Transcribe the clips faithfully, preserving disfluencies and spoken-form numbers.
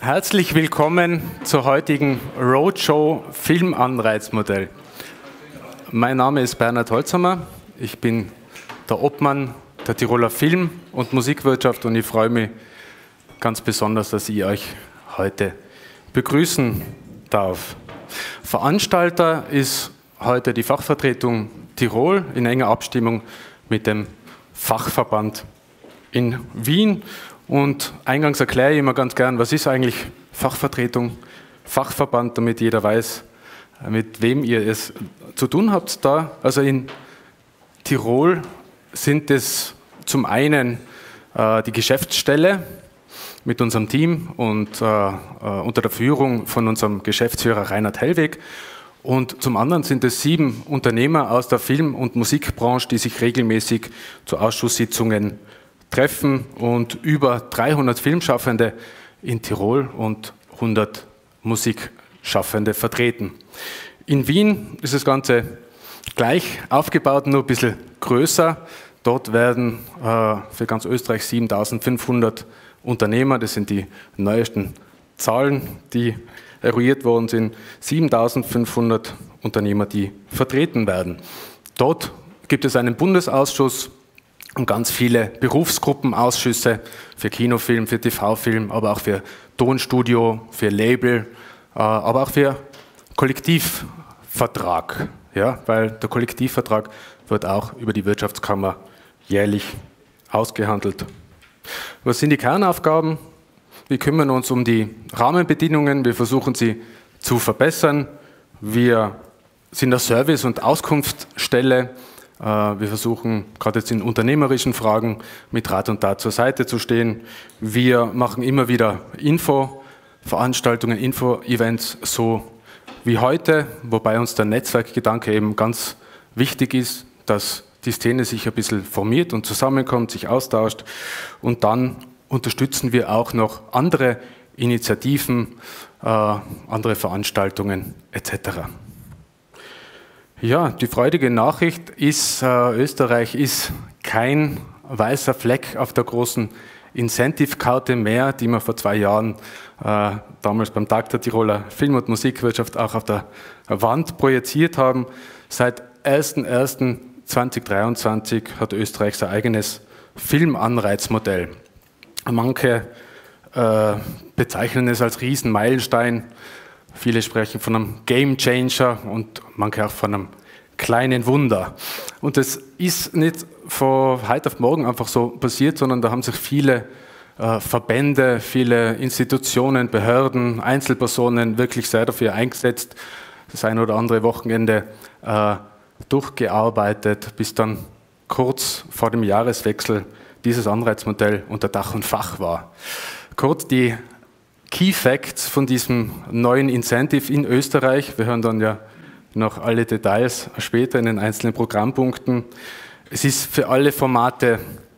Herzlich willkommen zur heutigen Roadshow Filmanreizmodell. Mein Name ist Bernhard Holzhammer, ich bin der Obmann der Tiroler Film- und Musikwirtschaft und ich freue mich ganz besonders, dass ich euch heute begrüßen darf. Veranstalter ist heute die Fachvertretung Tirol in enger Abstimmung mit dem Fachverband in Wien. Und eingangs erkläre ich immer ganz gern, was ist eigentlich Fachvertretung, Fachverband, damit jeder weiß, mit wem ihr es zu tun habt da. Also in Tirol sind es zum einen äh, die Geschäftsstelle mit unserem Team und äh, äh, unter der Führung von unserem Geschäftsführer Reinhard Hellweg. Und zum anderen sind es sieben Unternehmer aus der Film- und Musikbranche, die sich regelmäßig zu Ausschusssitzungen treffen und über dreihundert Filmschaffende in Tirol und hundert Musikschaffende vertreten. In Wien ist das Ganze gleich aufgebaut, nur ein bisschen größer. Dort werden äh, für ganz Österreich siebentausendfünfhundert Unternehmer, das sind die neuesten Zahlen, die eruiert worden sind, siebentausendfünfhundert Unternehmer, die vertreten werden. Dort gibt es einen Bundesausschuss und ganz viele Berufsgruppenausschüsse für Kinofilm, für T V-Film, aber auch für Tonstudio, für Label, aber auch für Kollektivvertrag, ja, weil der Kollektivvertrag wird auch über die Wirtschaftskammer jährlich ausgehandelt. Was sind die Kernaufgaben? Wir kümmern uns um die Rahmenbedingungen, wir versuchen sie zu verbessern. Wir sind eine Service- und Auskunftsstelle. Wir versuchen gerade jetzt in unternehmerischen Fragen mit Rat und Tat zur Seite zu stehen. Wir machen immer wieder Info-Veranstaltungen, Info-Events, so wie heute, wobei uns der Netzwerkgedanke eben ganz wichtig ist, dass die Szene sich ein bisschen formiert und zusammenkommt, sich austauscht. Und dann unterstützen wir auch noch andere Initiativen, äh, andere Veranstaltungen et cetera. Ja, die freudige Nachricht ist, äh, Österreich ist kein weißer Fleck auf der großen Incentive-Karte mehr, die wir vor zwei Jahren äh, damals beim Tag der Tiroler Film- und Musikwirtschaft auch auf der Wand projiziert haben. Seit erster erster zweitausenddreiundzwanzig hat Österreich sein eigenes Filmanreizmodell. Manche äh, bezeichnen es als Riesenmeilenstein. Viele sprechen von einem Game Changer und manche auch von einem kleinen Wunder. Und das ist nicht von heute auf morgen einfach so passiert, sondern da haben sich viele äh, Verbände, viele Institutionen, Behörden, Einzelpersonen wirklich sehr dafür eingesetzt, das ein oder andere Wochenende äh, durchgearbeitet, bis dann kurz vor dem Jahreswechsel dieses Anreizmodell unter Dach und Fach war. Kurz die Key Facts von diesem neuen Incentive in Österreich. Wir hören dann ja noch alle Details später in den einzelnen Programmpunkten. Es ist für alle Formate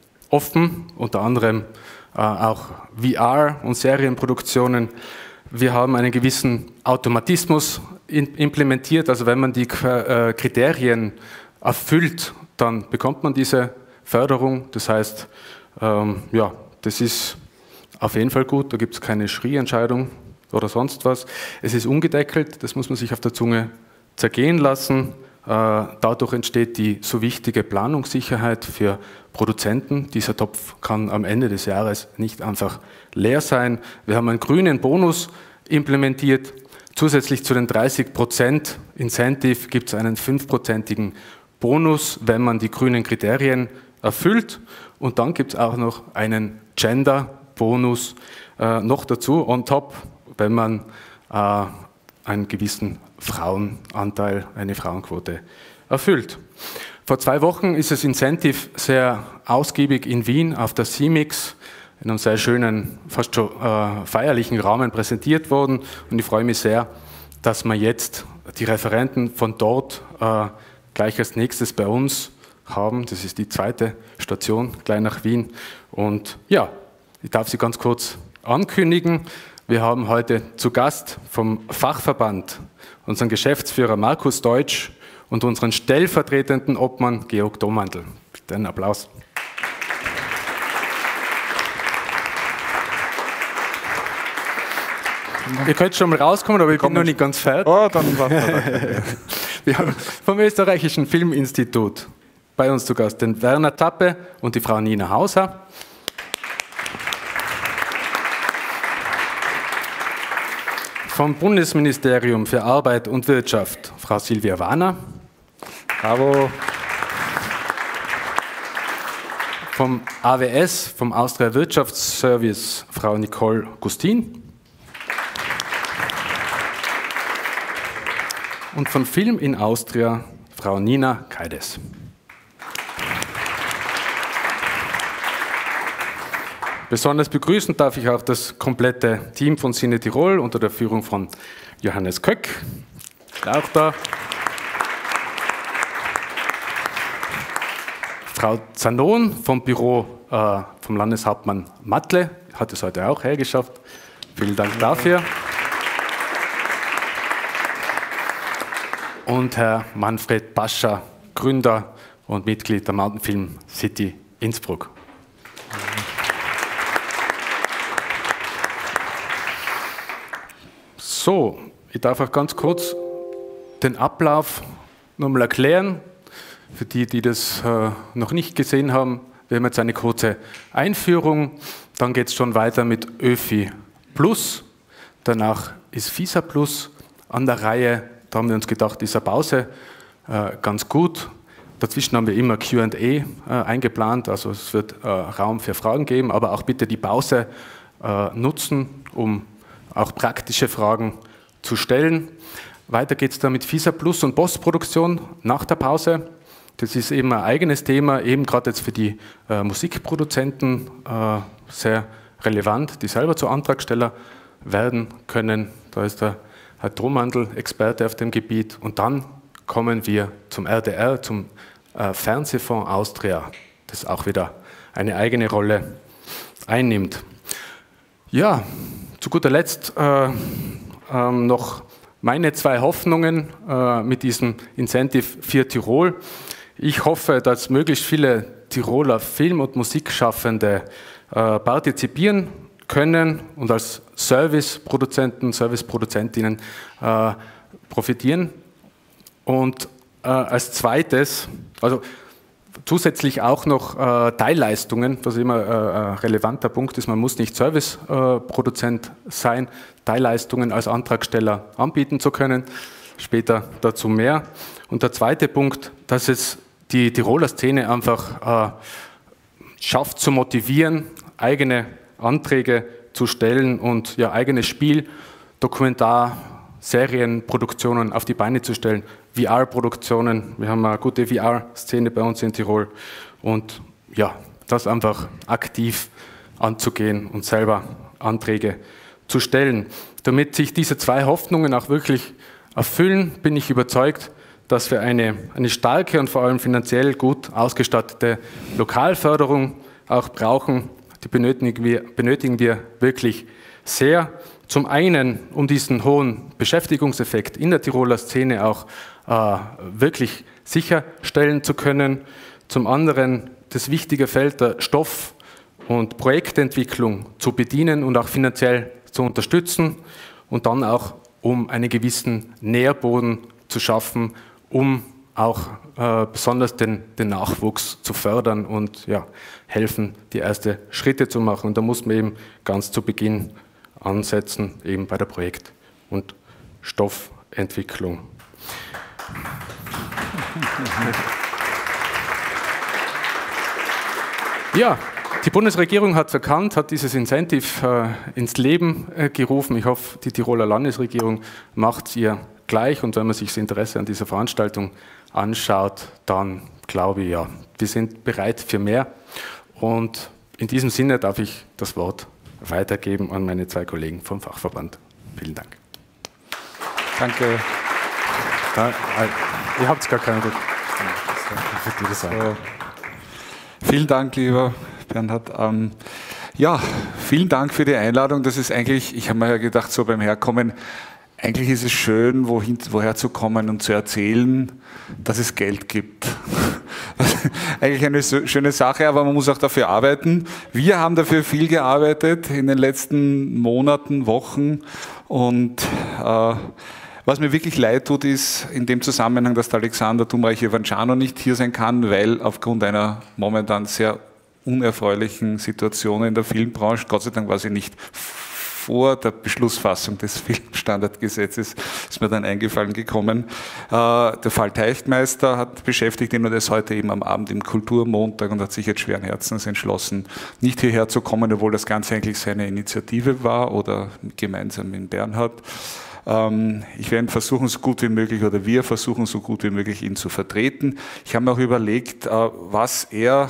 offen, unter anderem äh, auch V R und Serienproduktionen. Wir haben einen gewissen Automatismus in, implementiert, also wenn man die äh, Kriterien erfüllt, dann bekommt man diese Förderung. Das heißt, ähm, ja, das ist auf jeden Fall gut, da gibt es keine Schrie-Entscheidung oder sonst was. Es ist ungedeckelt, das muss man sich auf der Zunge zergehen lassen. Äh, dadurch entsteht die so wichtige Planungssicherheit für Produzenten. Dieser Topf kann am Ende des Jahres nicht einfach leer sein. Wir haben einen grünen Bonus implementiert. Zusätzlich zu den dreißig Prozent Incentive gibt es einen fünfprozentigen Bonus, wenn man die grünen Kriterien erfüllt. Und dann gibt es auch noch einen Gender Bonus äh, noch dazu, on top, wenn man äh, einen gewissen Frauenanteil, eine Frauenquote erfüllt. Vor zwei Wochen ist das Incentive sehr ausgiebig in Wien auf der C I M I X in einem sehr schönen, fast schon äh, feierlichen Rahmen präsentiert worden und ich freue mich sehr, dass wir jetzt die Referenten von dort äh, gleich als nächstes bei uns haben. Das ist die zweite Station, gleich nach Wien und ja, ich darf Sie ganz kurz ankündigen. Wir haben heute zu Gast vom Fachverband unseren Geschäftsführer Markus Deutsch und unseren stellvertretenden Obmann Georg Domandl. Bitte einen Applaus. Ihr könnt schon mal rauskommen, aber ich bin noch nicht ganz fertig. Oh, dann warten wir haben vom Österreichischen Filminstitut bei uns zu Gast den Werner Tappe und die Frau Nina Hauser. Vom Bundesministerium für Arbeit und Wirtschaft, Frau Silvia Warner. Bravo. Vom A W S, vom Austria Wirtschaftsservice, Frau Nicole Gustin. Und von Film in Austria, Frau Nina Kaides. Besonders begrüßen darf ich auch das komplette Team von Cine Tirol unter der Führung von Johannes Köck, auch da. Frau Zanon vom Büro äh, vom Landeshauptmann Matle hat es heute auch hergeschafft. Vielen Dank dafür. Und Herr Manfred Pascha, Gründer und Mitglied der Mountain Film City Innsbruck. So, ich darf auch ganz kurz den Ablauf nochmal erklären. Für die, die das äh, noch nicht gesehen haben, wir haben jetzt eine kurze Einführung. Dann geht es schon weiter mit ÖFI Plus. Danach ist FISA Plus an der Reihe. Da haben wir uns gedacht, ist eine Pause äh, ganz gut. Dazwischen haben wir immer Q and A äh, eingeplant. Also es wird äh, Raum für Fragen geben, aber auch bitte die Pause äh, nutzen, um auch praktische Fragen zu stellen. Weiter geht es dann mit FISA Plus und Postproduktion nach der Pause. Das ist eben ein eigenes Thema, eben gerade jetzt für die äh, Musikproduzenten äh, sehr relevant, die selber zu Antragsteller werden können. Da ist der Herr Drumhandl Experte auf dem Gebiet. Und dann kommen wir zum R D R, zum äh, Fernsehfonds Austria, das auch wieder eine eigene Rolle einnimmt. Ja, zu guter Letzt äh, ähm, noch meine zwei Hoffnungen äh, mit diesem Incentive für Tirol. Ich hoffe, dass möglichst viele Tiroler Film- und Musikschaffende äh, partizipieren können und als Serviceproduzenten, Serviceproduzentinnen äh, profitieren. Und äh, als zweites, also zusätzlich auch noch äh, Teilleistungen, was immer äh, ein relevanter Punkt ist, man muss nicht Serviceproduzent äh, sein, Teilleistungen als Antragsteller anbieten zu können. Später dazu mehr. Und der zweite Punkt, dass es die Tiroler Szene einfach äh, schafft zu motivieren, eigene Anträge zu stellen und ja, eigenes Spiel, Dokumentar, Serienproduktionen auf die Beine zu stellen, V R-Produktionen. Wir haben eine gute V R-Szene bei uns in Tirol. Und ja, das einfach aktiv anzugehen und selber Anträge zu stellen. Damit sich diese zwei Hoffnungen auch wirklich erfüllen, bin ich überzeugt, dass wir eine, eine starke und vor allem finanziell gut ausgestattete Lokalförderung auch brauchen. Die benötigen wir, benötigen wir wirklich sehr. Zum einen, um diesen hohen Beschäftigungseffekt in der Tiroler Szene auch äh, wirklich sicherstellen zu können. Zum anderen das wichtige Feld der Stoff- und Projektentwicklung zu bedienen und auch finanziell zu unterstützen. Und dann auch, um einen gewissen Nährboden zu schaffen, um auch äh, besonders den, den Nachwuchs zu fördern und ja, helfen, die ersten Schritte zu machen. Und da muss man eben ganz zu Beginn ansetzen, eben bei der Projekt- und Stoffentwicklung. Ja, die Bundesregierung hat es erkannt, hat dieses Incentive äh, ins Leben äh, gerufen. Ich hoffe, die Tiroler Landesregierung macht es ihr gleich. Und wenn man sich das Interesse an dieser Veranstaltung anschaut, dann glaube ich, ja, wir sind bereit für mehr. Und in diesem Sinne darf ich das Wort weitergeben an meine zwei Kollegen vom Fachverband. Vielen Dank. Danke. Da, ihr habt gar keinen Rücken. So. Vielen Dank, lieber Bernhard. Ähm, ja, vielen Dank für die Einladung. Das ist eigentlich, ich habe mir ja gedacht, so beim Herkommen, eigentlich ist es schön, wohin, woher zu kommen und zu erzählen, dass es Geld gibt. Eigentlich eine so schöne Sache, aber man muss auch dafür arbeiten. Wir haben dafür viel gearbeitet in den letzten Monaten, Wochen Und äh, was mir wirklich leid tut, ist in dem Zusammenhang, dass der Alexander Dumreich-Evanchano nicht hier sein kann, weil aufgrund einer momentan sehr unerfreulichen Situation in der Filmbranche, Gott sei Dank war sie nicht vor der Beschlussfassung des Filmstandardgesetzes, ist mir dann eingefallen gekommen. Äh, der Fall Teichtmeister hat beschäftigt ihn und er ist heute eben am Abend im Kulturmontag und hat sich jetzt schweren Herzens entschlossen, nicht hierher zu kommen, obwohl das Ganze eigentlich seine Initiative war oder gemeinsam mit Bernhard. Ähm, ich werde versuchen, so gut wie möglich, oder wir versuchen, so gut wie möglich, ihn zu vertreten. Ich habe mir auch überlegt, äh, was er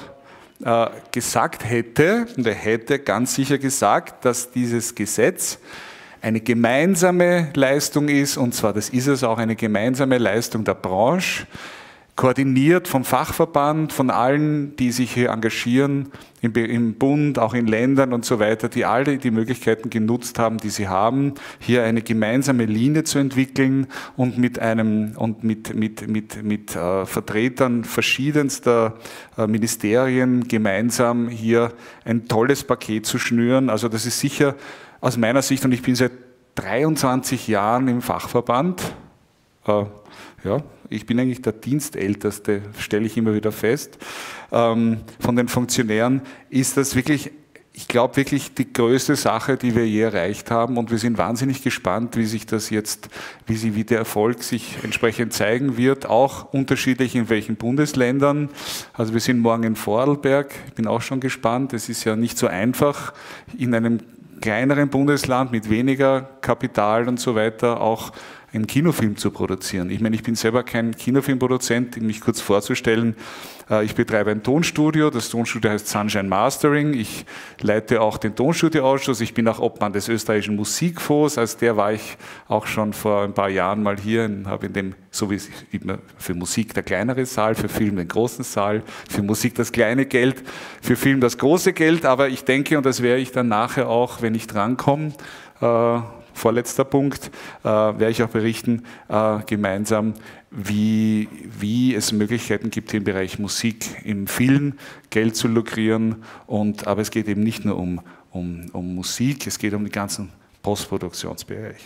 gesagt hätte, und er hätte ganz sicher gesagt, dass dieses Gesetz eine gemeinsame Leistung ist, und zwar, das ist es auch, eine gemeinsame Leistung der Branche, koordiniert vom Fachverband, von allen, die sich hier engagieren, im, im Bund, auch in Ländern und so weiter, die alle die Möglichkeiten genutzt haben, die sie haben, hier eine gemeinsame Linie zu entwickeln und mit einem und mit, mit, mit, mit äh, Vertretern verschiedenster äh, Ministerien gemeinsam hier ein tolles Paket zu schnüren. Also das ist sicher aus meiner Sicht, und ich bin seit dreiundzwanzig Jahren im Fachverband, äh, ja, ich bin eigentlich der Dienstälteste, stelle ich immer wieder fest, ähm, von den Funktionären, ist das wirklich, ich glaube wirklich die größte Sache, die wir je erreicht haben, und wir sind wahnsinnig gespannt, wie sich das jetzt, wie, sie, wie der Erfolg sich entsprechend zeigen wird, auch unterschiedlich in welchen Bundesländern. Also wir sind morgen in Vorarlberg, ich bin auch schon gespannt, es ist ja nicht so einfach, in einem kleineren Bundesland mit weniger Kapital und so weiter auch einen Kinofilm zu produzieren. Ich meine, ich bin selber kein Kinofilmproduzent, um mich kurz vorzustellen. Ich betreibe ein Tonstudio, das Tonstudio heißt Sunshine Mastering. Ich leite auch den Tonstudioausschuss. Ich bin auch Obmann des österreichischen Musikfonds. Als der war ich auch schon vor ein paar Jahren mal hier und habe in dem, so wie immer für Musik der kleinere Saal, für Film den großen Saal, für Musik das kleine Geld, für Film das große Geld. Aber ich denke, und das werde ich dann nachher auch, wenn ich drankomme, äh, vorletzter Punkt, äh, werde ich auch berichten, äh, gemeinsam, wie, wie es Möglichkeiten gibt, im Bereich Musik, im Film Geld zu lukrieren. Und, aber es geht eben nicht nur um, um, um Musik, es geht um den ganzen Postproduktionsbereich.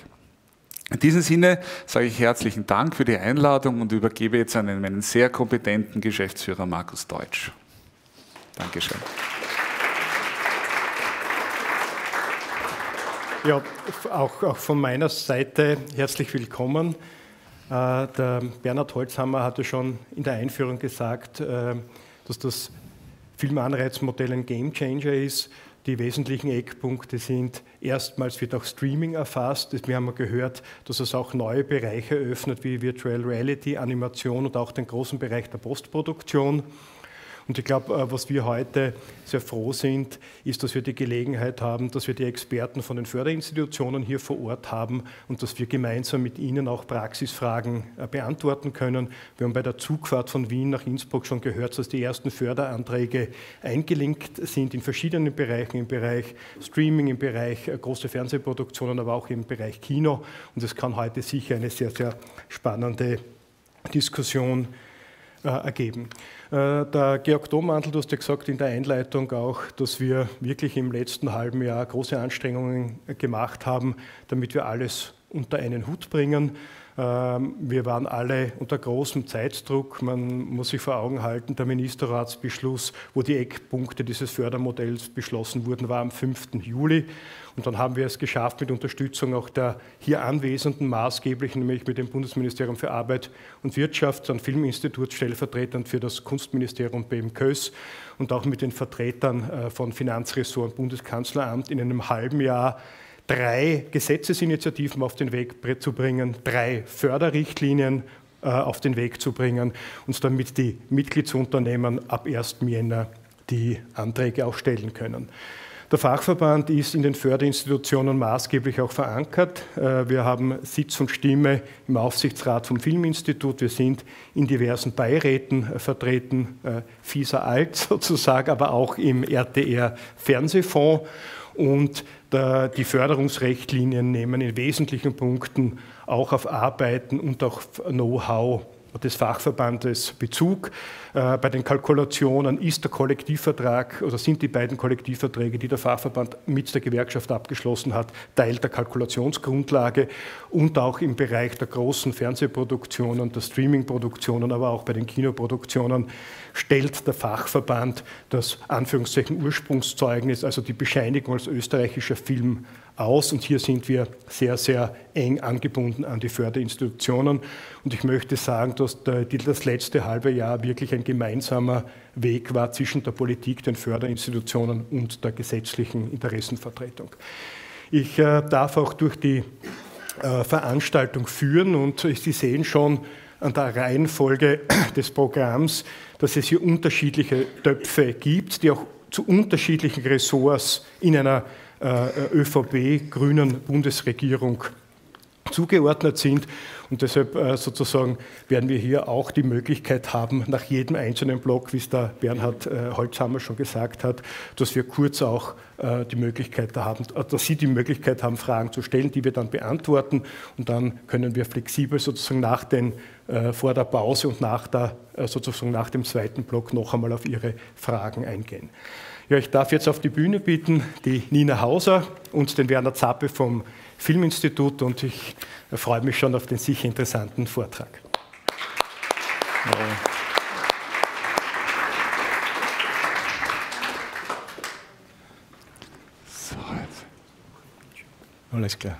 In diesem Sinne sage ich herzlichen Dank für die Einladung und übergebe jetzt an meinen sehr kompetenten Geschäftsführer Markus Deutsch. Dankeschön. Ja, auch, auch von meiner Seite herzlich willkommen. Äh, der Bernhard Holzhammer hatte schon in der Einführung gesagt, äh, dass das Filmanreizmodell ein Gamechanger ist. Die wesentlichen Eckpunkte sind, erstmals wird auch Streaming erfasst. Wir haben gehört, dass es auch neue Bereiche öffnet, wie Virtual Reality, Animation und auch den großen Bereich der Postproduktion. Und ich glaube, was wir heute sehr froh sind, ist, dass wir die Gelegenheit haben, dass wir die Experten von den Förderinstitutionen hier vor Ort haben und dass wir gemeinsam mit ihnen auch Praxisfragen beantworten können. Wir haben bei der Zugfahrt von Wien nach Innsbruck schon gehört, dass die ersten Förderanträge eingelinkt sind in verschiedenen Bereichen, im Bereich Streaming, im Bereich große Fernsehproduktionen, aber auch im Bereich Kino. Und es kann heute sicher eine sehr, sehr spannende Diskussion äh, ergeben. Der Georg Domantl, du hast ja gesagt in der Einleitung auch, dass wir wirklich im letzten halben Jahr große Anstrengungen gemacht haben, damit wir alles unter einen Hut bringen. Wir waren alle unter großem Zeitdruck. Man muss sich vor Augen halten, der Ministerratsbeschluss, wo die Eckpunkte dieses Fördermodells beschlossen wurden, war am fünften Juli. Und dann haben wir es geschafft, mit Unterstützung auch der hier Anwesenden maßgeblichen, nämlich mit dem Bundesministerium für Arbeit und Wirtschaft, dem Filminstitut stellvertretend für das Kunstministerium B M Kös und auch mit den Vertretern von Finanzressort und Bundeskanzleramt in einem halben Jahr drei Gesetzesinitiativen auf den Weg zu bringen, drei Förderrichtlinien äh, auf den Weg zu bringen und damit die Mitgliedsunternehmen ab ersten Jänner die Anträge auch stellen können. Der Fachverband ist in den Förderinstitutionen maßgeblich auch verankert. Äh, wir haben Sitz und Stimme im Aufsichtsrat vom Filminstitut. Wir sind in diversen Beiräten äh, vertreten, äh, fieser alt sozusagen, aber auch im R T R-Fernsehfonds. Und die Förderungsrichtlinien nehmen in wesentlichen Punkten auch auf Arbeiten und auch Know-how des Fachverbandes Bezug. Äh, bei den Kalkulationen ist der Kollektivvertrag oder sind die beiden Kollektivverträge, die der Fachverband mit der Gewerkschaft abgeschlossen hat, Teil der Kalkulationsgrundlage, und auch im Bereich der großen Fernsehproduktionen, der Streamingproduktionen, aber auch bei den Kinoproduktionen stellt der Fachverband das Anführungszeichen Ursprungszeugnis, also die Bescheinigung als österreichischer Film, aus. Und hier sind wir sehr, sehr eng angebunden an die Förderinstitutionen. Und ich möchte sagen, dass das letzte halbe Jahr wirklich ein gemeinsamer Weg war zwischen der Politik, den Förderinstitutionen und der gesetzlichen Interessenvertretung. Ich äh, darf auch durch die äh, Veranstaltung führen, und Sie sehen schon an der Reihenfolge des Programms, dass es hier unterschiedliche Töpfe gibt, die auch zu unterschiedlichen Ressorts in einer ÖVP-grünen Bundesregierung zugeordnet sind. Und deshalb sozusagen werden wir hier auch die Möglichkeit haben, nach jedem einzelnen Block, wie es der Bernhard Holzhammer schon gesagt hat, dass wir kurz auch die Möglichkeit haben, dass Sie die Möglichkeit haben, Fragen zu stellen, die wir dann beantworten. Und dann können wir flexibel sozusagen nach den, vor der Pause und nach, der, sozusagen nach dem zweiten Block noch einmal auf Ihre Fragen eingehen. Ja, ich darf jetzt auf die Bühne bitten die Nina Hauser und den Werner Zappe vom Filminstitut, und ich freue mich schon auf den sicher interessanten Vortrag. Ja. So, jetzt. Alles klar.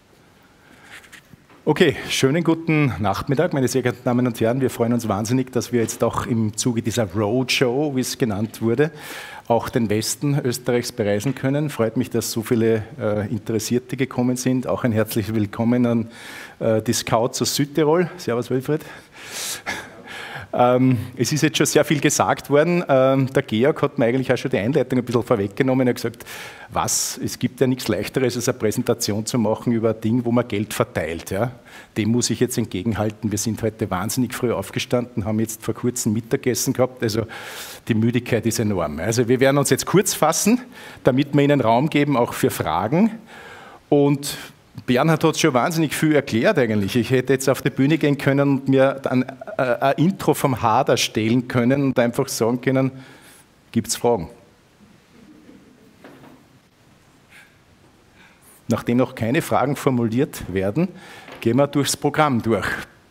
Okay, schönen guten Nachmittag, meine sehr geehrten Damen und Herren. Wir freuen uns wahnsinnig, dass wir jetzt auch im Zuge dieser Roadshow, wie es genannt wurde, auch den Westen Österreichs bereisen können. Freut mich, dass so viele äh, Interessierte gekommen sind. Auch ein herzliches Willkommen an äh, die Scouts aus Südtirol. Servus, Wilfried. Ähm, es ist jetzt schon sehr viel gesagt worden. Ähm, der Georg hat mir eigentlich auch schon die Einleitung ein bisschen vorweggenommen. Er hat gesagt, was, es gibt ja nichts Leichteres, als eine Präsentation zu machen über ein Ding, wo man Geld verteilt. Ja? Dem muss ich jetzt entgegenhalten. Wir sind heute wahnsinnig früh aufgestanden, haben jetzt vor kurzem Mittagessen gehabt. Also die Müdigkeit ist enorm. Also wir werden uns jetzt kurz fassen, damit wir Ihnen Raum geben, auch für Fragen. Und Bernhard hat schon wahnsinnig viel erklärt eigentlich. Ich hätte jetzt auf die Bühne gehen können und mir dann ein Intro vom Hader stellen können und einfach sagen können, gibt es Fragen? Nachdem noch keine Fragen formuliert werden, gehen wir durchs Programm durch.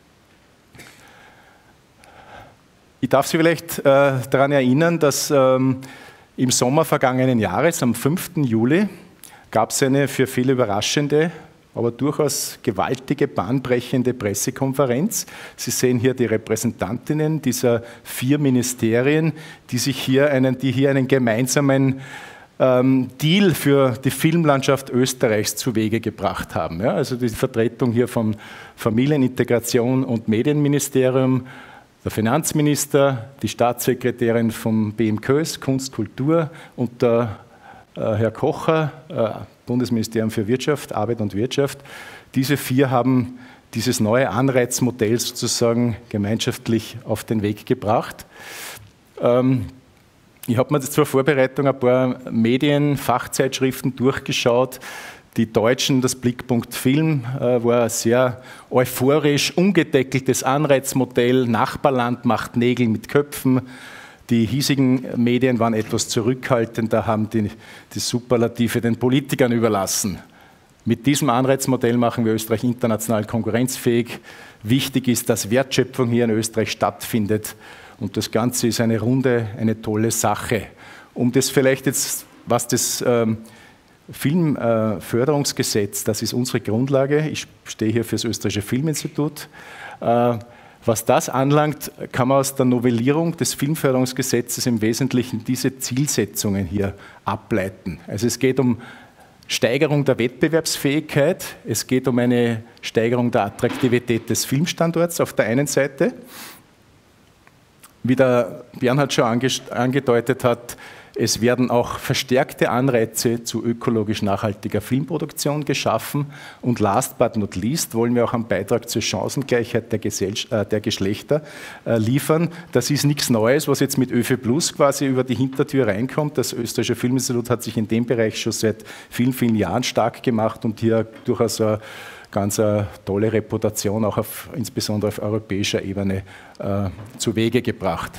Ich darf Sie vielleicht äh, daran erinnern, dass ähm, im Sommer vergangenen Jahres, am fünften Juli, gab es eine für viele überraschende, aber durchaus gewaltige, bahnbrechende Pressekonferenz. Sie sehen hier die Repräsentantinnen dieser vier Ministerien, die, sich hier, einen, die hier einen gemeinsamen ähm, Deal für die Filmlandschaft Österreichs zu Wege gebracht haben. Ja, also die Vertretung hier vom Familienintegration- und Medienministerium, der Finanzminister, die Staatssekretärin vom B M K, Kunst, Kultur, und der äh, Herr Kocher, äh, Bundesministerium für Wirtschaft, Arbeit und Wirtschaft. Diese vier haben dieses neue Anreizmodell sozusagen gemeinschaftlich auf den Weg gebracht. Ähm, ich habe mir zur Vorbereitung ein paar Medien, Fachzeitschriften durchgeschaut. Die Deutschen, das Blickpunkt Film, äh, war ein sehr euphorisch, ungedeckeltes Anreizmodell. Nachbarland macht Nägel mit Köpfen. Die hiesigen Medien waren etwas zurückhaltender, haben die, die Superlative den Politikern überlassen. Mit diesem Anreizmodell machen wir Österreich international konkurrenzfähig. Wichtig ist, dass Wertschöpfung hier in Österreich stattfindet. Und das Ganze ist eine runde, eine tolle Sache. Um das vielleicht jetzt, was das ähm, Filmförderungsgesetz, äh, das ist unsere Grundlage. Ich stehe hier für das Österreichische Filminstitut. Äh, Was das anlangt, kann man aus der Novellierung des Filmförderungsgesetzes im Wesentlichen diese Zielsetzungen hier ableiten. Also es geht um Steigerung der Wettbewerbsfähigkeit, es geht um eine Steigerung der Attraktivität des Filmstandorts auf der einen Seite. Wie der Bernhard schon angedeutet hat, es werden auch verstärkte Anreize zu ökologisch nachhaltiger Filmproduktion geschaffen. Und last but not least wollen wir auch einen Beitrag zur Chancengleichheit der, Gesell- äh, der Geschlechter äh, liefern. Das ist nichts Neues, was jetzt mit ÖFE Plus quasi über die Hintertür reinkommt. Das Österreichische Filminstitut hat sich in dem Bereich schon seit vielen, vielen Jahren stark gemacht und hier durchaus eine ganz eine tolle Reputation, auch auf, insbesondere auf europäischer Ebene, äh, zu Wege gebracht.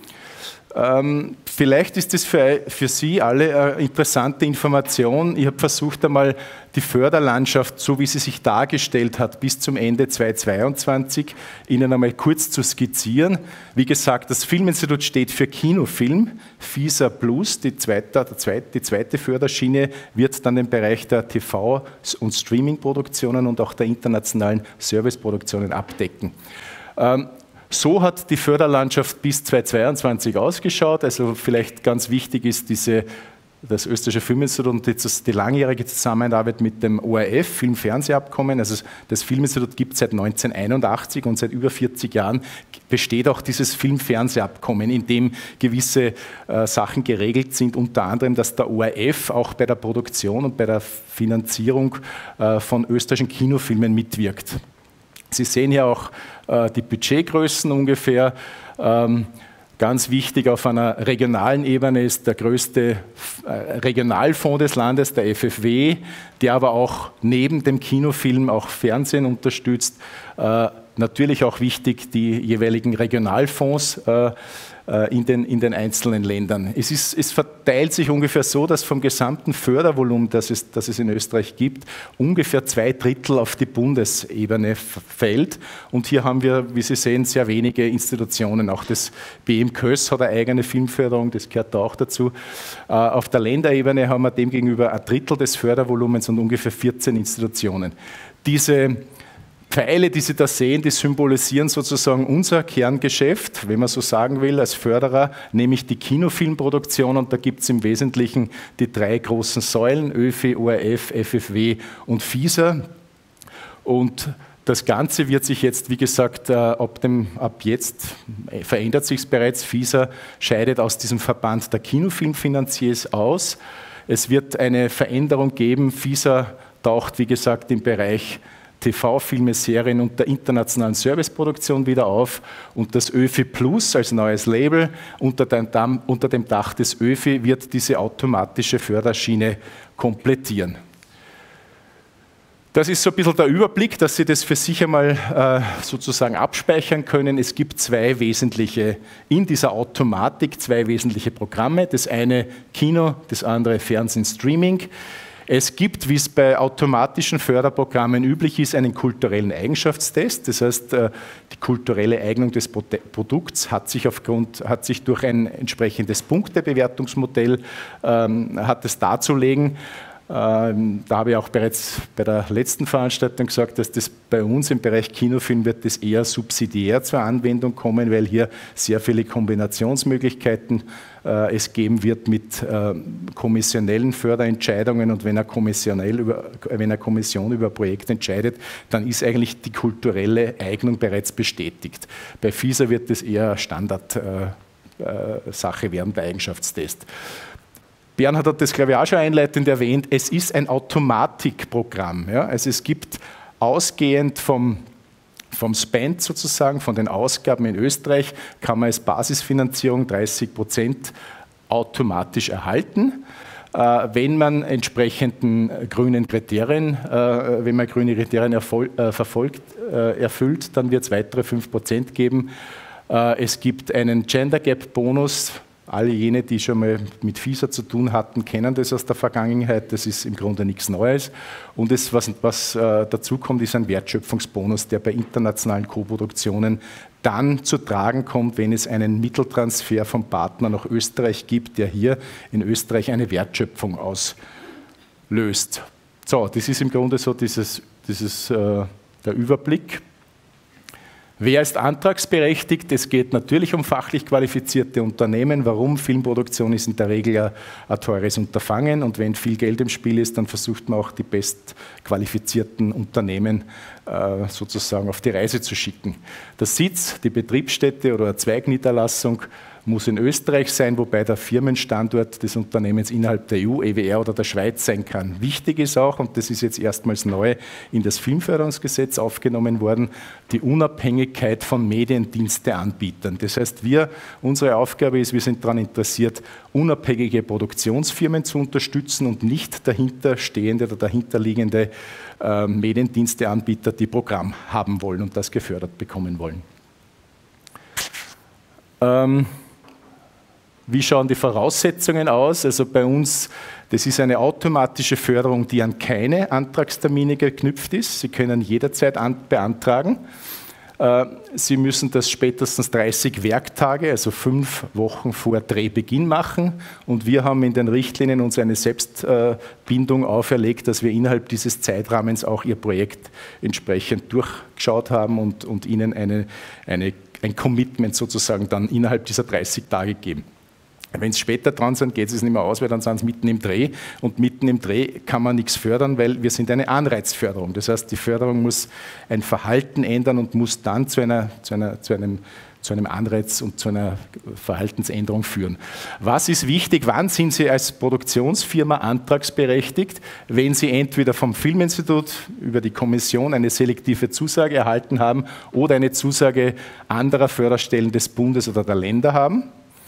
Ähm, vielleicht ist das für, für Sie alle eine interessante Information. Ich habe versucht, einmal die Förderlandschaft, so wie sie sich dargestellt hat, bis zum Ende zweitausendzweiundzwanzig, Ihnen einmal kurz zu skizzieren. Wie gesagt, das Filminstitut steht für Kinofilm. FISA Plus, die zweite, die zweite, die zweite Förderschiene, wird dann den Bereich der T V- und Streaming-Produktionen und auch der internationalen Serviceproduktionen abdecken. Ähm, So hat die Förderlandschaft bis zweitausendzweiundzwanzig ausgeschaut. Also vielleicht ganz wichtig ist diese, das Österreichische Filminstitut und die, die langjährige Zusammenarbeit mit dem O R F, Film-Fernsehabkommen. Also das Filminstitut gibt es seit neunzehnhunderteinundachtzig und seit über vierzig Jahren besteht auch dieses Film-Fernsehabkommen, in dem gewisse äh, Sachen geregelt sind, unter anderem, dass der O R F auch bei der Produktion und bei der Finanzierung äh, von österreichischen Kinofilmen mitwirkt. Sie sehen hier auch äh, die Budgetgrößen ungefähr. Ähm, ganz wichtig auf einer regionalen Ebene ist der größte äh, Regionalfonds des Landes, der F F W, der aber auch neben dem Kinofilm auch Fernsehen unterstützt. Äh, natürlich auch wichtig die jeweiligen Regionalfonds äh, in den, in den einzelnen Ländern. Es, ist, es verteilt sich ungefähr so, dass vom gesamten Fördervolumen, das es, das es in Österreich gibt, ungefähr zwei Drittel auf die Bundesebene fällt. Und hier haben wir, wie Sie sehen, sehr wenige Institutionen. Auch das B M Kös hat eine eigene Filmförderung, das gehört da auch dazu. Auf der Länderebene haben wir demgegenüber ein Drittel des Fördervolumens und ungefähr vierzehn Institutionen. Diese Pfeile, die Sie da sehen, die symbolisieren sozusagen unser Kerngeschäft, wenn man so sagen will, als Förderer, nämlich die Kinofilmproduktion. Und da gibt es im Wesentlichen die drei großen Säulen, ÖFI, O R F, F F W und FISA. Und das Ganze wird sich jetzt, wie gesagt, ab, dem, ab jetzt verändert sich es bereits. FISA scheidet aus diesem Verband der Kinofilmfinanziers aus. Es wird eine Veränderung geben. FISA taucht, wie gesagt, im Bereich T V-Filme, Serien und der internationalen Serviceproduktion wieder auf und das ÖFI Plus als neues Label unter dem, unter dem Dach des ÖFI wird diese automatische Förderschiene komplettieren. Das ist so ein bisschen der Überblick, dass Sie das für sich einmal äh, sozusagen abspeichern können. Es gibt zwei wesentliche, in dieser Automatik zwei wesentliche Programme. Das eine Kino, das andere Fernsehen, Streaming. Es gibt, wie es bei automatischen Förderprogrammen üblich ist, einen kulturellen Eigenschaftstest. Das heißt, die kulturelle Eignung des Produkts hat sich, aufgrund, hat sich durch ein entsprechendes Punktebewertungsmodell ähm, hat es darzulegen. Ähm, da habe ich auch bereits bei der letzten Veranstaltung gesagt, dass das bei uns im Bereich Kinofilm wird das eher subsidiär zur Anwendung kommen, weil hier sehr viele Kombinationsmöglichkeiten äh, es geben wird mit äh, kommissionellen Förderentscheidungen und wenn eine, kommissionell über, wenn eine Kommission über ein Projekt entscheidet, dann ist eigentlich die kulturelle Eignung bereits bestätigt. Bei FISA wird das eher Standardsache äh, äh, werden, der Eigenschaftstest. Bernhard hat das, glaube ich, auch schon einleitend erwähnt. Es ist ein Automatikprogramm. Ja? Also es gibt ausgehend vom, vom Spend sozusagen, von den Ausgaben in Österreich, kann man als Basisfinanzierung dreißig Prozent automatisch erhalten. Äh, wenn man entsprechenden grünen Kriterien, äh, wenn man grüne Kriterien erfol- äh, verfolgt, äh, erfüllt, dann wird es weitere fünf Prozent geben. Äh, es gibt einen Gender Gap Bonus. Alle jene, die schon mal mit FISA zu tun hatten, kennen das aus der Vergangenheit. Das ist im Grunde nichts Neues. Und das, was, was äh, dazu kommt, ist ein Wertschöpfungsbonus, der bei internationalen Koproduktionen dann zu tragen kommt, wenn es einen Mitteltransfer vom Partner nach Österreich gibt, der hier in Österreich eine Wertschöpfung auslöst. So, das ist im Grunde so dieses, dieses, äh, der Überblick. Wer ist antragsberechtigt? Es geht natürlich um fachlich qualifizierte Unternehmen. Warum? Filmproduktion ist in der Regel ein, ein teures Unterfangen und wenn viel Geld im Spiel ist, dann versucht man auch die bestqualifizierten Unternehmen äh, sozusagen auf die Reise zu schicken. Der Sitz, die Betriebsstätte oder eine Zweigniederlassung muss in Österreich sein, wobei der Firmenstandort des Unternehmens innerhalb der E U, E W R oder der Schweiz sein kann. Wichtig ist auch, und das ist jetzt erstmals neu in das Filmförderungsgesetz aufgenommen worden, die Unabhängigkeit von Mediendiensteanbietern. Das heißt, wir, unsere Aufgabe ist, wir sind daran interessiert, unabhängige Produktionsfirmen zu unterstützen und nicht dahinterstehende oder dahinterliegende äh, Mediendiensteanbieter, die Programm haben wollen und das gefördert bekommen wollen. Ähm, Wie schauen die Voraussetzungen aus? Also bei uns, das ist eine automatische Förderung, die an keine Antragstermine geknüpft ist. Sie können jederzeit beantragen. Sie müssen das spätestens dreißig Werktage, also fünf Wochen vor Drehbeginn machen. Und wir haben in den Richtlinien uns eine Selbstbindung auferlegt, dass wir innerhalb dieses Zeitrahmens auch Ihr Projekt entsprechend durchgeschaut haben und, und Ihnen eine, eine, ein Commitment sozusagen dann innerhalb dieser dreißig Tage geben. Wenn Sie später dran sind, geht es nicht mehr aus, weil dann sind Sie mitten im Dreh und mitten im Dreh kann man nichts fördern, weil wir sind eine Anreizförderung. Das heißt, die Förderung muss ein Verhalten ändern und muss dann zu, einer, zu, einer, zu, einem, zu einem Anreiz und zu einer Verhaltensänderung führen. Was ist wichtig? Wann sind Sie als Produktionsfirma antragsberechtigt? Wenn Sie entweder vom Filminstitut über die Kommission eine selektive Zusage erhalten haben oder eine Zusage anderer Förderstellen des Bundes oder der Länder haben.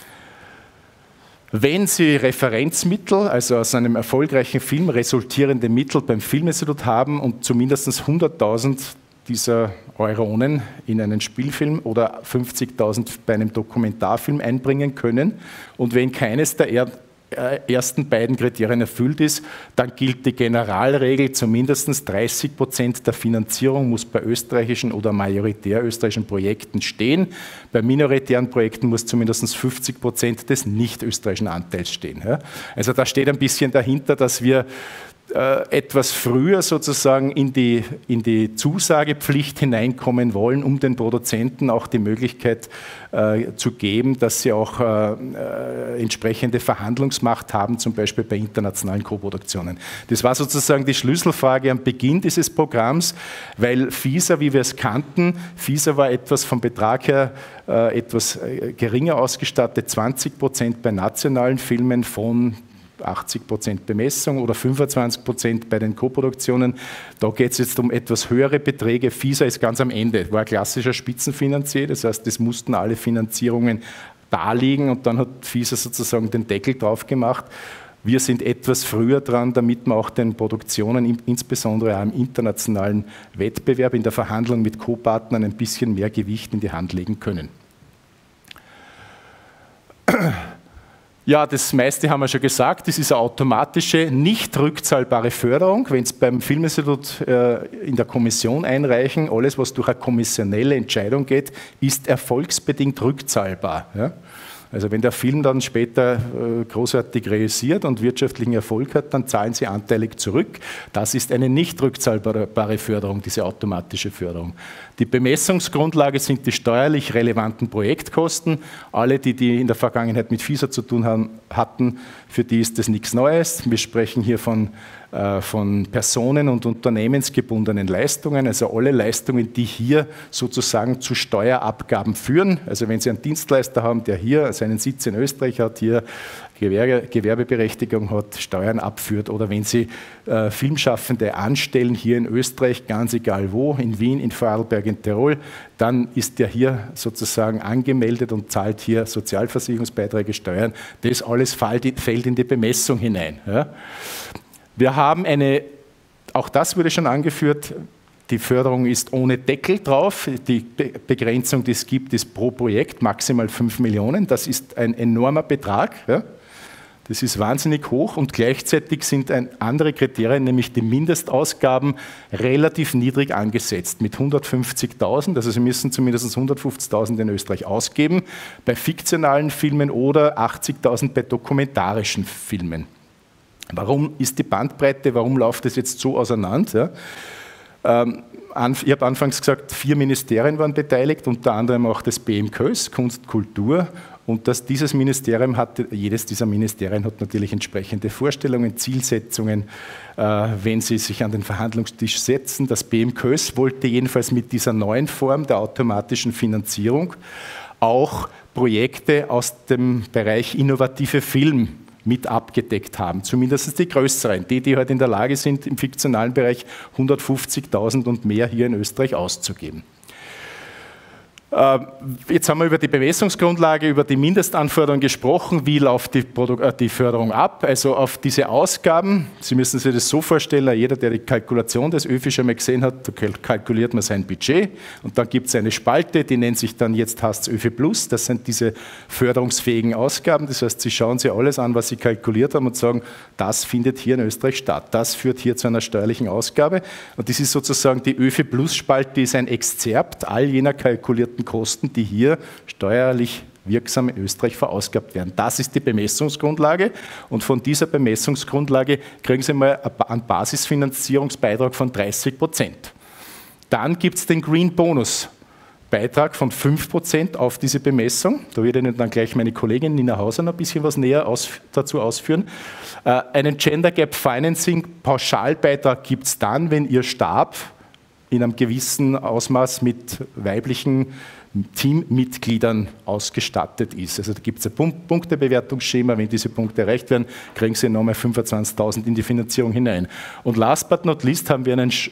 Wenn Sie Referenzmittel, also aus einem erfolgreichen Film resultierende Mittel beim Filminstitut haben und zumindest hunderttausend dieser Euronen in einen Spielfilm oder fünfzigtausend bei einem Dokumentarfilm einbringen können und wenn keines der er ersten beiden Kriterien erfüllt ist, dann gilt die Generalregel, zumindest dreißig Prozent der Finanzierung muss bei österreichischen oder majoritär österreichischen Projekten stehen. Bei minoritären Projekten muss zumindest fünfzig Prozent des nicht österreichischen Anteils stehen. Also da steht ein bisschen dahinter, dass wir etwas früher sozusagen in die, in die Zusagepflicht hineinkommen wollen, um den Produzenten auch die Möglichkeit äh, zu geben, dass sie auch äh, äh, entsprechende Verhandlungsmacht haben, zum Beispiel bei internationalen Koproduktionen. Das war sozusagen die Schlüsselfrage am Beginn dieses Programms, weil FISA, wie wir es kannten, FISA war etwas vom Betrag her äh, etwas geringer ausgestattet, zwanzig Prozent bei nationalen Filmen von achtzig Prozent Bemessung oder fünfundzwanzig Prozent bei den Koproduktionen. Da geht es jetzt um etwas höhere Beträge. FISA ist ganz am Ende, war ein klassischer Spitzenfinanzier, das heißt, es mussten alle Finanzierungen da liegen und dann hat FISA sozusagen den Deckel drauf gemacht. Wir sind etwas früher dran, damit wir auch den Produktionen, insbesondere auch im internationalen Wettbewerb, in der Verhandlung mit Co-Partnern ein bisschen mehr Gewicht in die Hand legen können. Ja, das meiste haben wir schon gesagt. Das ist eine automatische, nicht rückzahlbare Förderung. Wenn Sie beim Filminstitut äh, in der Kommission einreichen, alles, was durch eine kommissionelle Entscheidung geht, ist erfolgsbedingt rückzahlbar. Ja? Also wenn der Film dann später äh, großartig realisiert und wirtschaftlichen Erfolg hat, dann zahlen Sie anteilig zurück. Das ist eine nicht rückzahlbare Förderung, diese automatische Förderung. Die Bemessungsgrundlage sind die steuerlich relevanten Projektkosten. Alle, die, die in der Vergangenheit mit FISA zu tun haben, hatten, für die ist das nichts Neues. Wir sprechen hier von, äh, von personen- und unternehmensgebundenen Leistungen, also alle Leistungen, die hier sozusagen zu Steuerabgaben führen. Also wenn Sie einen Dienstleister haben, der hier seinen Sitz in Österreich hat, hier Gewerbe, Gewerbeberechtigung hat, Steuern abführt, oder wenn Sie äh, Filmschaffende anstellen, hier in Österreich, ganz egal wo, in Wien, in Vorarlberg, in Tirol, dann ist der hier sozusagen angemeldet und zahlt hier Sozialversicherungsbeiträge, Steuern. Das alles fällt in die Bemessung hinein. Ja. Wir haben eine, auch das wurde schon angeführt, die Förderung ist ohne Deckel drauf. Die Be- Begrenzung, die es gibt, ist pro Projekt maximal fünf Millionen. Das ist ein enormer Betrag. Ja. Das ist wahnsinnig hoch und gleichzeitig sind ein, andere Kriterien, nämlich die Mindestausgaben, relativ niedrig angesetzt mit hundertfünfzigtausend. Also Sie müssen zumindest hundertfünfzigtausend in Österreich ausgeben bei fiktionalen Filmen oder achtzigtausend bei dokumentarischen Filmen. Warum ist die Bandbreite, warum läuft das jetzt so auseinander? Ja? Ähm, Ich habe anfangs gesagt, vier Ministerien waren beteiligt, unter anderem auch das B M K Ö S, Kunst, Kultur. Und dass dieses Ministerium hat, jedes dieser Ministerien hat natürlich entsprechende Vorstellungen, Zielsetzungen, äh, wenn sie sich an den Verhandlungstisch setzen. Das B M K Ö S wollte jedenfalls mit dieser neuen Form der automatischen Finanzierung auch Projekte aus dem Bereich innovative Film mit abgedeckt haben, zumindest die größeren, die, die halt in der Lage sind, im fiktionalen Bereich hundertfünfzigtausend und mehr hier in Österreich auszugeben. Jetzt haben wir über die Bemessungsgrundlage, über die Mindestanforderungen gesprochen. Wie läuft die, die Förderung ab? Also auf diese Ausgaben, Sie müssen sich das so vorstellen, jeder, der die Kalkulation des ÖFI schon mal gesehen hat, da kalkuliert man sein Budget und dann gibt es eine Spalte, die nennt sich dann jetzt heißt es ÖFI Plus. Das sind diese förderungsfähigen Ausgaben. Das heißt, Sie schauen sich alles an, was Sie kalkuliert haben und sagen, das findet hier in Österreich statt. Das führt hier zu einer steuerlichen Ausgabe. Und das ist sozusagen die ÖFI Plus Spalte, die ist ein Exzerpt all jener kalkulierten Kosten, die hier steuerlich wirksam in Österreich verausgabt werden. Das ist die Bemessungsgrundlage und von dieser Bemessungsgrundlage kriegen Sie mal einen Basisfinanzierungsbeitrag von dreißig Prozent. Dann gibt es den Green Bonus Beitrag von fünf Prozent auf diese Bemessung. Da würde Ihnen dann gleich meine Kollegin Nina Hauser noch ein bisschen was näher aus, dazu ausführen. Äh, einen Gender Gap Financing Pauschalbeitrag gibt es dann, wenn Ihr Stab in einem gewissen Ausmaß mit weiblichen Teammitgliedern ausgestattet ist. Also da gibt es ein Punktebewertungsschema, wenn diese Punkte erreicht werden, kriegen Sie nochmal fünfundzwanzigtausend in die Finanzierung hinein. Und last but not least haben wir einen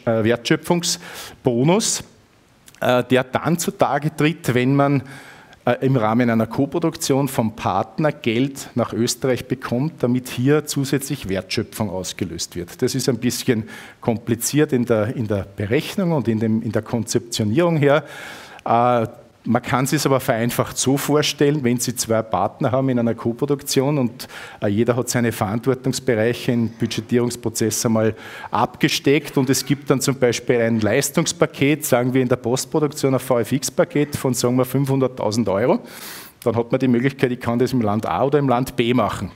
Wertschöpfungsbonus, der dann zutage tritt, wenn man im Rahmen einer Koproduktion vom Partner Geld nach Österreich bekommt, damit hier zusätzlich Wertschöpfung ausgelöst wird. Das ist ein bisschen kompliziert in der, in der Berechnung und in, dem, in der Konzeptionierung her. Äh, man kann es sich aber vereinfacht so vorstellen, wenn Sie zwei Partner haben in einer Koproduktion und äh, jeder hat seine Verantwortungsbereiche im Budgetierungsprozess einmal abgesteckt und es gibt dann zum Beispiel ein Leistungspaket, sagen wir in der Postproduktion ein V F X-Paket von sagen wir fünfhunderttausend Euro, dann hat man die Möglichkeit, ich kann das im Land A oder im Land B machen.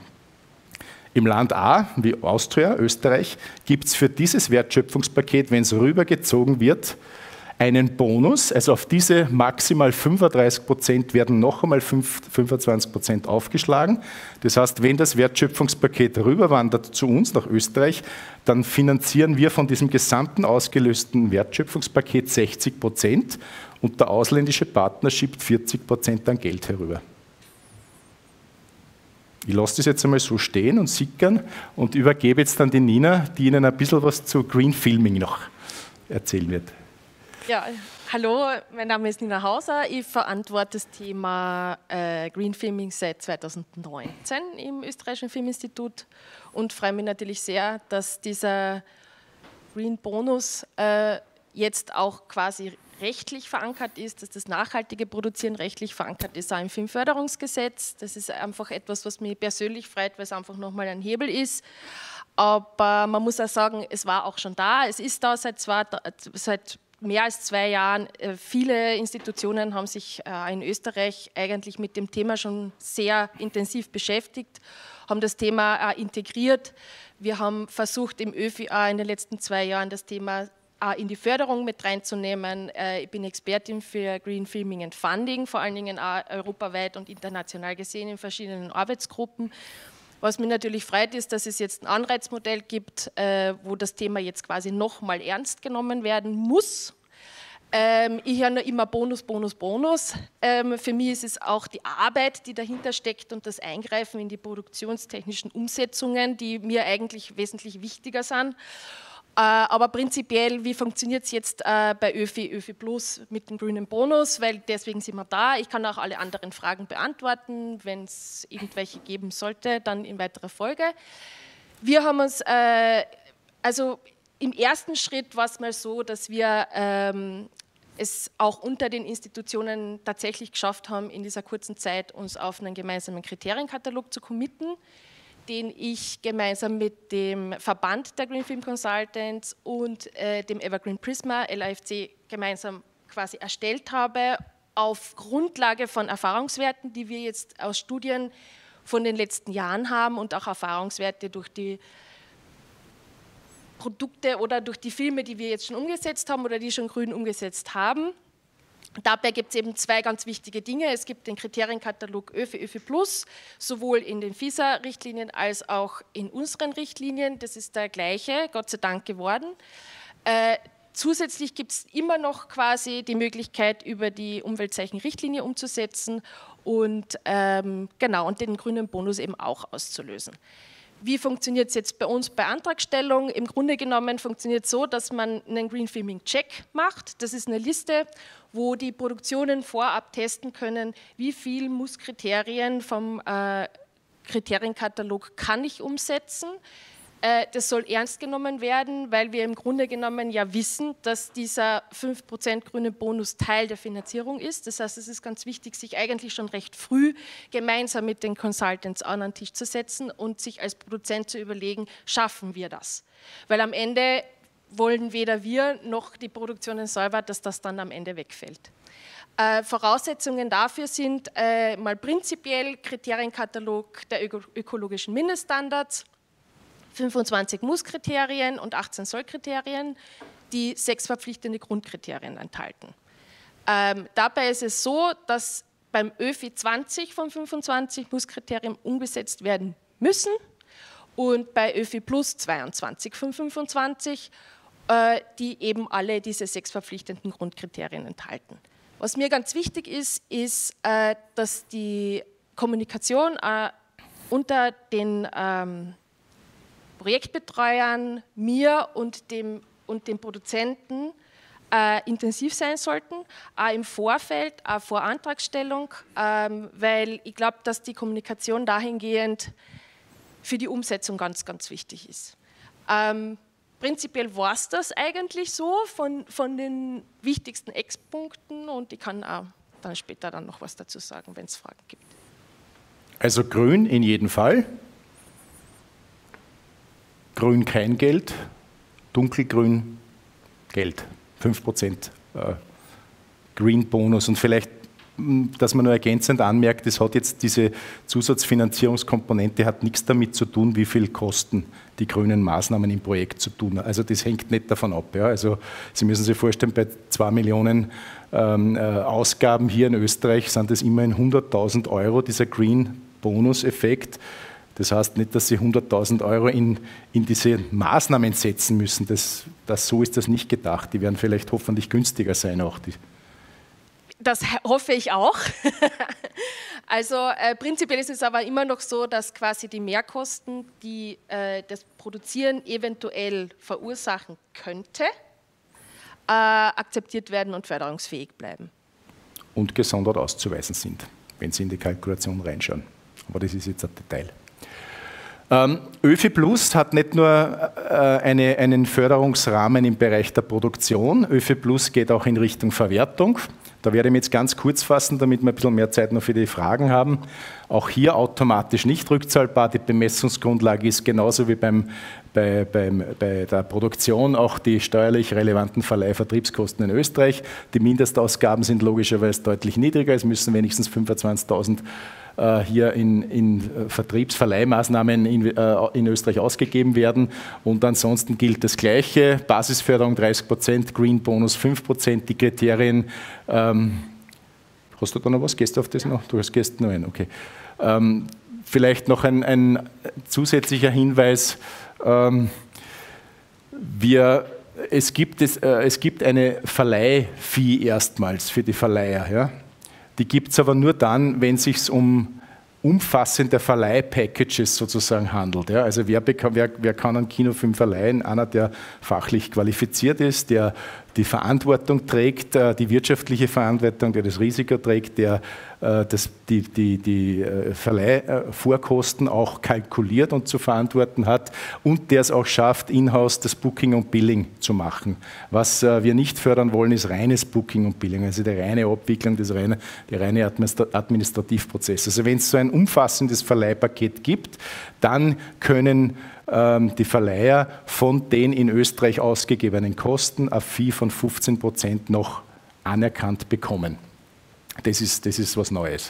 Im Land A, wie Austria, Österreich, gibt es für dieses Wertschöpfungspaket, wenn es rübergezogen wird, einen Bonus, also auf diese maximal fünfunddreißig Prozent werden noch einmal fünfundzwanzig Prozent aufgeschlagen. Das heißt, wenn das Wertschöpfungspaket rüberwandert zu uns nach Österreich, dann finanzieren wir von diesem gesamten ausgelösten Wertschöpfungspaket sechzig Prozent und der ausländische Partner schiebt vierzig Prozent an Geld herüber. Ich lasse das jetzt einmal so stehen und sickern und übergebe jetzt dann die Nina, die Ihnen ein bisschen was zu Green Filming noch erzählen wird. Ja, hallo, mein Name ist Nina Hauser. Ich verantworte das Thema äh, Green Filming seit zweitausendneunzehn im Österreichischen Filminstitut und freue mich natürlich sehr, dass dieser Green Bonus äh, jetzt auch quasi rechtlich verankert ist, dass das nachhaltige Produzieren rechtlich verankert ist, auch im Filmförderungsgesetz. Das ist einfach etwas, was mich persönlich freut, weil es einfach nochmal ein Hebel ist. Aber man muss auch sagen, es war auch schon da, es ist da seit, zwei, seit mehr als zwei Jahren. Viele Institutionen haben sich in Österreich eigentlich mit dem Thema schon sehr intensiv beschäftigt, haben das Thema integriert. Wir haben versucht, im ÖFI in den letzten zwei Jahren das Thema in die Förderung mit reinzunehmen. Ich bin Expertin für Green Filming and Funding, vor allen Dingen auch europaweit und international gesehen in verschiedenen Arbeitsgruppen. Was mich natürlich freut, ist, dass es jetzt ein Anreizmodell gibt, äh, wo das Thema jetzt quasi nochmal ernst genommen werden muss. Ähm, ich höre nur immer Bonus, Bonus, Bonus. Ähm, für mich ist es auch die Arbeit, die dahinter steckt und das Eingreifen in die produktionstechnischen Umsetzungen, die mir eigentlich wesentlich wichtiger sind. Aber prinzipiell, wie funktioniert es jetzt äh, bei ÖFI, ÖFI Plus mit dem grünen Bonus, weil deswegen sind wir da. Ich kann auch alle anderen Fragen beantworten, wenn es irgendwelche geben sollte, dann in weiterer Folge. Wir haben uns, äh, also im ersten Schritt war es mal so, dass wir ähm, es auch unter den Institutionen tatsächlich geschafft haben, in dieser kurzen Zeit uns auf einen gemeinsamen Kriterienkatalog zu committen, den ich gemeinsam mit dem Verband der Green Film Consultants und äh, dem Evergreen Prisma, L A F C, gemeinsam quasi erstellt habe, auf Grundlage von Erfahrungswerten, die wir jetzt aus Studien von den letzten Jahren haben und auch Erfahrungswerte durch die Produkte oder durch die Filme, die wir jetzt schon umgesetzt haben oder die schon grün umgesetzt haben. Dabei gibt es eben zwei ganz wichtige Dinge. Es gibt den Kriterienkatalog ÖFI, ÖFI Plus, sowohl in den FISA-Richtlinien als auch in unseren Richtlinien. Das ist der gleiche, Gott sei Dank geworden. Äh, zusätzlich gibt es immer noch quasi die Möglichkeit, über die Umweltzeichen-Richtlinie umzusetzen und, ähm, genau, und den grünen Bonus eben auch auszulösen. Wie funktioniert es jetzt bei uns bei Antragstellung? Im Grunde genommen funktioniert es so, dass man einen Green Filming Check macht. Das ist eine Liste, wo die Produktionen vorab testen können, wie viel muss Kriterien vom äh, Kriterienkatalog kann ich umsetzen. Äh, das soll ernst genommen werden, weil wir im Grunde genommen ja wissen, dass dieser fünf Prozent grüne Bonus Teil der Finanzierung ist. Das heißt, es ist ganz wichtig, sich eigentlich schon recht früh gemeinsam mit den Consultants an den Tisch zu setzen und sich als Produzent zu überlegen, schaffen wir das? Weil am Ende wollen weder wir noch die Produktionen selber, dass das dann am Ende wegfällt. Äh, Voraussetzungen dafür sind äh, mal prinzipiell Kriterienkatalog der öko ökologischen Mindeststandards, fünfundzwanzig Muss-Kriterien und achtzehn Soll-Kriterien, die sechs verpflichtende Grundkriterien enthalten. Ähm, dabei ist es so, dass beim ÖFI zwanzig von fünfundzwanzig Muss-Kriterien umgesetzt werden müssen und bei ÖFI Plus zweiundzwanzig von fünfundzwanzig, äh, die eben alle diese sechs verpflichtenden Grundkriterien enthalten. Was mir ganz wichtig ist, ist, äh, dass die Kommunikation äh, unter den ähm, Projektbetreuern, mir und dem, und dem Produzenten äh, intensiv sein sollten, auch im Vorfeld, auch vor Antragstellung, ähm, weil ich glaube, dass die Kommunikation dahingehend für die Umsetzung ganz, ganz wichtig ist. Ähm, prinzipiell war es das eigentlich so von, von den wichtigsten Eckpunkten und ich kann auch dann später dann noch was dazu sagen, wenn es Fragen gibt. Also grün in jedem Fall. Grün kein Geld, dunkelgrün Geld, fünf Prozent äh, Green Bonus. Und vielleicht, dass man nur ergänzend anmerkt, das hat jetzt diese Zusatzfinanzierungskomponente hat nichts damit zu tun, wie viel kosten die grünen Maßnahmen im Projekt zu tun. Also das hängt nicht davon ab. Ja. Also Sie müssen sich vorstellen, bei zwei Millionen ähm, äh, Ausgaben hier in Österreich sind das immerhin hunderttausend Euro, dieser Green Bonus-Effekt. Das heißt nicht, dass Sie hunderttausend Euro in, in diese Maßnahmen setzen müssen. Das, das, so ist das nicht gedacht. Die werden vielleicht hoffentlich günstiger sein auch. Die. Das hoffe ich auch. Also äh, prinzipiell ist es aber immer noch so, dass quasi die Mehrkosten, die äh, das Produzieren eventuell verursachen könnte, äh, akzeptiert werden und förderungsfähig bleiben. Und gesondert auszuweisen sind, wenn Sie in die Kalkulation reinschauen. Aber das ist jetzt ein Detail. Ähm, ÖFI Plus hat nicht nur äh, eine, einen Förderungsrahmen im Bereich der Produktion, ÖFI Plus geht auch in Richtung Verwertung. Da werde ich mich jetzt ganz kurz fassen, damit wir ein bisschen mehr Zeit noch für die Fragen haben. Auch hier automatisch nicht rückzahlbar. Die Bemessungsgrundlage ist genauso wie beim, bei, beim, bei der Produktion auch die steuerlich relevanten Verleihvertriebskosten in Österreich. Die Mindestausgaben sind logischerweise deutlich niedriger. Es müssen wenigstens fünfundzwanzigtausend hier in, in Vertriebsverleihmaßnahmen in, äh, in Österreich ausgegeben werden. Und ansonsten gilt das Gleiche. Basisförderung dreißig Prozent, Green Bonus fünf Prozent, die Kriterien. Ähm, hast du da noch was? Gehst du auf das noch? Du hast gehst noch ein, okay. Ähm, vielleicht noch ein, ein zusätzlicher Hinweis. Ähm, wir, es, gibt es, äh, es gibt eine Verleihfee erstmals für die Verleiher. Ja? Die gibt es aber nur dann, wenn es sich um umfassende Verleih-Packages sozusagen handelt. Ja, also wer, wer, wer kann einen Kinofilm verleihen? Einer, der fachlich qualifiziert ist, der die Verantwortung trägt, die wirtschaftliche Verantwortung, der das Risiko trägt, der das, die, die, die Verleihvorkosten auch kalkuliert und zu verantworten hat und der es auch schafft, in-house das Booking und Billing zu machen. Was wir nicht fördern wollen, ist reines Booking und Billing, also die reine Abwicklung, das reine, der reine Administrativprozess. Also wenn es so ein umfassendes Verleihpaket gibt, dann können ähm, die Verleiher von den in Österreich ausgegebenen Kosten eine Fee von fünfzehn Prozent noch anerkannt bekommen. Das ist, das ist was Neues.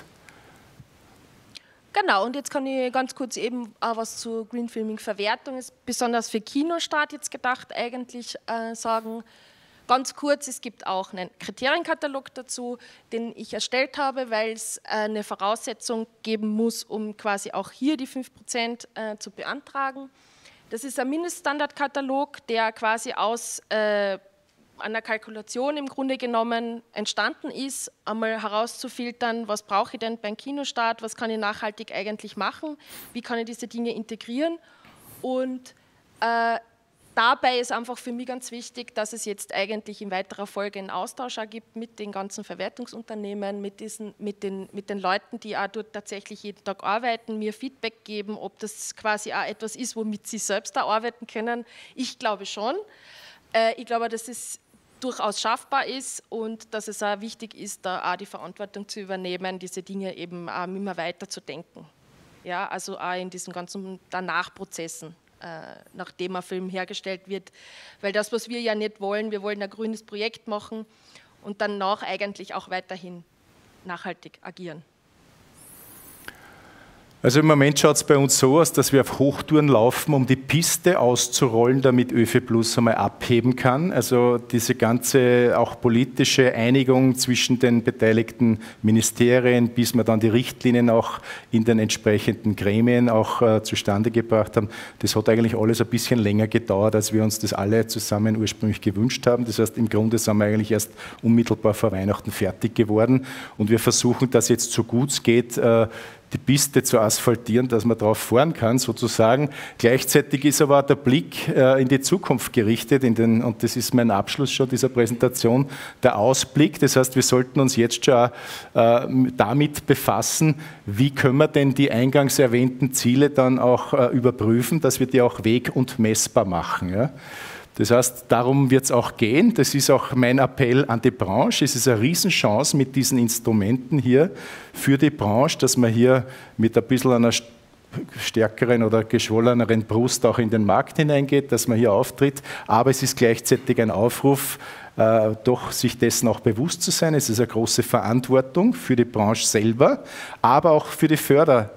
Genau, und jetzt kann ich ganz kurz eben auch was zu Green Filming Verwertung, ist besonders für Kinostart jetzt gedacht, eigentlich äh, sagen. Ganz kurz, es gibt auch einen Kriterienkatalog dazu, den ich erstellt habe, weil es eine Voraussetzung geben muss, um quasi auch hier die fünf Prozent äh, zu beantragen. Das ist ein Mindeststandardkatalog, der quasi aus äh, einer Kalkulation im Grunde genommen entstanden ist, einmal herauszufiltern, was brauche ich denn beim Kinostart, was kann ich nachhaltig eigentlich machen, wie kann ich diese Dinge integrieren. Und äh, dabei ist einfach für mich ganz wichtig, dass es jetzt eigentlich in weiterer Folge einen Austausch auch gibt mit den ganzen Verwertungsunternehmen, mit, diesen, mit, den, mit den Leuten, die auch dort tatsächlich jeden Tag arbeiten, mir Feedback geben, ob das quasi auch etwas ist, womit sie selbst da arbeiten können. Ich glaube schon. Äh, ich glaube, dass es durchaus schaffbar ist und dass es auch wichtig ist, da auch die Verantwortung zu übernehmen, diese Dinge eben auch immer weiter zu denken. Ja, also auch in diesen ganzen Danach-Prozessen, äh, nachdem ein Film hergestellt wird. Weil das, was wir ja nicht wollen, wir wollen ein grünes Projekt machen und danach eigentlich auch weiterhin nachhaltig agieren. Also im Moment schaut es bei uns so aus, dass wir auf Hochtouren laufen, um die Piste auszurollen, damit ÖFE-Plus einmal abheben kann. Also diese ganze auch politische Einigung zwischen den beteiligten Ministerien, bis wir dann die Richtlinien auch in den entsprechenden Gremien auch äh, zustande gebracht haben, das hat eigentlich alles ein bisschen länger gedauert, als wir uns das alle zusammen ursprünglich gewünscht haben. Das heißt, im Grunde sind wir eigentlich erst unmittelbar vor Weihnachten fertig geworden und wir versuchen das jetzt so gut es geht, äh, die Piste zu asphaltieren, dass man drauf fahren kann, sozusagen. Gleichzeitig ist aber auch der Blick äh, in die Zukunft gerichtet, in den, und das ist mein Abschluss schon dieser Präsentation, der Ausblick. Das heißt, wir sollten uns jetzt schon äh, damit befassen, wie können wir denn die eingangs erwähnten Ziele dann auch äh, überprüfen, dass wir die auch weg- und messbar machen. Ja? Das heißt, darum wird es auch gehen. Das ist auch mein Appell an die Branche. Es ist eine Riesenchance mit diesen Instrumenten hier für die Branche, dass man hier mit ein bisschen einer stärkeren oder geschwolleneren Brust auch in den Markt hineingeht, dass man hier auftritt. Aber es ist gleichzeitig ein Aufruf, äh, doch sich dessen auch bewusst zu sein. Es ist eine große Verantwortung für die Branche selber, aber auch für die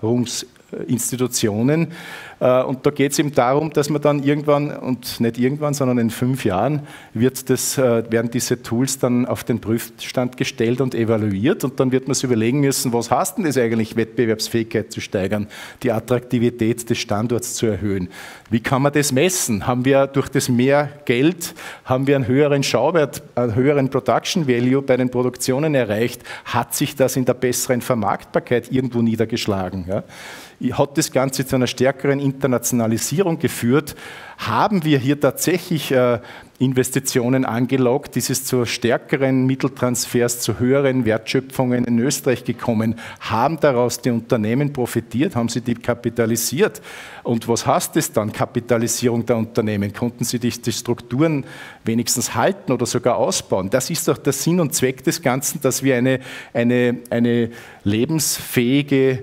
Förderungsinstitutionen. Und da geht es eben darum, dass man dann irgendwann, und nicht irgendwann, sondern in fünf Jahren, wird das, werden diese Tools dann auf den Prüfstand gestellt und evaluiert. Und dann wird man sich überlegen müssen, was heißt denn das eigentlich, Wettbewerbsfähigkeit zu steigern, die Attraktivität des Standorts zu erhöhen. Wie kann man das messen? Haben wir durch das mehr Geld, haben wir einen höheren Schauwert, einen höheren Production Value bei den Produktionen erreicht? Hat sich das in der besseren Vermarktbarkeit irgendwo niedergeschlagen? Ja? Hat das Ganze zu einer stärkeren Internationalisierung geführt? Haben wir hier tatsächlich äh, Investitionen angelockt? Ist es zu stärkeren Mitteltransfers, zu höheren Wertschöpfungen in Österreich gekommen? Haben daraus die Unternehmen profitiert? Haben sie die kapitalisiert? Und was heißt das dann, Kapitalisierung der Unternehmen? Konnten sie die, die Strukturen wenigstens halten oder sogar ausbauen? Das ist doch der Sinn und Zweck des Ganzen, dass wir eine, eine, eine lebensfähige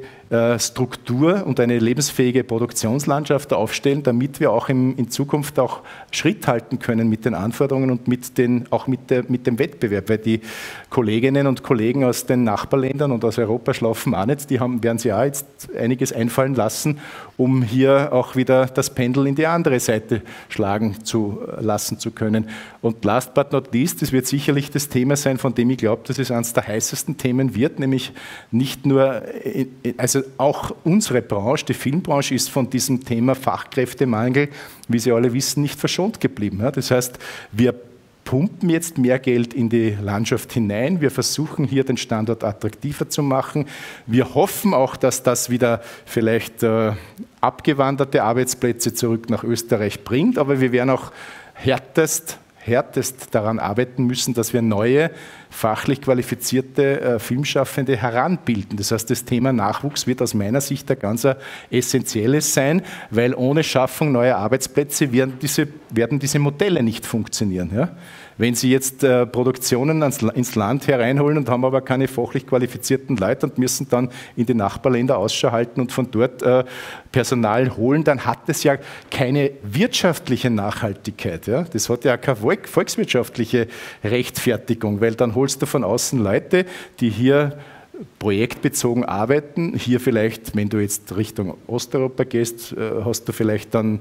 Struktur und eine lebensfähige Produktionslandschaft aufstellen, damit wir auch im, in Zukunft auch Schritt halten können mit den Anforderungen und mit den, auch mit, der, mit dem Wettbewerb, weil die Kolleginnen und Kollegen aus den Nachbarländern und aus Europa schlafen auch nicht, die haben, werden sich auch jetzt einiges einfallen lassen, um hier auch wieder das Pendel in die andere Seite schlagen zu lassen zu können. Und last but not least, das wird sicherlich das Thema sein, von dem ich glaube, dass es eines der heißesten Themen wird, nämlich nicht nur, also auch unsere Branche, die Filmbranche, ist von diesem Thema Fachkräftemangel, wie Sie alle wissen, nicht verschont geblieben. Das heißt, wir pumpen jetzt mehr Geld in die Landschaft hinein. Wir versuchen hier den Standort attraktiver zu machen. Wir hoffen auch, dass das wieder vielleicht äh, abgewanderte Arbeitsplätze zurück nach Österreich bringt, aber wir werden auch härtest härtest daran arbeiten müssen, dass wir neue, fachlich qualifizierte äh, Filmschaffende heranbilden. Das heißt, das Thema Nachwuchs wird aus meiner Sicht ein ganz essentielles sein, weil ohne Schaffung neuer Arbeitsplätze werden diese, werden diese Modelle nicht funktionieren. Ja? Wenn Sie jetzt äh, Produktionen ans, ins Land hereinholen und haben aber keine fachlich qualifizierten Leute und müssen dann in die Nachbarländer Ausschau halten und von dort äh, Personal holen, dann hat das ja keine wirtschaftliche Nachhaltigkeit. Ja? Das hat ja keine volkswirtschaftliche Rechtfertigung, weil dann holst du von außen Leute, die hier projektbezogen arbeiten. Hier vielleicht, wenn du jetzt Richtung Osteuropa gehst, hast du vielleicht dann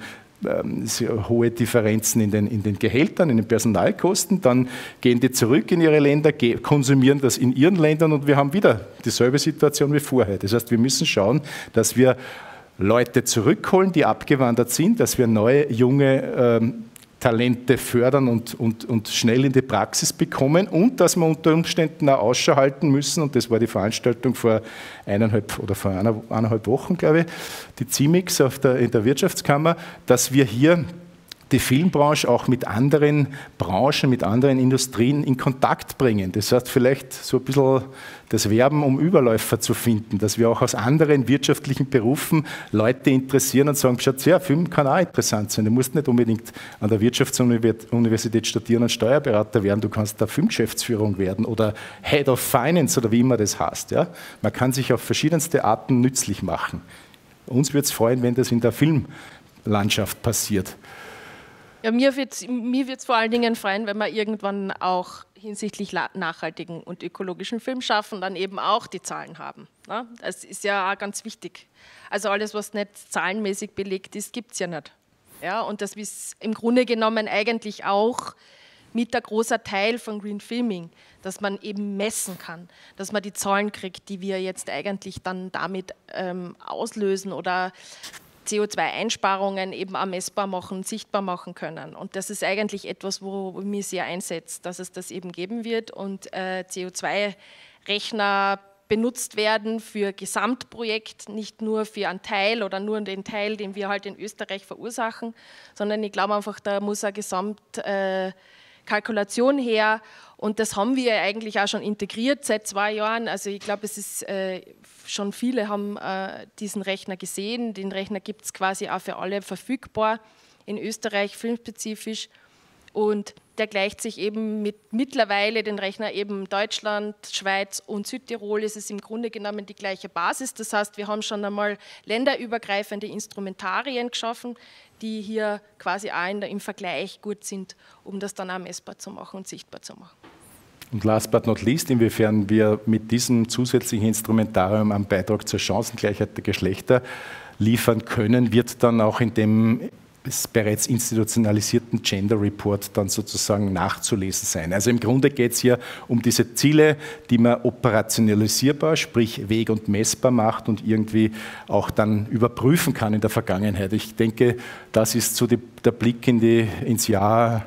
hohe Differenzen in den, in den Gehältern, in den Personalkosten, dann gehen die zurück in ihre Länder, konsumieren das in ihren Ländern und wir haben wieder dieselbe Situation wie vorher. Das heißt, wir müssen schauen, dass wir Leute zurückholen, die abgewandert sind, dass wir neue, junge ähm, Talente fördern und, und, und schnell in die Praxis bekommen und dass wir unter Umständen auch Ausschau halten müssen, und das war die Veranstaltung vor eineinhalb oder vor einer, eineinhalb Wochen, glaube ich, die C I M I X auf der, in der Wirtschaftskammer, dass wir hier die Filmbranche auch mit anderen Branchen, mit anderen Industrien in Kontakt bringen. Das heißt, vielleicht so ein bisschen das Werben, um Überläufer zu finden, dass wir auch aus anderen wirtschaftlichen Berufen Leute interessieren und sagen, schaut, ja, Film kann auch interessant sein. Du musst nicht unbedingt an der Wirtschaftsuniversität studieren und Steuerberater werden, du kannst da Filmgeschäftsführung werden oder Head of Finance oder wie immer das heißt. Ja? Man kann sich auf verschiedenste Arten nützlich machen. Uns würde es freuen, wenn das in der Filmlandschaft passiert. Ja, mir wird es mir wird's vor allen Dingen freuen, wenn wir irgendwann auch hinsichtlich nachhaltigen und ökologischen Film schaffen, dann eben auch die Zahlen haben. Ne? Das ist ja auch ganz wichtig. Also alles, was nicht zahlenmäßig belegt ist, gibt es ja nicht. Ja, und das ist im Grunde genommen eigentlich auch mit der großer Teil von Green Filming, dass man eben messen kann, dass man die Zahlen kriegt, die wir jetzt eigentlich dann damit ähm, auslösen oder C O zwei Einsparungen eben auch messbar machen, sichtbar machen können. Und das ist eigentlich etwas, wo ich mich sehr einsetzt, dass es das eben geben wird und äh, C O zwei Rechner benutzt werden für Gesamtprojekt, nicht nur für einen Teil oder nur den Teil, den wir halt in Österreich verursachen, sondern ich glaube einfach, da muss eine Gesamtkalkulation äh, her. Und das haben wir eigentlich auch schon integriert seit zwei Jahren. Also ich glaube, es ist äh, schon viele haben äh, diesen Rechner gesehen. Den Rechner gibt es quasi auch für alle verfügbar in Österreich, filmspezifisch. Und der gleicht sich eben mit mittlerweile den Rechner eben Deutschland, Schweiz und Südtirol. Es ist im Grunde genommen die gleiche Basis. Das heißt, wir haben schon einmal länderübergreifende Instrumentarien geschaffen, die hier quasi auch in der, im Vergleich gut sind, um das dann auch messbar zu machen und sichtbar zu machen. Und last but not least, inwiefern wir mit diesem zusätzlichen Instrumentarium einen Beitrag zur Chancengleichheit der Geschlechter liefern können, wird dann auch in dem bereits institutionalisierten Gender Report dann sozusagen nachzulesen sein. Also im Grunde geht es hier um diese Ziele, die man operationalisierbar, sprich weg- und messbar macht und irgendwie auch dann überprüfen kann in der Vergangenheit. Ich denke, das ist so die, der Blick in die, ins Jahr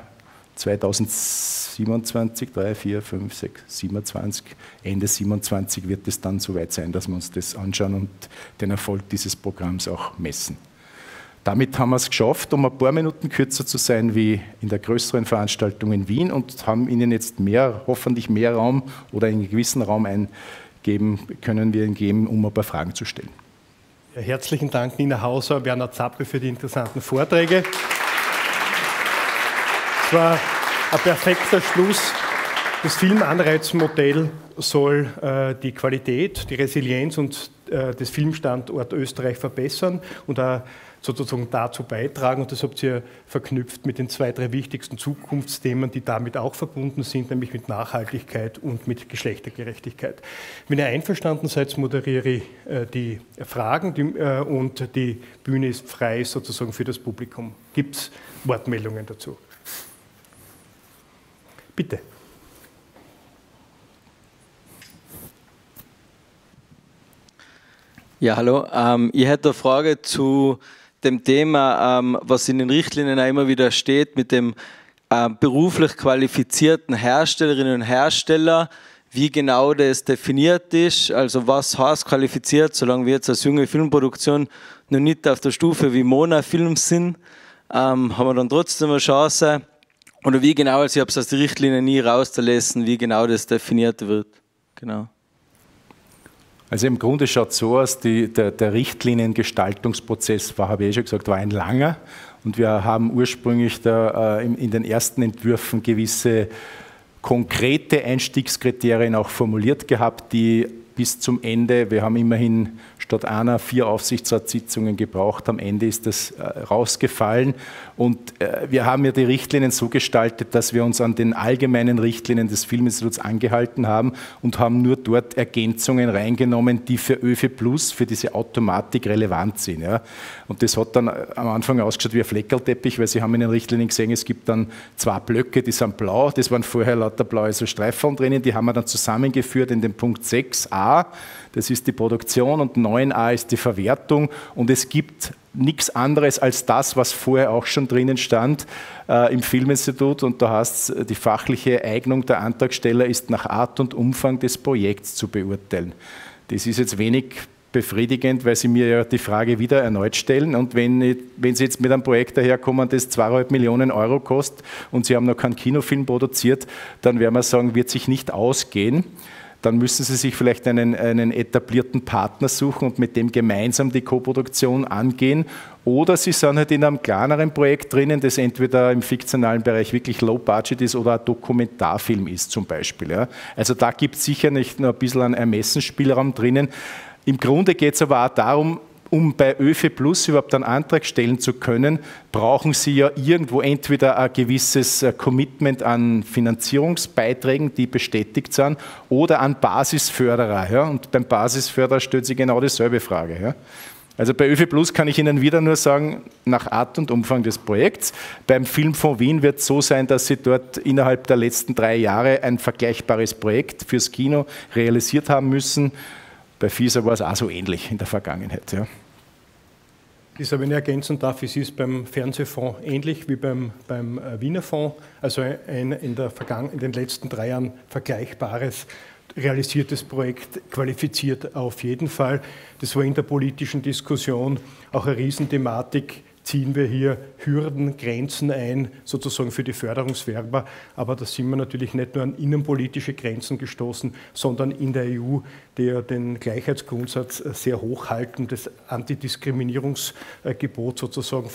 zweitausendsiebenundzwanzig, drei, vier, fünf, sechs, siebenundzwanzig, Ende siebenundzwanzig wird es dann soweit sein, dass wir uns das anschauen und den Erfolg dieses Programms auch messen. Damit haben wir es geschafft, um ein paar Minuten kürzer zu sein wie in der größeren Veranstaltung in Wien und haben Ihnen jetzt mehr, hoffentlich mehr Raum oder einen gewissen Raum eingeben, können wir Ihnen geben, um ein paar Fragen zu stellen. Ja, herzlichen Dank Nina Hauser, Bernhard Zappel für die interessanten Vorträge. Es war ein perfekter Schluss. Das Filmanreizmodell soll äh, die Qualität, die Resilienz und äh, des Filmstandorts Österreich verbessern und auch sozusagen dazu beitragen. Und das habt ihr verknüpft mit den zwei, drei wichtigsten Zukunftsthemen, die damit auch verbunden sind, nämlich mit Nachhaltigkeit und mit Geschlechtergerechtigkeit. Wenn ihr einverstanden seid, moderiere ich äh, die Fragen die, äh, und die Bühne ist frei sozusagen für das Publikum. Gibt es Wortmeldungen dazu? Bitte. Ja, hallo. Ähm, ich hätte eine Frage zu dem Thema, ähm, was in den Richtlinien auch immer wieder steht, mit dem äh, beruflich qualifizierten Herstellerinnen und Hersteller, wie genau das definiert ist, also was heißt qualifiziert, solange wir jetzt als junge Filmproduktion noch nicht auf der Stufe wie Mona Films sind, ähm, haben wir dann trotzdem eine Chance. Oder wie genau, also ich habe es aus der Richtlinie nie rauszulesen, wie genau das definiert wird. Genau. Also im Grunde schaut es so aus, die, der, der Richtliniengestaltungsprozess war, habe ich eh schon gesagt, war ein langer. Und wir haben ursprünglich da, äh, in, in den ersten Entwürfen gewisse konkrete Einstiegskriterien auch formuliert gehabt, die bis zum Ende, wir haben immerhin statt einer vier Aufsichtsratssitzungen gebraucht, am Ende ist das äh, rausgefallen. Und äh, wir haben ja die Richtlinien so gestaltet, dass wir uns an den allgemeinen Richtlinien des Filminstituts angehalten haben und haben nur dort Ergänzungen reingenommen, die für ÖFI Plus, für diese Automatik relevant sind. Ja. Und das hat dann am Anfang ausgeschaut wie ein Fleckerlteppich, weil Sie haben in den Richtlinien gesehen, es gibt dann zwei Blöcke, die sind blau, das waren vorher lauter blaue so Streifen drinnen, die haben wir dann zusammengeführt in den Punkt sechs a, das ist die Produktion, und neun neun a ist die Verwertung und es gibt nichts anderes als das, was vorher auch schon drinnen stand äh, im Filminstitut, und da heißt es, die fachliche Eignung der Antragsteller ist nach Art und Umfang des Projekts zu beurteilen. Das ist jetzt wenig befriedigend, weil Sie mir ja die Frage wieder erneut stellen, und wenn, ich, wenn Sie jetzt mit einem Projekt daherkommen, das zweieinhalb Millionen Euro kostet und Sie haben noch keinen Kinofilm produziert, dann werden wir sagen, wird sich nicht ausgehen. Dann müssen Sie sich vielleicht einen, einen etablierten Partner suchen und mit dem gemeinsam die Koproduktion angehen. Oder Sie sind halt in einem kleineren Projekt drinnen, das entweder im fiktionalen Bereich wirklich low budget ist oder ein Dokumentarfilm ist zum Beispiel. Ja. Also da gibt es sicher nicht nur ein bisschen einen Ermessensspielraum drinnen. Im Grunde geht es aber auch darum, um bei ÖFE Plus überhaupt einen Antrag stellen zu können, brauchen Sie ja irgendwo entweder ein gewisses Commitment an Finanzierungsbeiträgen, die bestätigt sind, oder an Basisförderer. Ja? Und beim Basisförderer stellt sich genau dieselbe Frage. Ja? Also bei ÖFE Plus kann ich Ihnen wieder nur sagen, nach Art und Umfang des Projekts. Beim Filmfonds Wien wird es so sein, dass Sie dort innerhalb der letzten drei Jahre ein vergleichbares Projekt fürs Kino realisiert haben müssen. Bei FISA war es auch so ähnlich in der Vergangenheit. Ja. Lisa, wenn ich ergänzen darf, es ist beim Fernsehfonds ähnlich wie beim, beim Wiener Fonds, also ein in, der Vergangen in den letzten drei Jahren vergleichbares, realisiertes Projekt, qualifiziert auf jeden Fall. Das war in der politischen Diskussion auch eine Riesenthematik. Ziehen wir hier Hürden, Grenzen ein, sozusagen für die Förderungswerber. Aber da sind wir natürlich nicht nur an innenpolitische Grenzen gestoßen, sondern in der E U, die ja den Gleichheitsgrundsatz sehr hoch halten, das Antidiskriminierungsgebot sozusagen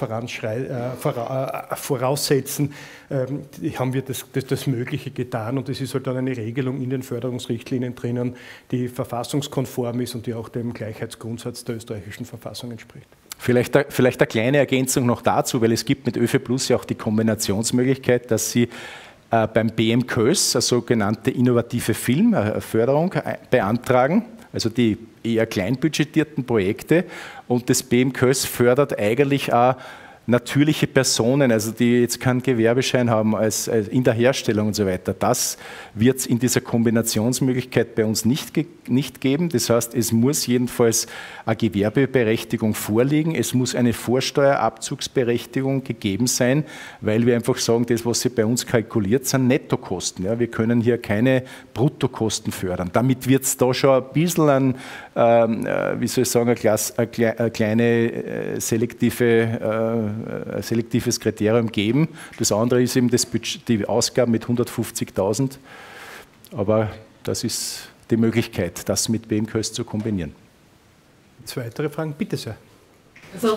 voraussetzen, haben wir das, das, das Mögliche getan. Und es ist halt dann eine Regelung in den Förderungsrichtlinien drinnen, die verfassungskonform ist und die auch dem Gleichheitsgrundsatz der österreichischen Verfassung entspricht. Vielleicht, vielleicht eine kleine Ergänzung noch dazu, weil es gibt mit ÖFE Plus ja auch die Kombinationsmöglichkeit, dass Sie äh, beim B M K Ö S eine sogenannte innovative Filmförderung beantragen, also die eher kleinbudgetierten Projekte, und das B M K Ö S fördert eigentlich auch natürliche Personen, also die jetzt keinen Gewerbeschein haben als, als in der Herstellung und so weiter. Das wird es in dieser Kombinationsmöglichkeit bei uns nicht, ge nicht geben. Das heißt, es muss jedenfalls eine Gewerbeberechtigung vorliegen, es muss eine Vorsteuerabzugsberechtigung gegeben sein, weil wir einfach sagen, das, was Sie bei uns kalkuliert, sind Nettokosten. Ja, wir können hier keine Bruttokosten fördern. Damit wird es da schon ein bisschen ein, ähm, wie soll ich sagen, eine, Klasse, eine, Kle eine kleine äh, selektive äh, ein selektives Kriterium geben. Das andere ist eben das Budget, die Ausgaben mit hundertfünfzigtausend. Aber das ist die Möglichkeit, das mit B M K Ö S zu kombinieren. Zwei weitere Fragen, bitte sehr. Also,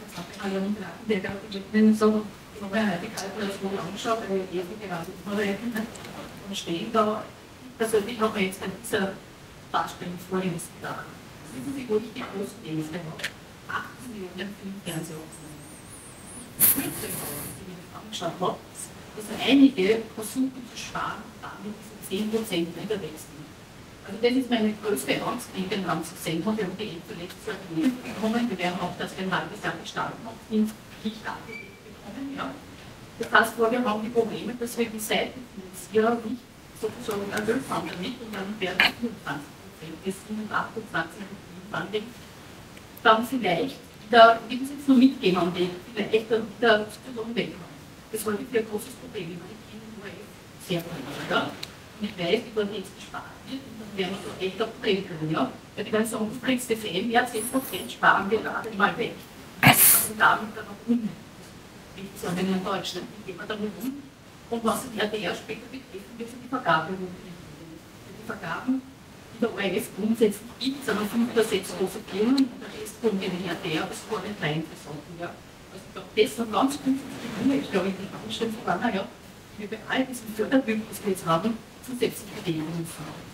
wenn ich so vorher die Kalkulation anschaue, bei der Ewig gerade und stehen da, persönlich habe ich jetzt an dieser Darstellung vorhin gedacht. Wissen Sie, wo ich die großen Lese habe? achtzehn Millionen Filmfernsehopfer. Die ich angeschaut habe, dass einige versuchen zu sparen, damit diese zehn Prozent unterwegs sind. Also das ist meine größte Angst, die ich den Raum zu sehen habe. Wir haben die letztes Jahr bekommen, wir werden auch das ein halbes Jahr gestartet haben, nicht bekommen. Ja. Das heißt, wir haben die Probleme, dass wir die Seitenfinanzierer nicht sozusagen erhöht haben damit, und dann werden fünfundzwanzig Prozent, das sind achtundzwanzig Prozent, dann vielleicht da gibt es jetzt nur mitgehen an den, vielleicht dann wieder Diskussion wegkommen. Das war wirklich ein großes Problem. Ich meine, die Kinder waren sehr gut, ja? Und ich weiß, wie man jetzt gespart wird, und dann werden wir da echt auch bringen können, ja? Weil die ganze sagen, du bringst F M, ja, zehn Prozent sparen wir gerade mal weg. Und damit dann auch um. Wie sagen wir in Deutschland, wie gehen wir damit um? Und was die R T R später betrifft, wird es die Vergabe die Vergaben, die der O R F grundsätzlich gibt, sondern fünf oder sechs große Firmen, und der Rest kommt in den R T R, aber es war nicht rein versorgen. Ja. Also ich glaube, das noch ganz gut funktioniert. Ich glaube, die Anstellung war, naja, wir bei all diesen Fördermitteln, die wir jetzt haben, zusätzliche Bedingungen haben.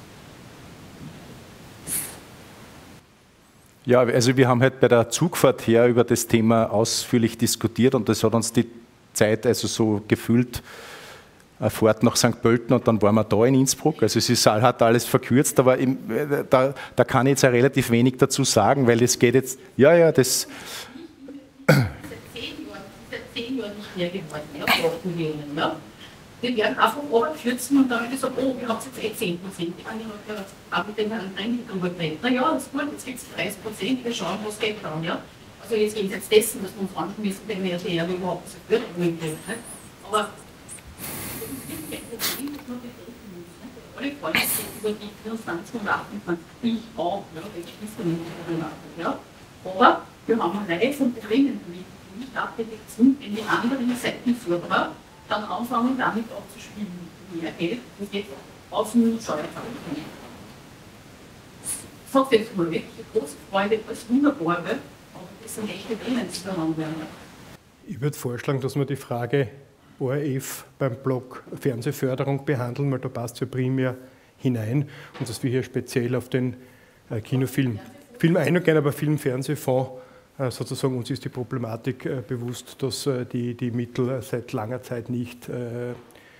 Ja, also wir haben halt bei der Zugfahrt her über das Thema ausführlich diskutiert, und das hat uns die Zeit also so gefühlt, eine Fahrt nach Sankt Pölten, und dann waren wir da in Innsbruck. Also es ist, hat alles verkürzt, aber im, da, da kann ich jetzt auch relativ wenig dazu sagen, weil es geht jetzt, ja, ja, das... Seit zehn Jahren, seit zehn Jahren nicht mehr geworden, ja, acht Millionen, ja. die werden einfach runterkürzen und dann ist so, oh, wir haben jetzt eh zehn Prozent. Ich habe ja mit den Herrn drüber geredet. Na ja, das ist gut, jetzt gibt es dreißig Prozent, wir schauen, was geht dann. Ja? Also jetzt geht es jetzt dessen, dass wir uns anschließen, wenn wir ja überhaupt so gut möglich. Aber alle Freunde über die vierundzwanzig und achtundzwanzig, ich auch, ja, ich schließe nicht Problematik. Ja? Aber wir haben eine Reihe von Problemen, die nicht abgedeckt sind, wenn die anderen Seitenförderer dann anfangen, damit auch zu spielen. Mehr Geld und jetzt außen Steuerzahlungen. Ich sage jetzt mal wirklich, große Freude, als wunderbar, aber das sind echte Willensverhandlungen. Ich würde vorschlagen, dass wir die Frage O R F beim Blog Fernsehförderung behandeln, weil da passt ja primär hinein und dass wir hier speziell auf den äh, Kinofilm Film eingehen, aber Film-Fernsehfonds äh, sozusagen, uns ist die Problematik äh, bewusst, dass äh, die, die Mittel seit langer Zeit nicht äh,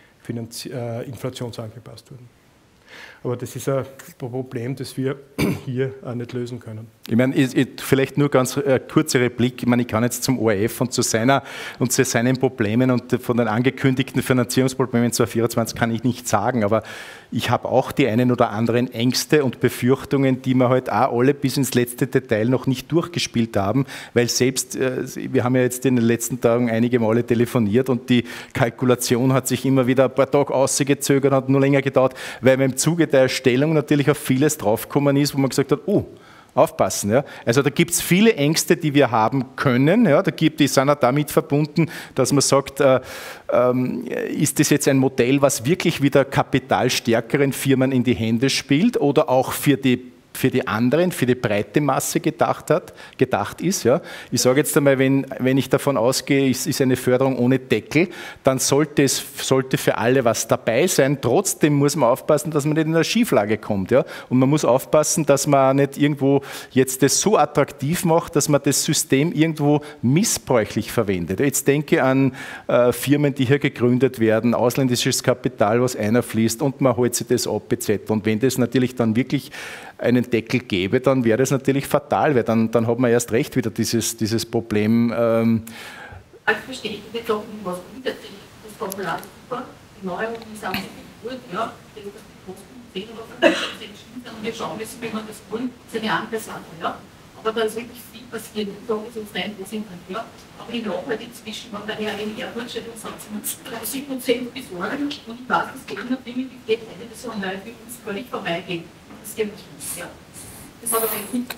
äh, inflationsangepasst wurden. Aber das ist ein Problem, das wir hier auch nicht lösen können. Ich meine, ich, ich, vielleicht nur ganz äh, kurze Replik. Ich meine, ich kann jetzt zum O R F und zu, seiner, und zu seinen Problemen und von den angekündigten Finanzierungsproblemen zweitausendvierundzwanzig kann ich nichts sagen, aber ich habe auch die einen oder anderen Ängste und Befürchtungen, die wir heute halt auch alle bis ins letzte Detail noch nicht durchgespielt haben, weil selbst, äh, wir haben ja jetzt in den letzten Tagen einige Male telefoniert und die Kalkulation hat sich immer wieder ein paar Tage ausgezögert, hat nur länger gedauert, weil wir im Zuge der Erstellung natürlich auf vieles draufgekommen ist, wo man gesagt hat, oh, aufpassen. Ja. Also da gibt es viele Ängste, die wir haben können. Ja. Da gibt, die sind auch damit verbunden, dass man sagt, äh, ähm, ist das jetzt ein Modell, was wirklich wieder kapitalstärkeren Firmen in die Hände spielt oder auch für die für die anderen, für die breite Masse gedacht hat, gedacht ist. Ja. Ich sage jetzt einmal, wenn, wenn ich davon ausgehe, es ist eine Förderung ohne Deckel, dann sollte es sollte für alle was dabei sein. Trotzdem muss man aufpassen, dass man nicht in eine Schieflage kommt. Ja. Und man muss aufpassen, dass man nicht irgendwo jetzt das so attraktiv macht, dass man das System irgendwo missbräuchlich verwendet. Jetzt denke an äh, Firmen, die hier gegründet werden, ausländisches Kapital, was einfließt und man holt sich das ab et cetera. Und wenn das natürlich dann wirklich einen Deckel gäbe, dann wäre das natürlich fatal, weil dann, dann hat man erst recht wieder dieses, dieses Problem. Ähm also verstehe ich nicht, was gut ist, das Formular ist super, die Neuerungen sind gut, ja, die Kosten zehn oder fünfzehn Prozent stimmt, und wir schauen müssen, wie man das wollen, das ist eine andere Sache, ja. Aber da ist wirklich viel passiert, ich sage es uns rein, wo sind wir, ja. Aber ich glaube halt inzwischen, wenn der Herr in Erdwirtschaft sagt, sie müssen dreißig Prozent besorgen, und ich weiß, das geht nicht, die geht eine, das soll neu für uns völlig vorbeigehen. Das geht nicht. Ja. Das hat aber ein Kind.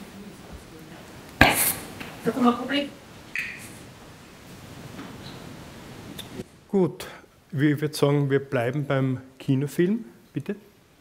Das ist ein Problem. Gut, ich würde sagen, wir bleiben beim Kinofilm, bitte.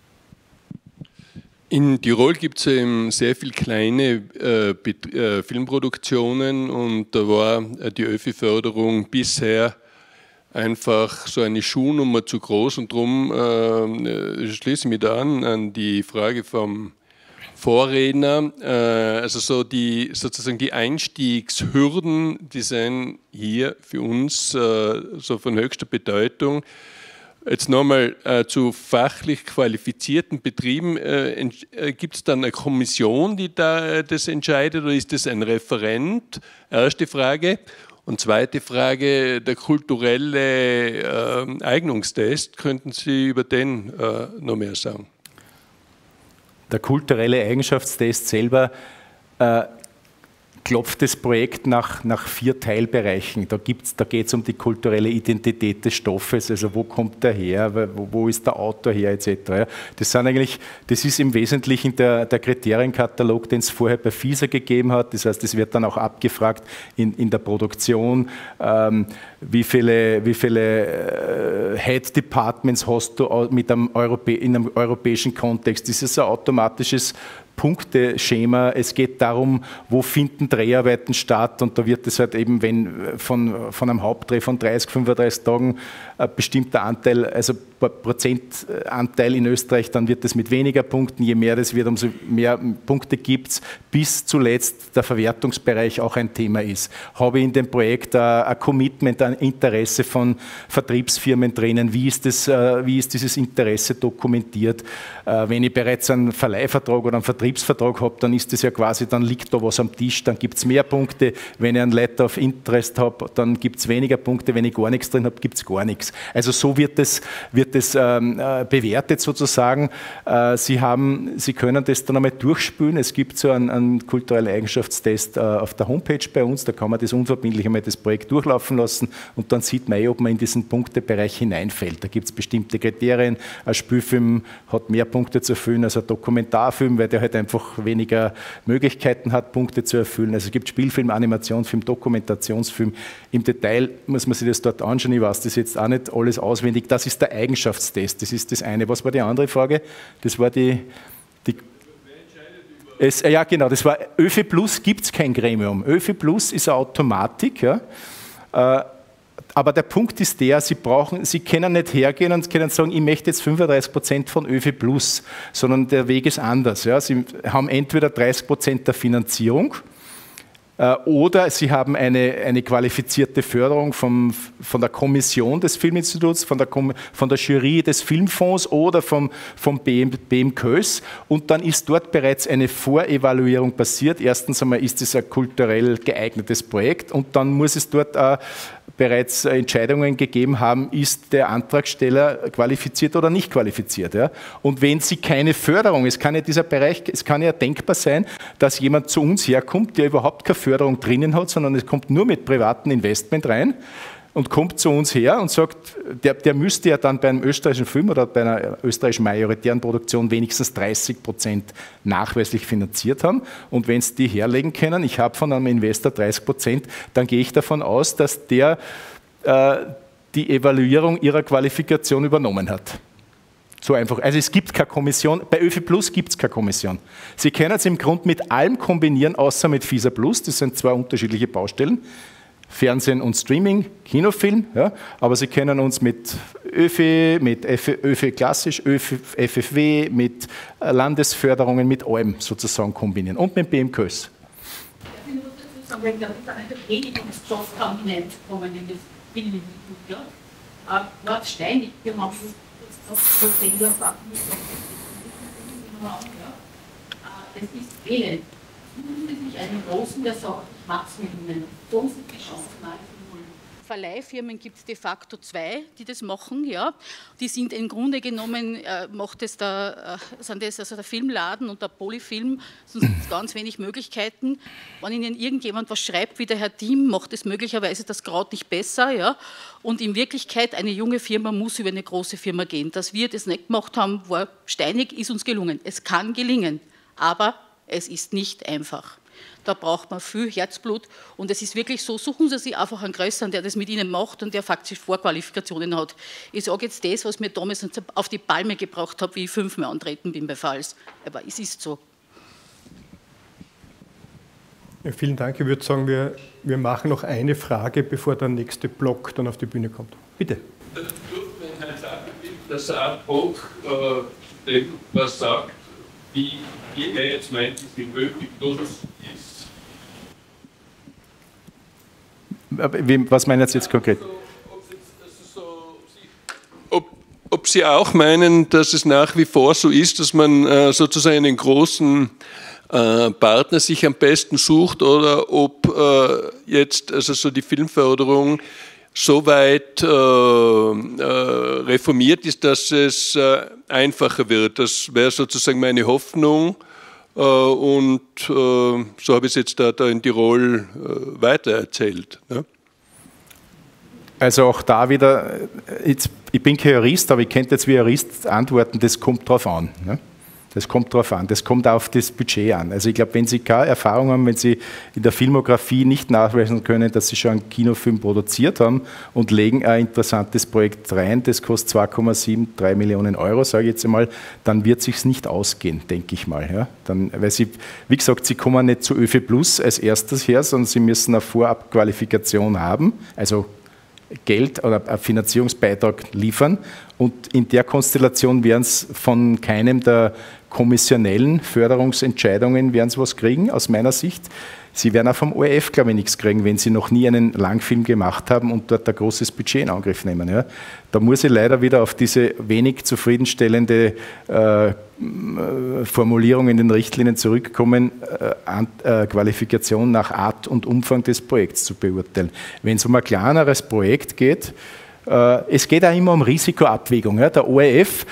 In Tirol gibt es eben sehr viele kleine äh, äh, Filmproduktionen und da war äh, die ÖFI-Förderung bisher einfach so eine Schuhnummer zu groß und darum äh, schließe ich mich da an, an die Frage vom Vorredner. Äh, also so die, sozusagen die Einstiegshürden, die sind hier für uns äh, so von höchster Bedeutung. Jetzt nochmal äh, zu fachlich qualifizierten Betrieben. Äh, äh, gibt es dann eine Kommission, die da äh, das entscheidet oder ist das ein Referent? Erste Frage. Und zweite Frage, der kulturelle äh, Eignungstest, könnten Sie über den äh, noch mehr sagen? Der kulturelle Eigenschaftstest selber äh, klopft das Projekt nach, nach vier Teilbereichen. Da, gibt's, da geht es um die kulturelle Identität des Stoffes, also wo kommt der her, wo, wo ist der Autor her, et cetera. Das sind eigentlich, das ist im Wesentlichen der, der Kriterienkatalog, den es vorher bei FISA gegeben hat. Das heißt, es wird dann auch abgefragt in, in der Produktion, ähm, wie viele, wie viele äh, Head Departments hast du mit einem Europä in einem europäischen Kontext. Das ist ein automatisches Punkteschema. Es geht darum, wo finden Dreharbeiten statt und da wird es halt eben, wenn von, von einem Hauptdreh von dreißig, fünfunddreißig Tagen ein bestimmter Anteil, also Prozentanteil in Österreich, dann wird es mit weniger Punkten, je mehr das wird, umso mehr Punkte gibt es, bis zuletzt der Verwertungsbereich auch ein Thema ist. Habe ich in dem Projekt ein Commitment, ein Interesse von Vertriebsfirmen drinnen, wie ist, das, wie ist dieses Interesse dokumentiert? Wenn ich bereits einen Verleihvertrag oder einen Vertriebsvertrag habe, dann ist das ja quasi, dann liegt da was am Tisch, dann gibt es mehr Punkte. Wenn ich einen Letter of Interest habe, dann gibt es weniger Punkte. Wenn ich gar nichts drin habe, gibt es gar nichts. Also so wird es wird das, ähm, bewertet sozusagen. Äh, Sie, haben, Sie können das dann einmal durchspülen. Es gibt so einen, einen kulturellen Eigenschaftstest äh, auf der Homepage bei uns, da kann man das unverbindlich einmal das Projekt durchlaufen lassen und dann sieht man eh, ob man in diesen Punktebereich hineinfällt. Da gibt es bestimmte Kriterien. Ein Spielfilm hat mehr Punkte zu erfüllen als ein Dokumentarfilm, weil der halt einfach weniger Möglichkeiten hat, Punkte zu erfüllen. Also es gibt Spielfilm, Animationsfilm, Dokumentationsfilm. Im Detail muss man sich das dort anschauen. Ich weiß das jetzt auch nicht alles auswendig. Das ist der Eigenschaftstest. Das ist das eine. Was war die andere Frage? Das war die... die es, ja, genau. Das war ÖFI Plus gibt es kein Gremium. ÖFI Plus ist eine Automatik. Ja. Äh, Aber der Punkt ist der, Sie, brauchen, Sie können nicht hergehen und können sagen, ich möchte jetzt fünfunddreißig Prozent von ÖFI Plus, sondern der Weg ist anders. Ja. Sie haben entweder dreißig Prozent der Finanzierung äh, oder Sie haben eine, eine qualifizierte Förderung vom, von der Kommission des Filminstituts, von der, von der Jury des Filmfonds oder vom, vom B M K Ö S und dann ist dort bereits eine Vorevaluierung passiert. Erstens einmal ist es ein kulturell geeignetes Projekt und dann muss es dort auch bereits Entscheidungen gegeben haben, ist der Antragsteller qualifiziert oder nicht qualifiziert. Ja? Und wenn Sie keine Förderung, es kann ja dieser Bereich, es kann ja denkbar sein, dass jemand zu uns herkommt, der überhaupt keine Förderung drinnen hat, sondern es kommt nur mit privatem Investment rein und kommt zu uns her und sagt, der, der müsste ja dann bei einem österreichischen Film oder bei einer österreichischen majoritären Produktion wenigstens dreißig Prozent nachweislich finanziert haben. Und wenn Sie die herlegen können, ich habe von einem Investor dreißig Prozent, dann gehe ich davon aus, dass der äh, die Evaluierung Ihrer Qualifikation übernommen hat. So einfach. Also es gibt keine Kommission. Bei ÖFI Plus gibt es keine Kommission. Sie können es im Grunde mit allem kombinieren, außer mit FISA Plus. Das sind zwei unterschiedliche Baustellen. Fernsehen und Streaming, Kinofilm, ja, aber Sie können uns mit ÖFI, mit ÖFI klassisch, ÖFI, F F W, mit Landesförderungen, mit allem sozusagen kombinieren und mit B M K Ö S. Darf ich nur dazu sagen, weil ich glaube, da eine Predigungsstoffkabinett kommen in das Filminstitut, ja. Lord Steinig, wir haben das auf der Sender gesagt, das ist fehlend. Suchen Sie sich einen Großen, der sagt, ich mache es mit Ihnen. So sind die Chancen nahe von null. Verleihfirmen gibt es de facto zwei, die das machen. Ja. Die sind im Grunde genommen, äh, macht es der, äh, sind das also der Filmladen und der Polyfilm, sonst gibt es ganz wenig Möglichkeiten. Wenn Ihnen irgendjemand was schreibt, wie der Herr Thiem, macht es möglicherweise das Kraut nicht besser. Ja. Und in Wirklichkeit, eine junge Firma muss über eine große Firma gehen. Dass wir das nicht gemacht haben, war steinig, ist uns gelungen. Es kann gelingen, aber es ist nicht einfach. Da braucht man viel Herzblut und es ist wirklich so, suchen Sie sich einfach einen Größeren, der das mit Ihnen macht und der faktisch Vorqualifikationen hat. Ich sage jetzt das, was mir damals auf die Palme gebracht hat, wie ich fünfmal antreten bin bei Falls. Aber es ist so. Ja, vielen Dank. Ich würde sagen, wir, wir machen noch eine Frage, bevor der nächste Block dann auf die Bühne kommt. Bitte. Wenn Herr Sackabit das ad hoc äh, was sagt, wie er jetzt meint, wie möglich das ist. Was meinen Sie jetzt konkret? Ob, ob Sie auch meinen, dass es nach wie vor so ist, dass man äh, sozusagen einen großen äh, Partner sich am besten sucht oder ob äh, jetzt also so die Filmförderung so weit äh, äh, reformiert ist, dass es äh, einfacher wird. Das wäre sozusagen meine Hoffnung. Äh, und äh, so habe ich es jetzt da, da in Tirol äh, weitererzählt. Ne? Also auch da wieder, jetzt, ich bin kein Jurist, aber ich könnte jetzt wie Jurist antworten, das kommt drauf an. Ne? Das kommt drauf an, das kommt auf das Budget an. Also ich glaube, wenn Sie keine Erfahrung haben, wenn Sie in der Filmografie nicht nachweisen können, dass Sie schon einen Kinofilm produziert haben und legen ein interessantes Projekt rein, das kostet zwei Komma sieben drei Millionen Euro, sage ich jetzt einmal, dann wird es sich nicht ausgehen, denke ich mal. Ja? Dann, weil Sie, wie gesagt, Sie kommen nicht zu ÖFI Plus als erstes her, sondern Sie müssen eine Vorabqualifikation haben, also Geld oder einen Finanzierungsbeitrag liefern. Und in der Konstellation werden es von keinem der kommissionellen Förderungsentscheidungen werden sie was kriegen, aus meiner Sicht. Sie werden auch vom O R F, glaube ich, nichts kriegen, wenn Sie noch nie einen Langfilm gemacht haben und dort ein großes Budget in Angriff nehmen. Ja. Da muss ich leider wieder auf diese wenig zufriedenstellende äh, Formulierung in den Richtlinien zurückkommen, äh, äh, Qualifikation nach Art und Umfang des Projekts zu beurteilen. Wenn es um ein kleineres Projekt geht, äh, es geht auch immer um Risikoabwägung. Ja. Der O R F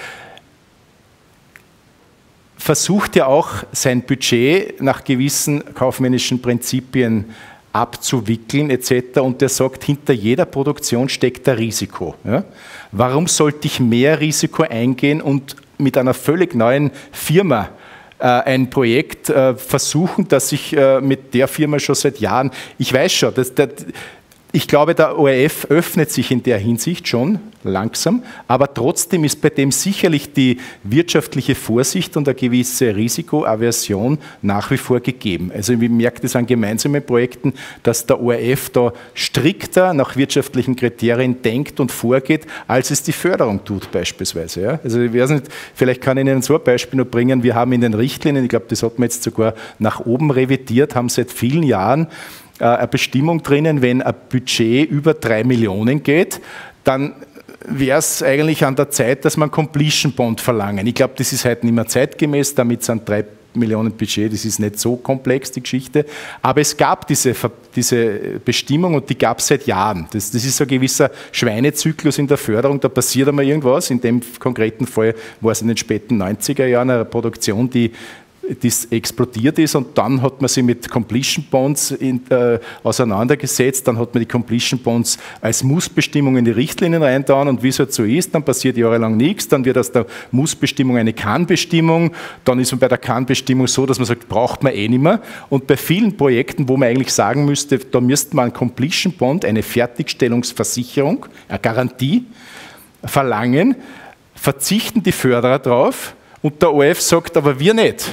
versucht ja auch, sein Budget nach gewissen kaufmännischen Prinzipien abzuwickeln et cetera. Und der sagt, hinter jeder Produktion steckt ein Risiko. Ja? Warum sollte ich mehr Risiko eingehen und mit einer völlig neuen Firma äh, ein Projekt äh, versuchen, das ich äh, mit der Firma schon seit Jahren, ich weiß schon, dass der, ich glaube, der O R F öffnet sich in der Hinsicht schon langsam, aber trotzdem ist bei dem sicherlich die wirtschaftliche Vorsicht und eine gewisse Risikoaversion nach wie vor gegeben. Also ich merke das an gemeinsamen Projekten, dass der O R F da strikter nach wirtschaftlichen Kriterien denkt und vorgeht, als es die Förderung tut beispielsweise. Ja? Also ich weiß nicht, vielleicht kann ich Ihnen so ein Beispiel noch bringen. Wir haben in den Richtlinien, ich glaube, das hat man jetzt sogar nach oben revidiert, haben seit vielen Jahren eine Bestimmung drinnen, wenn ein Budget über drei Millionen geht, dann wäre es eigentlich an der Zeit, dass man Completion Bond verlangen. Ich glaube, das ist heute nicht mehr zeitgemäß, damit sind drei Millionen Budget, das ist nicht so komplex, die Geschichte. Aber es gab diese, diese Bestimmung und die gab es seit Jahren. Das, das ist so ein gewisser Schweinezyklus in der Förderung, da passiert einmal irgendwas. In dem konkreten Fall war es in den späten neunziger Jahren eine Produktion, die das explodiert ist und dann hat man sich mit Completion Bonds in, äh, auseinandergesetzt, dann hat man die Completion Bonds als Mussbestimmung in die Richtlinien reingetan und wie es halt so ist, dann passiert jahrelang nichts, dann wird aus der Mussbestimmung eine Kann-Bestimmung, dann ist man bei der Kann-Bestimmung so, dass man sagt, braucht man eh nicht mehr und bei vielen Projekten, wo man eigentlich sagen müsste, da müsste man einen Completion Bond, eine Fertigstellungsversicherung, eine Garantie verlangen, verzichten die Förderer drauf und der O R F sagt, aber wir nicht.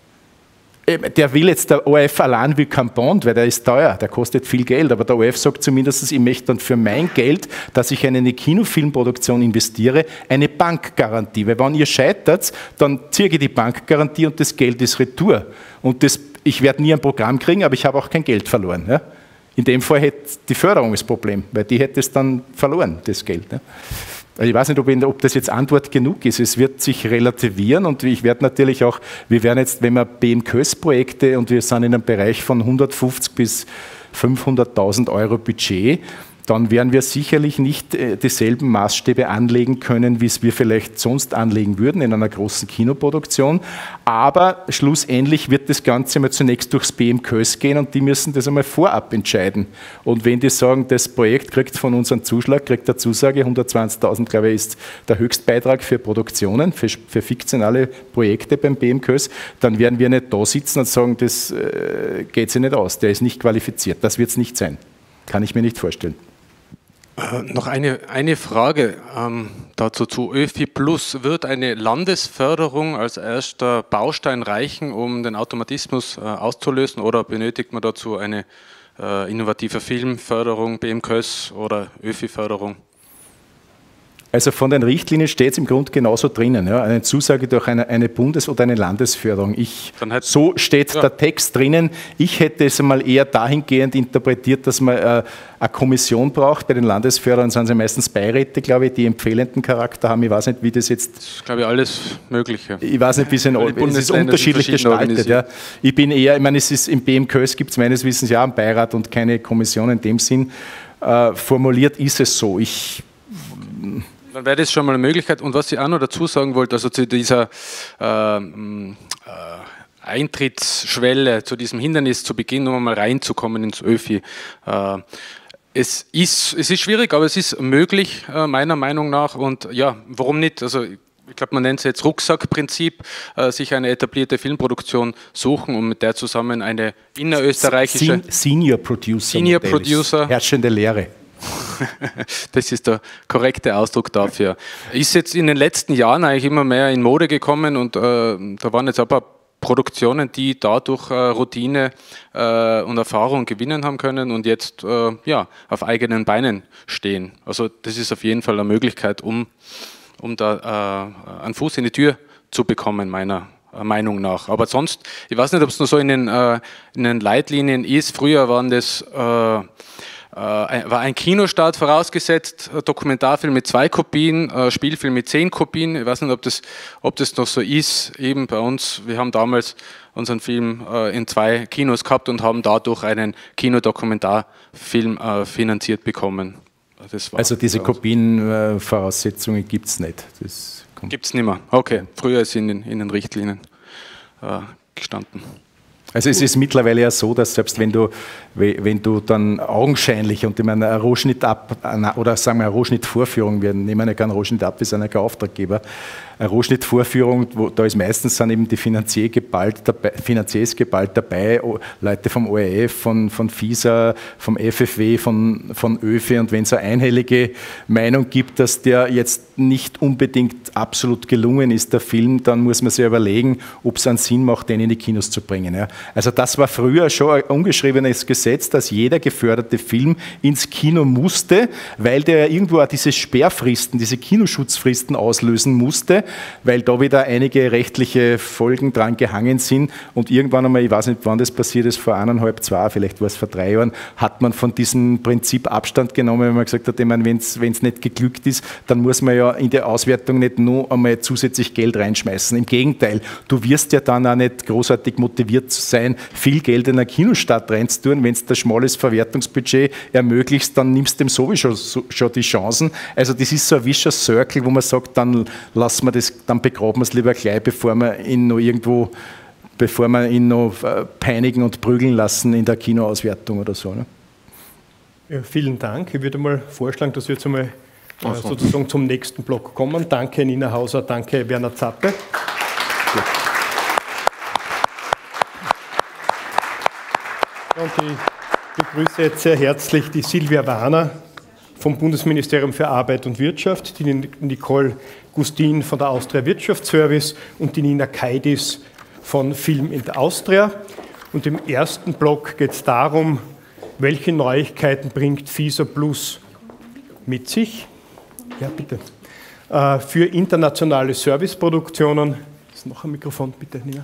Der will jetzt, der O R F allein will keinen Bond, weil der ist teuer, der kostet viel Geld, aber der O R F sagt zumindest, ich möchte dann für mein Geld, dass ich in eine Kinofilmproduktion investiere, eine Bankgarantie, weil wenn ihr scheitert, dann ziehe ich die Bankgarantie und das Geld ist retour. Und das, ich werde nie ein Programm kriegen, aber ich habe auch kein Geld verloren. Ja? In dem Fall hätte die Förderung das Problem, weil die hätte es dann verloren, das Geld. Ja? Ich weiß nicht, ob, ich, ob das jetzt Antwort genug ist. Es wird sich relativieren und ich werde natürlich auch, wir werden jetzt, wenn wir B M K S-Projekte und wir sind in einem Bereich von hundertfünfzig bis fünfhunderttausend Euro Budget, dann werden wir sicherlich nicht dieselben Maßstäbe anlegen können, wie es wir vielleicht sonst anlegen würden in einer großen Kinoproduktion. Aber schlussendlich wird das Ganze mal zunächst durchs B M K S gehen und die müssen das einmal vorab entscheiden. Und wenn die sagen, das Projekt kriegt von uns einen Zuschlag, kriegt eine Zusage, hundertzwanzigtausend, glaube ich, ist der Höchstbeitrag für Produktionen, für, für fiktionale Projekte beim B M K S, dann werden wir nicht da sitzen und sagen, das äh, geht sich nicht aus, der ist nicht qualifiziert. Das wird es nicht sein. Kann ich mir nicht vorstellen. Äh, noch eine, eine Frage ähm, dazu zu ÖFI Plus. Wird eine Landesförderung als erster Baustein reichen, um den Automatismus äh, auszulösen oder benötigt man dazu eine äh, innovative Filmförderung, B M K S oder ÖFI-Förderung? Also von den Richtlinien steht es im Grunde genauso drinnen. Ja? Eine Zusage durch eine, eine Bundes- oder eine Landesförderung. Ich, so steht ja. Der Text drinnen. Ich hätte es einmal eher dahingehend interpretiert, dass man äh, eine Kommission braucht. Bei den Landesförderern sind es meistens Beiräte, glaube ich, die empfehlenden Charakter haben. Ich weiß nicht, wie das jetzt... Das ist, glaube ich, alles Mögliche. Ich weiß nicht, wie es in es ist unterschiedlich gestaltet. Ja. Ich bin eher, ich meine, es ist im B M K S gibt es meines Wissens ja einen Beirat und keine Kommission in dem Sinn. Äh, formuliert ist es so. Ich... Dann wäre das schon mal eine Möglichkeit. Und was ich auch noch dazu sagen wollte, also zu dieser äh, äh, Eintrittsschwelle, zu diesem Hindernis zu Beginn, um mal reinzukommen ins ÖFI. Äh, es, ist, es ist schwierig, aber es ist möglich, äh, meiner Meinung nach. Und ja, warum nicht? Also ich glaube, man nennt es jetzt Rucksackprinzip, äh, sich eine etablierte Filmproduktion suchen und mit der zusammen eine innerösterreichische... Senior Producer. Senior Producer. Herrschende Lehre. Das ist der korrekte Ausdruck dafür. Ist jetzt in den letzten Jahren eigentlich immer mehr in Mode gekommen und äh, da waren jetzt ein paar Produktionen, die dadurch äh, Routine äh, und Erfahrung gewinnen haben können und jetzt äh, ja, auf eigenen Beinen stehen. Also das ist auf jeden Fall eine Möglichkeit, um, um da äh, einen Fuß in die Tür zu bekommen, meiner Meinung nach. Aber sonst, ich weiß nicht, ob es nur so in den, äh, in den Leitlinien ist. Früher waren das, äh, äh, war ein Kinostart vorausgesetzt, Dokumentarfilm mit zwei Kopien, äh, Spielfilm mit zehn Kopien. Ich weiß nicht, ob das, ob das noch so ist. Eben bei uns, wir haben damals unseren Film äh, in zwei Kinos gehabt und haben dadurch einen Kinodokumentarfilm äh, finanziert bekommen. Das war also diese Kopienvoraussetzungen äh, gibt es nicht. Gibt es nicht mehr. Okay, früher ist in den, in den Richtlinien äh, gestanden. Also es ist mittlerweile ja so, dass selbst wenn du, wenn du dann augenscheinlich, und ich meine, ein Rohschnitt ab, oder sagen wir eine Rohschnittvorführung, wir nehmen ja keinen Rohschnitt ab, wir sind ja kein Auftraggeber, eine Rohschnittvorführung, wo, da ist meistens sind eben die Finanzier geballt dabei, Finanziers geballt dabei, Leute vom O R F, von, von FISA, vom F F W, von, von ÖFI, und wenn es eine einhellige Meinung gibt, dass der jetzt nicht unbedingt absolut gelungen ist, der Film, dann muss man sich überlegen, ob es einen Sinn macht, den in die Kinos zu bringen. Ja. Also das war früher schon ein ungeschriebenes Gesetz, dass jeder geförderte Film ins Kino musste, weil der ja irgendwo auch diese Sperrfristen, diese Kinoschutzfristen auslösen musste, weil da wieder einige rechtliche Folgen dran gehangen sind, und irgendwann einmal, ich weiß nicht, wann das passiert ist, vor eineinhalb, zwei, vielleicht war es vor drei Jahren, hat man von diesem Prinzip Abstand genommen, weil man gesagt hat, wenn es nicht geglückt ist, dann muss man ja in der Auswertung nicht nur einmal zusätzlich Geld reinschmeißen. Im Gegenteil, du wirst ja dann auch nicht großartig motiviert sein, viel Geld in eine Kinostart reinzutun. Wenn du ein schmales Verwertungsbudget ermöglicht, dann nimmst du dem sowieso schon die Chancen. Also das ist so ein vicious Circle, wo man sagt, dann lassen wir das, dann begraben wir es lieber gleich, bevor wir ihn noch irgendwo, bevor wir ihn noch peinigen und prügeln lassen in der Kinoauswertung oder so. Ne? Ja, vielen Dank. Ich würde mal vorschlagen, dass wir jetzt einmal äh, sozusagen zum nächsten Block kommen. Danke Nina Hauser, danke Werner Zappe. Ja. Und ich begrüße jetzt sehr herzlich die Silvia Warner vom Bundesministerium für Arbeit und Wirtschaft, die Nicole Gustin von der Austria Wirtschaftsservice und die Nina Kaidis von Film in der Austria. Und im ersten Block geht es darum, welche Neuigkeiten bringt FISA Plus mit sich. Ja, bitte. Äh, für internationale Serviceproduktionen. Ist noch ein Mikrofon, bitte, Nina.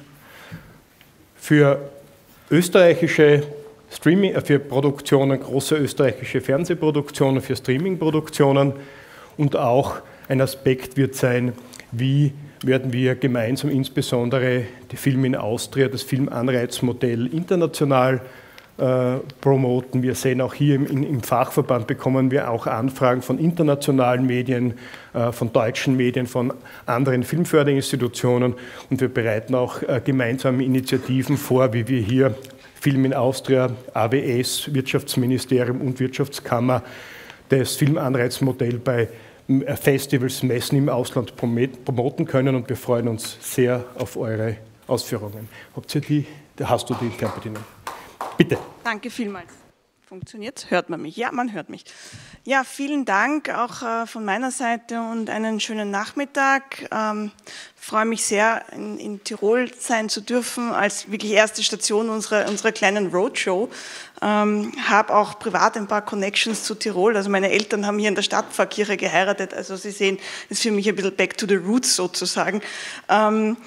Für österreichische Streaming, für Produktionen, große österreichische Fernsehproduktionen, für Streamingproduktionen, und auch ein Aspekt wird sein, wie werden wir gemeinsam insbesondere die Film in Austria, das Filmanreizmodell international äh, promoten. Wir sehen auch hier im, im Fachverband bekommen wir auch Anfragen von internationalen Medien, äh, von deutschen Medien, von anderen Filmförderinstitutionen, und wir bereiten auch äh, gemeinsame Initiativen vor, wie wir hier Film in Austria, A W S, Wirtschaftsministerium und Wirtschaftskammer das Filmanreizmodell bei Festivals, Messen im Ausland promoten können, und wir freuen uns sehr auf eure Ausführungen. Habt ihr die, hast du die Fernbedienung? Bitte. Danke vielmals. Funktioniert? Hört man mich? Ja, man hört mich. Ja, vielen Dank auch äh, von meiner Seite und einen schönen Nachmittag. Ähm, freue mich sehr, in, in Tirol sein zu dürfen, als wirklich erste Station unserer, unserer kleinen Roadshow. Ähm, habe auch privat ein paar Connections zu Tirol. Also meine Eltern haben hier in der Stadtpfarrkirche geheiratet. Also Sie sehen, das ist für mich ein bisschen back to the roots sozusagen. Ähm,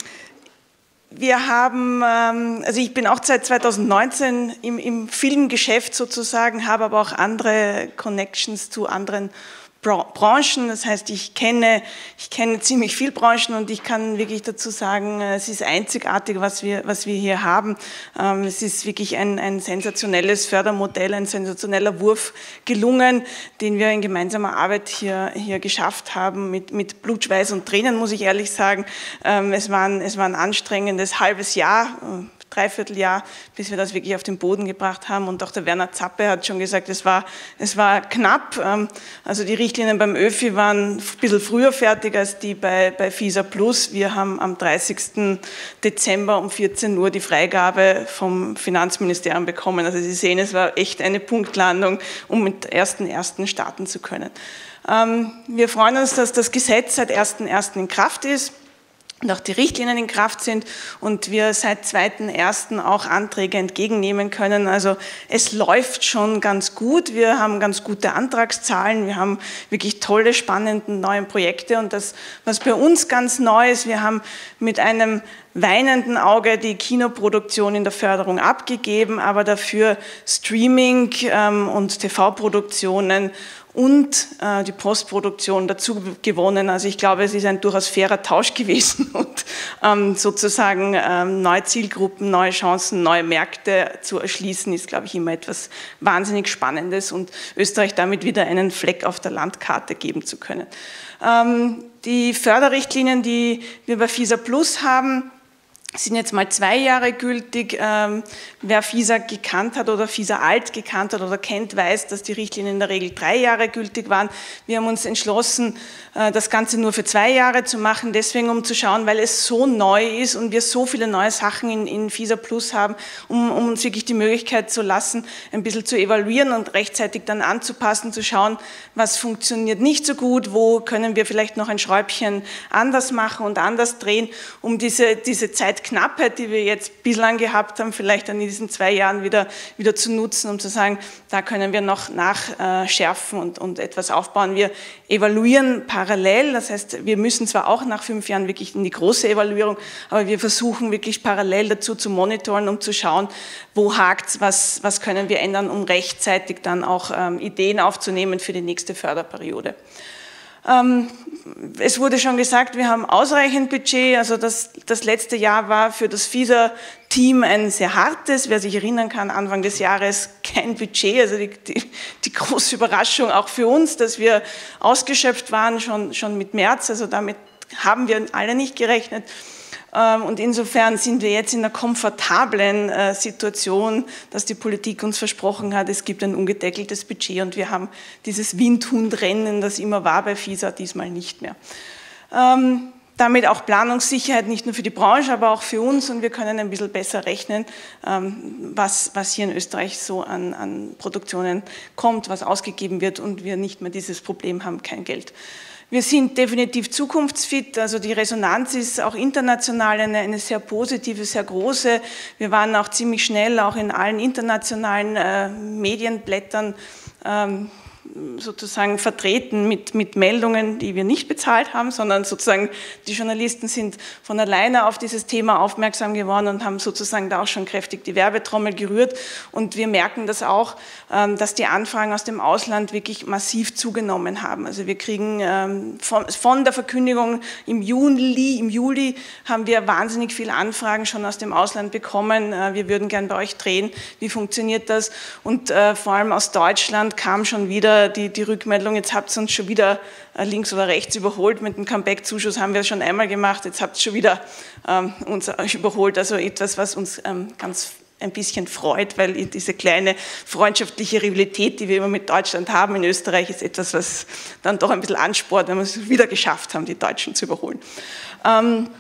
Wir haben, also ich bin auch seit zweitausendneunzehn im, im Filmgeschäft sozusagen, habe aber auch andere Connections zu anderen Branchen. Das heißt, ich kenne, ich kenne ziemlich viele Branchen, und ich kann wirklich dazu sagen, es ist einzigartig, was wir, was wir hier haben. Es ist wirklich ein, ein sensationelles Fördermodell, ein sensationeller Wurf gelungen, den wir in gemeinsamer Arbeit hier, hier geschafft haben, mit, mit Blut, Schweiß und Tränen, muss ich ehrlich sagen. Es war ein, es war ein anstrengendes halbes Jahr, Dreivierteljahr, bis wir das wirklich auf den Boden gebracht haben. Und auch der Werner Zappe hat schon gesagt, es war, es war knapp. Also die Richtlinien beim ÖFI waren ein bisschen früher fertig als die bei, bei FISA Plus. Wir haben am dreißigsten Dezember um vierzehn Uhr die Freigabe vom Finanzministerium bekommen. Also Sie sehen, es war echt eine Punktlandung, um mit ersten ersten starten zu können. Wir freuen uns, dass das Gesetz seit ersten ersten in Kraft ist. und auch die Richtlinien in Kraft sind und wir seit zweiten ersten auch Anträge entgegennehmen können. Also es läuft schon ganz gut. Wir haben ganz gute Antragszahlen. Wir haben wirklich tolle, spannende neue Projekte. Und das, was bei uns ganz neu ist, wir haben mit einem weinenden Auge die Kinoproduktion in der Förderung abgegeben, aber dafür Streaming ähm, und T V-Produktionen und äh, die Postproduktion dazu gewonnen. Also ich glaube, es ist ein durchaus fairer Tausch gewesen und ähm, sozusagen ähm, neue Zielgruppen, neue Chancen, neue Märkte zu erschließen, ist, glaube ich, immer etwas wahnsinnig Spannendes und Österreich damit wieder einen Fleck auf der Landkarte geben zu können. Ähm, die Förderrichtlinien, die wir bei FISA Plus haben, sind jetzt mal zwei Jahre gültig. Ähm, wer FISA gekannt hat oder FISA alt gekannt hat oder kennt, weiß, dass die Richtlinien in der Regel drei Jahre gültig waren. Wir haben uns entschlossen, äh, das Ganze nur für zwei Jahre zu machen, deswegen um zu schauen, weil es so neu ist und wir so viele neue Sachen in, in FISA Plus haben, um, um uns wirklich die Möglichkeit zu lassen, ein bisschen zu evaluieren und rechtzeitig dann anzupassen, zu schauen, was funktioniert nicht so gut, wo können wir vielleicht noch ein Schräubchen anders machen und anders drehen, um diese, diese Zeit Knappheit, die wir jetzt bislang gehabt haben, vielleicht dann in diesen zwei Jahren wieder, wieder zu nutzen, um zu sagen, da können wir noch nachschärfen und, und etwas aufbauen. Wir evaluieren parallel, das heißt, wir müssen zwar auch nach fünf Jahren wirklich in die große Evaluierung, aber wir versuchen wirklich parallel dazu zu monitoren, um zu schauen, wo hakt es, was, was können wir ändern, um rechtzeitig dann auch ähm, Ideen aufzunehmen für die nächste Förderperiode. Es wurde schon gesagt, wir haben ausreichend Budget, also das, das letzte Jahr war für das FISA-Team ein sehr hartes, wer sich erinnern kann, Anfang des Jahres kein Budget, also die, die, die große Überraschung auch für uns, dass wir ausgeschöpft waren, schon, schon mit März, also damit haben wir alle nicht gerechnet. Und insofern sind wir jetzt in einer komfortablen äh, Situation, dass die Politik uns versprochen hat, es gibt ein ungedeckeltes Budget und wir haben dieses Windhundrennen, das immer war bei FISA, diesmal nicht mehr. Ähm, damit auch Planungssicherheit nicht nur für die Branche, aber auch für uns und wir können ein bisschen besser rechnen, ähm, was, was hier in Österreich so an, an Produktionen kommt, was ausgegeben wird und wir nicht mehr dieses Problem haben, kein Geld. Wir sind definitiv zukunftsfit, also die Resonanz ist auch international eine, eine sehr positive, sehr große. Wir waren auch ziemlich schnell auch in allen internationalen äh, Medienblättern ähm, sozusagen vertreten mit, mit Meldungen, die wir nicht bezahlt haben, sondern sozusagen die Journalisten sind von alleine auf dieses Thema aufmerksam geworden und haben sozusagen da auch schon kräftig die Werbetrommel gerührt und wir merken das auch, dass die Anfragen aus dem Ausland wirklich massiv zugenommen haben. Also wir kriegen von, von der Verkündigung im Juli, im Juli haben wir wahnsinnig viele Anfragen schon aus dem Ausland bekommen. Wir würden gern bei euch drehen. Wie funktioniert das? Und vor allem aus Deutschland kam schon wieder Die, die Rückmeldung, jetzt habt ihr uns schon wieder links oder rechts überholt, mit dem Comeback-Zuschuss haben wir es schon einmal gemacht, jetzt habt ihr schon wieder ähm, uns überholt, also etwas, was uns ähm, ganz ein bisschen freut, weil diese kleine freundschaftliche Rivalität, die wir immer mit Deutschland haben in Österreich, ist etwas, was dann doch ein bisschen anspornt, wenn wir es wieder geschafft haben, die Deutschen zu überholen. Ähm,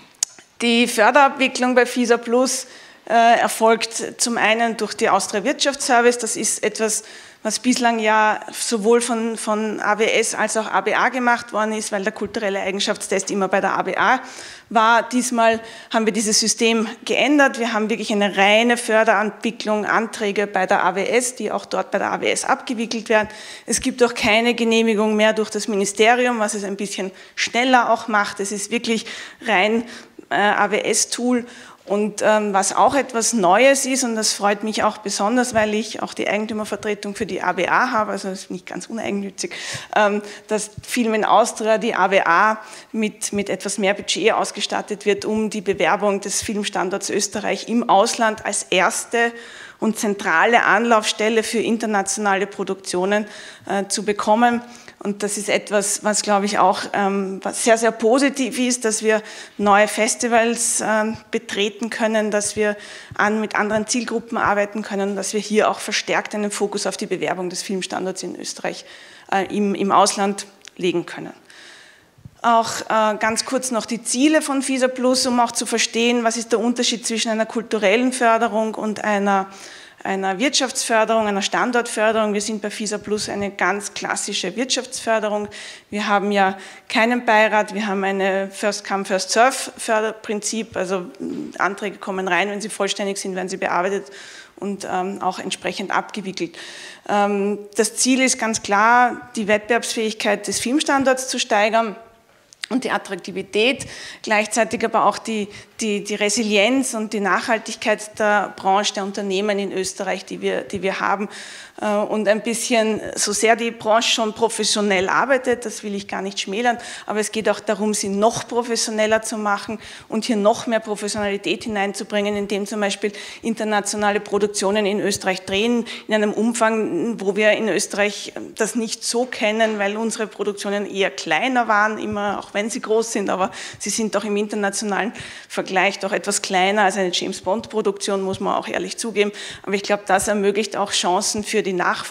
die Förderabwicklung bei FISA Plus äh, erfolgt zum einen durch die Austria Wirtschaftsservice, das ist etwas, was bislang ja sowohl von, von A W S als auch A B A gemacht worden ist, weil der kulturelle Eigenschaftstest immer bei der A B A war. Diesmal haben wir dieses System geändert. Wir haben wirklich eine reine Förderabwicklung, Anträge bei der A W S, die auch dort bei der A W S abgewickelt werden. Es gibt auch keine Genehmigung mehr durch das Ministerium, was es ein bisschen schneller auch macht. Es ist wirklich rein äh, A W S-Tool. Und ähm, was auch etwas Neues ist, und das freut mich auch besonders, weil ich auch die Eigentümervertretung für die A B A habe, also das ist nicht ganz uneigennützig, ähm, dass Film in Austria, die A B A, mit, mit etwas mehr Budget ausgestattet wird, um die Bewerbung des Filmstandorts Österreich im Ausland als erste und zentrale Anlaufstelle für internationale Produktionen äh, zu bekommen. Und das ist etwas, was, glaube ich, auch ähm, was sehr, sehr positiv ist, dass wir neue Festivals äh, betreten können, dass wir an, mit anderen Zielgruppen arbeiten können, dass wir hier auch verstärkt einen Fokus auf die Bewerbung des Filmstandorts in Österreich äh, im, im Ausland legen können. Auch äh, ganz kurz noch die Ziele von FISA Plus, um auch zu verstehen, was ist der Unterschied zwischen einer kulturellen Förderung und einer einer Wirtschaftsförderung, einer Standortförderung. Wir sind bei FISA Plus eine ganz klassische Wirtschaftsförderung. Wir haben ja keinen Beirat, wir haben eine First-Come, First-Serve-Förderprinzip, also Anträge kommen rein, wenn sie vollständig sind, werden sie bearbeitet und ähm, auch entsprechend abgewickelt. Ähm, das Ziel ist ganz klar, die Wettbewerbsfähigkeit des Filmstandorts zu steigern und die Attraktivität, gleichzeitig aber auch die, die, die Resilienz und die Nachhaltigkeit der Branche, der Unternehmen in Österreich, die wir, die wir haben. Und ein bisschen, so sehr die Branche schon professionell arbeitet, das will ich gar nicht schmälern, aber es geht auch darum, sie noch professioneller zu machen und hier noch mehr Professionalität hineinzubringen, indem zum Beispiel internationale Produktionen in Österreich drehen, in einem Umfang, wo wir in Österreich das nicht so kennen, weil unsere Produktionen eher kleiner waren, immer auch wenn sie groß sind, aber sie sind doch im internationalen Vergleich doch etwas kleiner als eine James-Bond-Produktion, muss man auch ehrlich zugeben. Aber ich glaube, das ermöglicht auch Chancen für die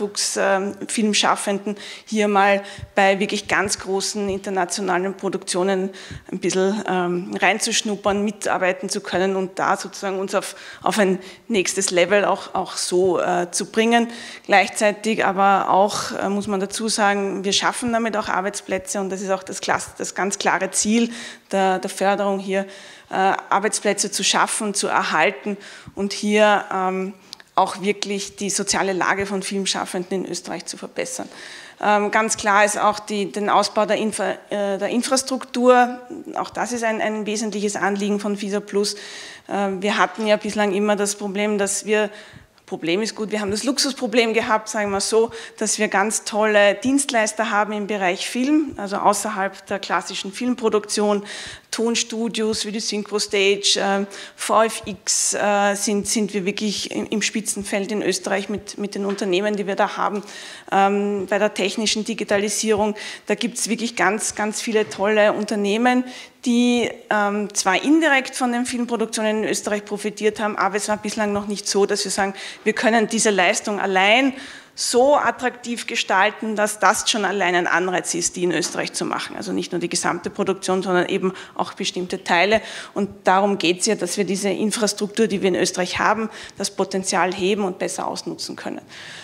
Nachwuchsfilmschaffenden, hier mal bei wirklich ganz großen internationalen Produktionen ein bisschen ähm, reinzuschnuppern, mitarbeiten zu können und da sozusagen uns auf, auf ein nächstes Level auch, auch so äh, zu bringen. Gleichzeitig aber auch, äh, muss man dazu sagen, wir schaffen damit auch Arbeitsplätze und das ist auch das, das ganz klare Ziel der, der Förderung hier, äh, Arbeitsplätze zu schaffen, zu erhalten und hier ähm, auch wirklich die soziale Lage von Filmschaffenden in Österreich zu verbessern. Ähm, ganz klar ist auch die, den Ausbau der, Infra, äh, der Infrastruktur, auch das ist ein, ein wesentliches Anliegen von FISA Plus. Äh, wir hatten ja bislang immer das Problem, dass wir Problem ist gut, wir haben das Luxusproblem gehabt, sagen wir so, dass wir ganz tolle Dienstleister haben im Bereich Film, also außerhalb der klassischen Filmproduktion, Tonstudios wie die Synchrostage, äh, V F X äh, sind, sind wir wirklich im, im Spitzenfeld in Österreich mit, mit den Unternehmen, die wir da haben. Ähm, bei der technischen Digitalisierung, da gibt es wirklich ganz, ganz viele tolle Unternehmen, die ähm, zwar indirekt von den Filmproduktionen in Österreich profitiert haben, aber es war bislang noch nicht so, dass wir sagen, wir können diese Leistung allein so attraktiv gestalten, dass das schon allein ein Anreiz ist, die in Österreich zu machen. Also nicht nur die gesamte Produktion, sondern eben auch bestimmte Teile. Und darum geht es ja, dass wir diese Infrastruktur, die wir in Österreich haben, das Potenzial heben und besser ausnutzen können.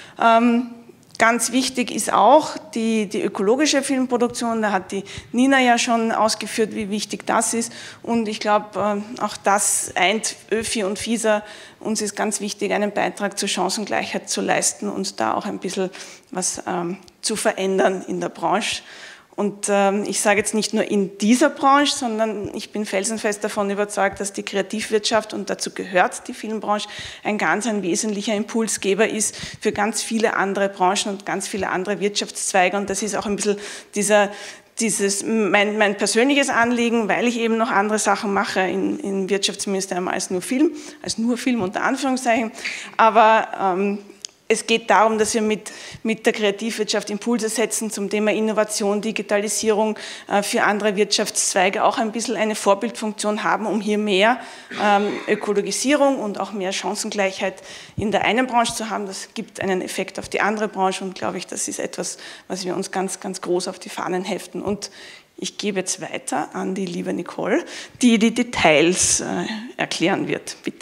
Ähm, Ganz wichtig ist auch die, die ökologische Filmproduktion, da hat die Nina ja schon ausgeführt, wie wichtig das ist und ich glaube, auch das eint ÖFI und FISA, uns ist ganz wichtig, einen Beitrag zur Chancengleichheit zu leisten und da auch ein bisschen was ähm, zu verändern in der Branche. Und ähm, ich sage jetzt nicht nur in dieser Branche, sondern ich bin felsenfest davon überzeugt, dass die Kreativwirtschaft, und dazu gehört die Filmbranche, ein ganz ein wesentlicher Impulsgeber ist für ganz viele andere Branchen und ganz viele andere Wirtschaftszweige. Und das ist auch ein bisschen dieser, dieses, mein, mein persönliches Anliegen, weil ich eben noch andere Sachen mache im in, in Wirtschaftsministerium als nur Film, als nur Film unter Anführungszeichen. Aber ähm, es geht darum, dass wir mit, mit der Kreativwirtschaft Impulse setzen zum Thema Innovation, Digitalisierung äh, für andere Wirtschaftszweige, auch ein bisschen eine Vorbildfunktion haben, um hier mehr ähm, Ökologisierung und auch mehr Chancengleichheit in der einen Branche zu haben. Das gibt einen Effekt auf die andere Branche und glaube ich, das ist etwas, was wir uns ganz, ganz groß auf die Fahnen heften. Und ich gebe jetzt weiter an die liebe Nicole, die die Details äh, erklären wird. Bitte.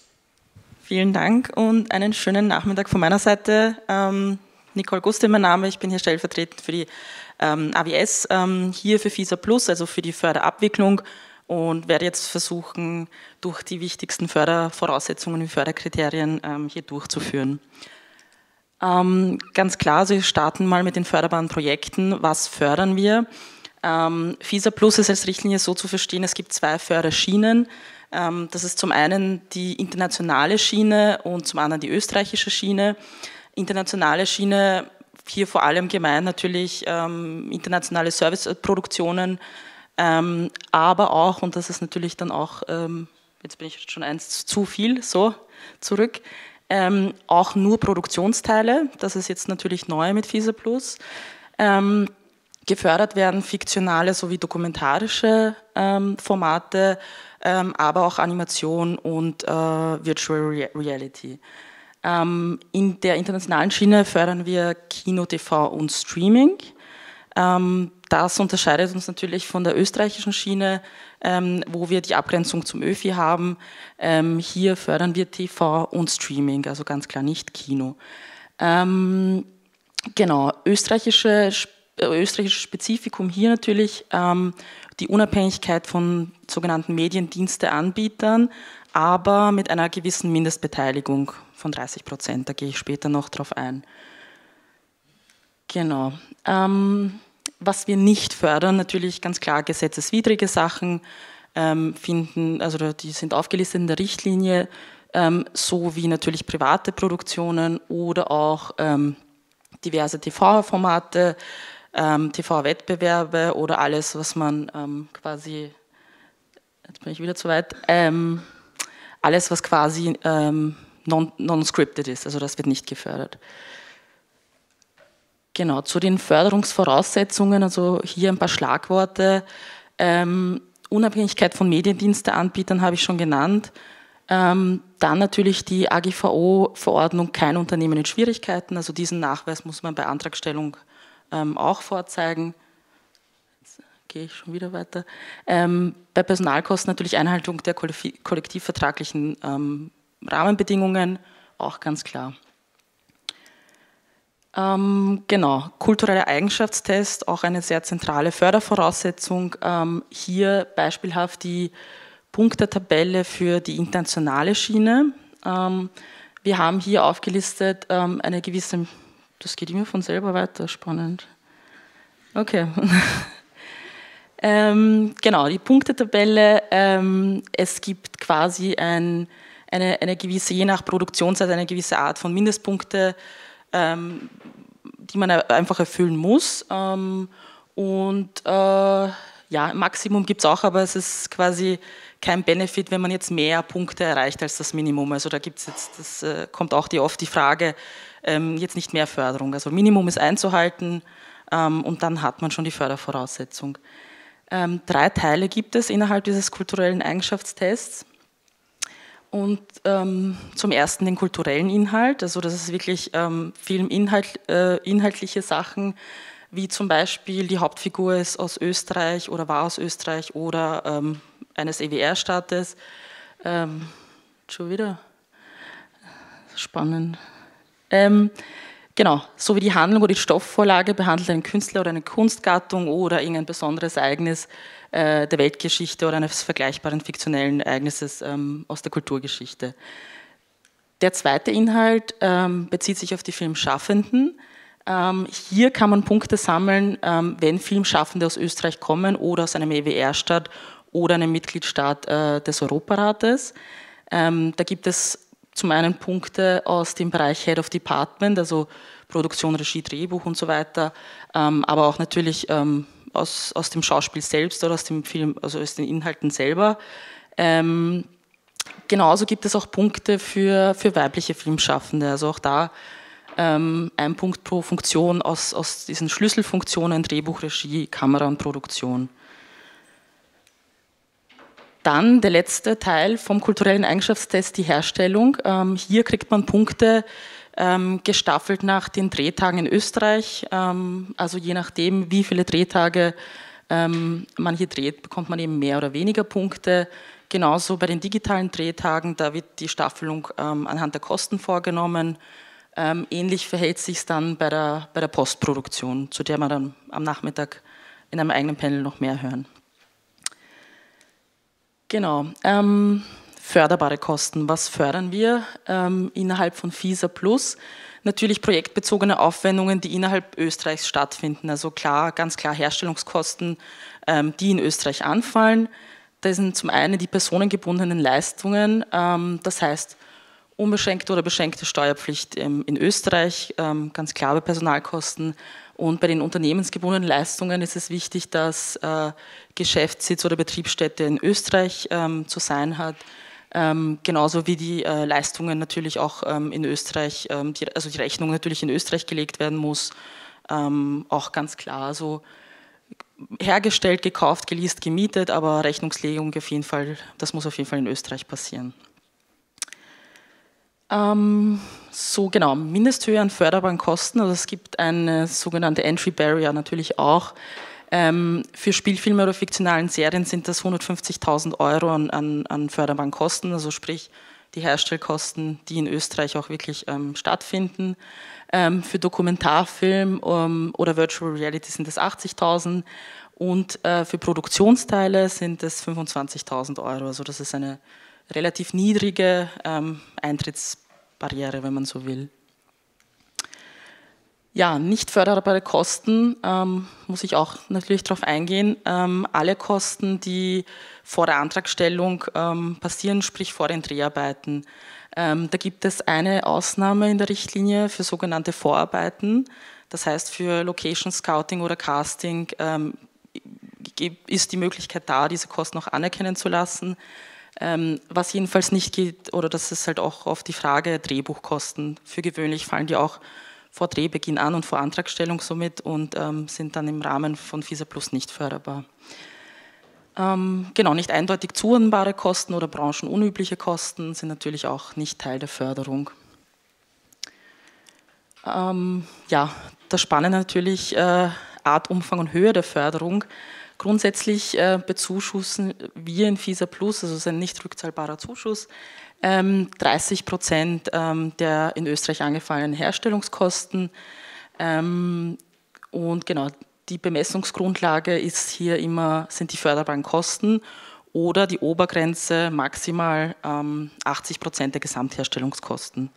Vielen Dank und einen schönen Nachmittag von meiner Seite. Ähm, Nicole Guste, mein Name, ich bin hier stellvertretend für die ähm, A W S, ähm, hier für FISA Plus, also für die Förderabwicklung und werde jetzt versuchen, durch die wichtigsten Fördervoraussetzungen und Förderkriterien ähm, hier durchzuführen. Ähm, ganz klar, also wir starten mal mit den förderbaren Projekten. Was fördern wir? Ähm, FISA Plus ist als Richtlinie so zu verstehen, es gibt zwei Förderschienen. Das ist zum einen die internationale Schiene und zum anderen die österreichische Schiene. Internationale Schiene, hier vor allem gemeint natürlich ähm, internationale Serviceproduktionen, ähm, aber auch, und das ist natürlich dann auch, ähm, jetzt bin ich schon eins zu viel, so zurück, ähm, auch nur Produktionsteile, das ist jetzt natürlich neu mit FISA Plus. Ähm, gefördert werden fiktionale sowie dokumentarische ähm, Formate, ähm, aber auch Animation und äh, Virtual Reality. Ähm, in der internationalen Schiene fördern wir Kino, T V und Streaming. Ähm, das unterscheidet uns natürlich von der österreichischen Schiene, ähm, wo wir die Abgrenzung zum ÖFI haben. Ähm, hier fördern wir T V und Streaming, also ganz klar nicht Kino. Ähm, genau, österreichische, äh, österreichisches Spezifikum hier natürlich ähm, die Unabhängigkeit von sogenannten Mediendiensteanbietern, aber mit einer gewissen Mindestbeteiligung von dreißig Prozent. Da gehe ich später noch drauf ein. Genau. Ähm, was wir nicht fördern, natürlich ganz klar gesetzeswidrige Sachen ähm, finden, also die sind aufgelistet in der Richtlinie, ähm, sowie natürlich private Produktionen oder auch ähm, diverse T V-Formate, ähm, T V-Wettbewerbe oder alles, was man ähm, quasi, jetzt bin ich wieder zu weit, ähm, alles, was quasi ähm, non, non-scripted ist, also das wird nicht gefördert. Genau, zu den Förderungsvoraussetzungen, also hier ein paar Schlagworte. Ähm, Unabhängigkeit von Mediendiensteanbietern habe ich schon genannt. Ähm, dann natürlich die A G V O-Verordnung Kein Unternehmen in Schwierigkeiten, also diesen Nachweis muss man bei Antragstellung ähm, auch vorzeigen. Jetzt gehe ich schon wieder weiter. Ähm, bei Personalkosten natürlich Einhaltung der kollektivvertraglichen ähm, Rahmenbedingungen, auch ganz klar. Ähm, genau, kultureller Eigenschaftstest, auch eine sehr zentrale Fördervoraussetzung. Ähm, hier beispielhaft die Punktetabelle für die internationale Schiene. Ähm, wir haben hier aufgelistet ähm, eine gewisse, das geht immer von selber weiter, spannend. Okay. ähm, genau, die Punktetabelle, ähm, es gibt quasi ein, eine, eine gewisse, je nach Produktionszeit, eine gewisse Art von Mindestpunkte, Ähm, die man einfach erfüllen muss. Ähm, und äh, ja, Maximum gibt es auch, aber es ist quasi kein Benefit, wenn man jetzt mehr Punkte erreicht als das Minimum. Also da gibt's jetzt, das äh, kommt auch die, oft die Frage, ähm, jetzt nicht mehr Förderung. Also Minimum ist einzuhalten ähm, und dann hat man schon die Fördervoraussetzung. Ähm, drei Teile gibt es innerhalb dieses kulturellen Eigenschaftstests. Und ähm, zum ersten den kulturellen Inhalt, also das ist wirklich ähm, Filminhalt, äh, inhaltliche Sachen, wie zum Beispiel die Hauptfigur ist aus Österreich oder war aus Österreich oder ähm, eines E W R-Staates. Ähm, schon wieder spannend. Ähm, genau, so wie die Handlung oder die Stoffvorlage behandelt einen Künstler oder eine Kunstgattung oder irgendein besonderes Ereignis der Weltgeschichte oder eines vergleichbaren fiktionellen Ereignisses ähm, aus der Kulturgeschichte. Der zweite Inhalt ähm, bezieht sich auf die Filmschaffenden. Ähm, hier kann man Punkte sammeln, ähm, wenn Filmschaffende aus Österreich kommen oder aus einem E W R-Staat oder einem Mitgliedstaat äh, des Europarates. Ähm, da gibt es zum einen Punkte aus dem Bereich Head of Department, also Produktion, Regie, Drehbuch und so weiter, ähm, aber auch natürlich ähm, Aus, aus dem Schauspiel selbst oder aus dem Film, also aus den Inhalten selber. Ähm, genauso gibt es auch Punkte für, für weibliche Filmschaffende, also auch da ähm, ein Punkt pro Funktion aus, aus diesen Schlüsselfunktionen, Drehbuch, Regie, Kamera und Produktion. Dann der letzte Teil vom kulturellen Eigenschaftstest, die Herstellung. Ähm, hier kriegt man Punkte Ähm, gestaffelt nach den Drehtagen in Österreich, ähm, also je nachdem, wie viele Drehtage ähm, man hier dreht, bekommt man eben mehr oder weniger Punkte. Genauso bei den digitalen Drehtagen, da wird die Staffelung ähm, anhand der Kosten vorgenommen. Ähm, ähnlich verhält sich es dann bei der, bei der Postproduktion, zu der wir dann am Nachmittag in einem eigenen Panel noch mehr hören. Genau. Ähm, Förderbare Kosten. Was fördern wir ähm, innerhalb von FISA Plus? Natürlich projektbezogene Aufwendungen, die innerhalb Österreichs stattfinden. Also klar, ganz klar Herstellungskosten, ähm, die in Österreich anfallen. Das sind zum einen die personengebundenen Leistungen, ähm, das heißt unbeschränkte oder beschränkte Steuerpflicht ähm, in Österreich, ähm, ganz klar bei Personalkosten. Und bei den unternehmensgebundenen Leistungen ist es wichtig, dass äh, Geschäftssitz oder Betriebsstätte in Österreich ähm, zu sein hat. Ähm, genauso wie die äh, Leistungen natürlich auch ähm, in Österreich, ähm, die, also die Rechnung natürlich in Österreich gelegt werden muss, ähm, auch ganz klar. Also hergestellt, gekauft, geleast, gemietet, aber Rechnungslegung auf jeden Fall, das muss auf jeden Fall in Österreich passieren. Ähm, so genau, Mindesthöhe an förderbaren Kosten. Also es gibt eine sogenannte Entry Barrier natürlich auch. Ähm, für Spielfilme oder fiktionalen Serien sind das hundertfünfzigtausend Euro an, an, an förderbaren Kosten, also sprich die Herstellkosten, die in Österreich auch wirklich ähm, stattfinden. Ähm, für Dokumentarfilm ähm, oder Virtual Reality sind es achtzigtausend und äh, für Produktionsteile sind es fünfundzwanzigtausend Euro. Also das ist eine relativ niedrige ähm, Eintrittsbarriere, wenn man so will. Ja, nicht förderbare Kosten, ähm, muss ich auch natürlich darauf eingehen. Ähm, alle Kosten, die vor der Antragstellung ähm, passieren, sprich vor den Dreharbeiten. Ähm, da gibt es eine Ausnahme in der Richtlinie für sogenannte Vorarbeiten. Das heißt, für Location Scouting oder Casting ähm, ist die Möglichkeit da, diese Kosten auch anerkennen zu lassen. Ähm, was jedenfalls nicht geht, oder das ist halt auch oft die Frage, Drehbuchkosten. Für gewöhnlich fallen die auch vor Drehbeginn an und vor Antragstellung somit und ähm, sind dann im Rahmen von FISA Plus nicht förderbar. Ähm, genau, nicht eindeutig zuordnbare Kosten oder branchenunübliche Kosten sind natürlich auch nicht Teil der Förderung. Ähm, ja, das Spannende natürlich äh, Art, Umfang und Höhe der Förderung. Grundsätzlich äh, bezuschussen wir in FISA Plus, also es ist ein nicht rückzahlbarer Zuschuss, ähm, dreißig Prozent ähm, der in Österreich angefallenen Herstellungskosten. Ähm, und genau, die Bemessungsgrundlage ist hier immer, sind die förderbaren Kosten oder die Obergrenze maximal ähm, achtzig Prozent der Gesamtherstellungskosten.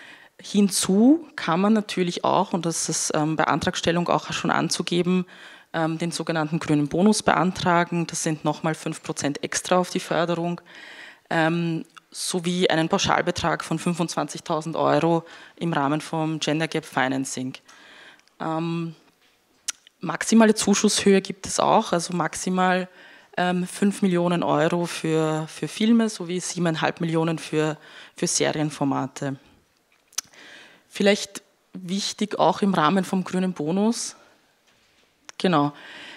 Hinzu kann man natürlich auch, und das ist ähm, bei Antragstellung auch schon anzugeben, ähm, den sogenannten grünen Bonus beantragen. Das sind nochmal fünf Prozent extra auf die Förderung, ähm, sowie einen Pauschalbetrag von fünfundzwanzigtausend Euro im Rahmen vom Gender Gap Financing. Ähm, maximale Zuschusshöhe gibt es auch, also maximal ähm, fünf Millionen Euro für, für Filme sowie sieben Komma fünf Millionen für, für Serienformate. Vielleicht wichtig auch im Rahmen vom grünen Bonus. Genau.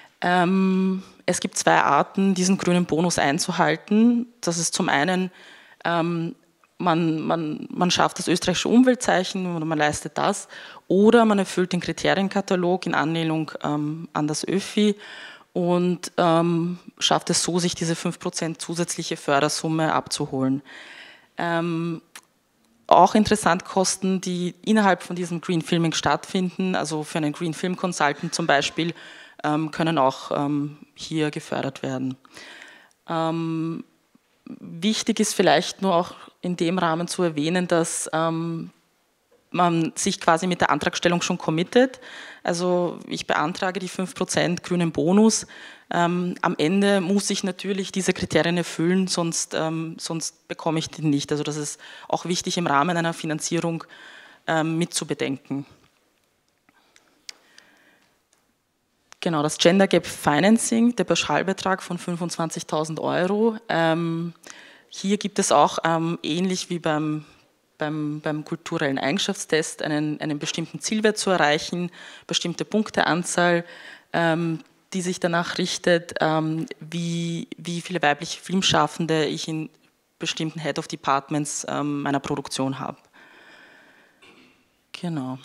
Ähm, es gibt zwei Arten, diesen grünen Bonus einzuhalten. Das ist zum einen, ähm, man, man, man schafft das österreichische Umweltzeichen oder man leistet das, oder man erfüllt den Kriterienkatalog in Anlehnung ähm, an das ÖFI und ähm, schafft es so, sich diese fünf Prozent zusätzliche Fördersumme abzuholen. Ähm, Auch interessant Kosten, die innerhalb von diesem Green Filming stattfinden, also für einen Green Film Consultant zum Beispiel, ähm, können auch ähm, hier gefördert werden. Ähm, wichtig ist vielleicht nur auch in dem Rahmen zu erwähnen, dass ähm, man sich quasi mit der Antragstellung schon committet. Also ich beantrage die fünf Prozent grünen Bonus. Ähm, am Ende muss ich natürlich diese Kriterien erfüllen, sonst, ähm, sonst bekomme ich den nicht. Also das ist auch wichtig im Rahmen einer Finanzierung ähm, mitzubedenken. Genau, das Gender Gap Financing, der Pauschalbetrag von fünfundzwanzigtausend Euro. Ähm, hier gibt es auch ähm, ähnlich wie beim Beim, beim kulturellen Eigenschaftstest einen, einen bestimmten Zielwert zu erreichen, bestimmte Punkteanzahl, ähm, die sich danach richtet, ähm, wie, wie viele weibliche Filmschaffende ich in bestimmten Head of Departments ähm, meiner Produktion habe. Genau.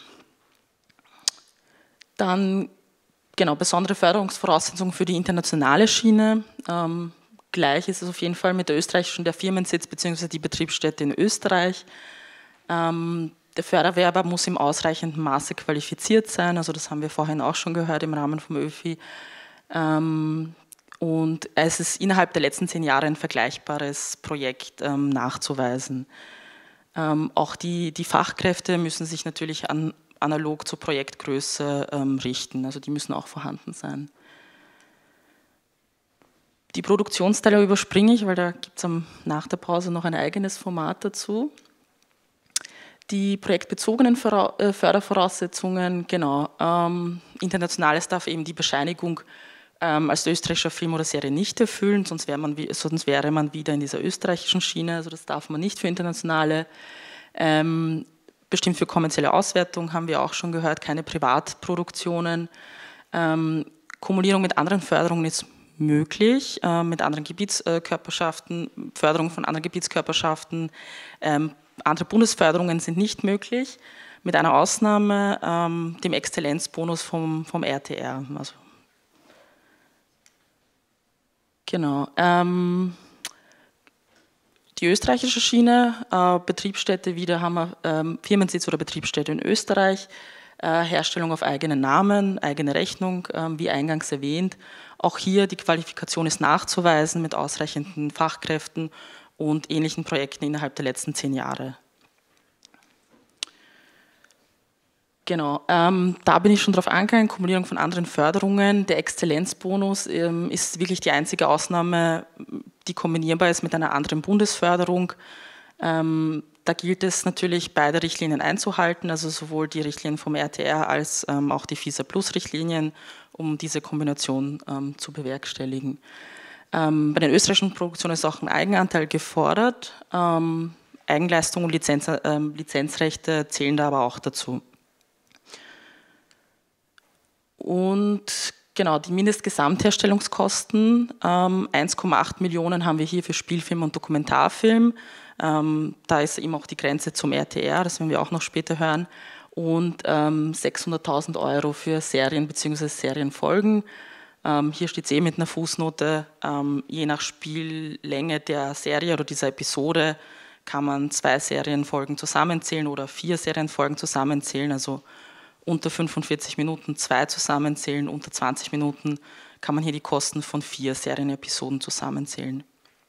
Dann genau, besondere Förderungsvoraussetzungen für die internationale Schiene. Ähm, gleich ist es auf jeden Fall mit der österreichischen, der Firmensitz bzw. die Betriebsstätte in Österreich. Ähm, der Förderwerber muss im ausreichenden Maße qualifiziert sein, also das haben wir vorhin auch schon gehört im Rahmen vom ÖFI. Ähm, und es ist innerhalb der letzten zehn Jahre ein vergleichbares Projekt ähm, nachzuweisen. Ähm, auch die, die Fachkräfte müssen sich natürlich an, analog zur Projektgröße ähm, richten, also die müssen auch vorhanden sein. Die Produktionsteile überspringe ich, weil da gibt es nach der Pause noch ein eigenes Format dazu. Die projektbezogenen Fördervoraussetzungen, genau, ähm, internationales darf eben die Bescheinigung ähm, als österreichischer Film oder Serie nicht erfüllen, sonst wäre, man, sonst wäre man wieder in dieser österreichischen Schiene, also das darf man nicht für internationale. Ähm, bestimmt für kommerzielle Auswertung haben wir auch schon gehört, keine Privatproduktionen. Ähm, Kumulierung mit anderen Förderungen ist möglich, äh, mit anderen Gebietskörperschaften, Förderung von anderen Gebietskörperschaften, ähm, andere Bundesförderungen sind nicht möglich, mit einer Ausnahme, ähm, dem Exzellenzbonus vom, vom R T R. Also, genau. Ähm, die österreichische Schiene, äh, Betriebsstätte, wieder haben wir ähm, Firmensitz oder Betriebsstätte in Österreich, äh, Herstellung auf eigenen Namen, eigene Rechnung, äh, wie eingangs erwähnt. Auch hier die Qualifikation ist nachzuweisen mit ausreichenden Fachkräften und ähnlichen Projekten innerhalb der letzten zehn Jahre. Genau, ähm, da bin ich schon drauf eingegangen, Kumulierung von anderen Förderungen. Der Exzellenzbonus ähm, ist wirklich die einzige Ausnahme, die kombinierbar ist mit einer anderen Bundesförderung. Ähm, da gilt es natürlich, beide Richtlinien einzuhalten, also sowohl die Richtlinien vom R T R als ähm, auch die FISA-Plus-Richtlinien, um diese Kombination ähm, zu bewerkstelligen. Ähm, bei den österreichischen Produktionen ist auch ein Eigenanteil gefordert. Ähm, Eigenleistung und Lizenz, äh, Lizenzrechte zählen da aber auch dazu. Und genau, die Mindestgesamtherstellungskosten, ähm, eins Komma acht Millionen haben wir hier für Spielfilm und Dokumentarfilm. Ähm, da ist eben auch die Grenze zum R T R, das werden wir auch noch später hören. Und ähm, sechshunderttausend Euro für Serien bzw. Serienfolgen. Ähm, hier steht es eh mit einer Fußnote, ähm, je nach Spiellänge der Serie oder dieser Episode kann man zwei Serienfolgen zusammenzählen oder vier Serienfolgen zusammenzählen, also unter fünfundvierzig Minuten zwei zusammenzählen, unter zwanzig Minuten kann man hier die Kosten von vier Serienepisoden zusammenzählen.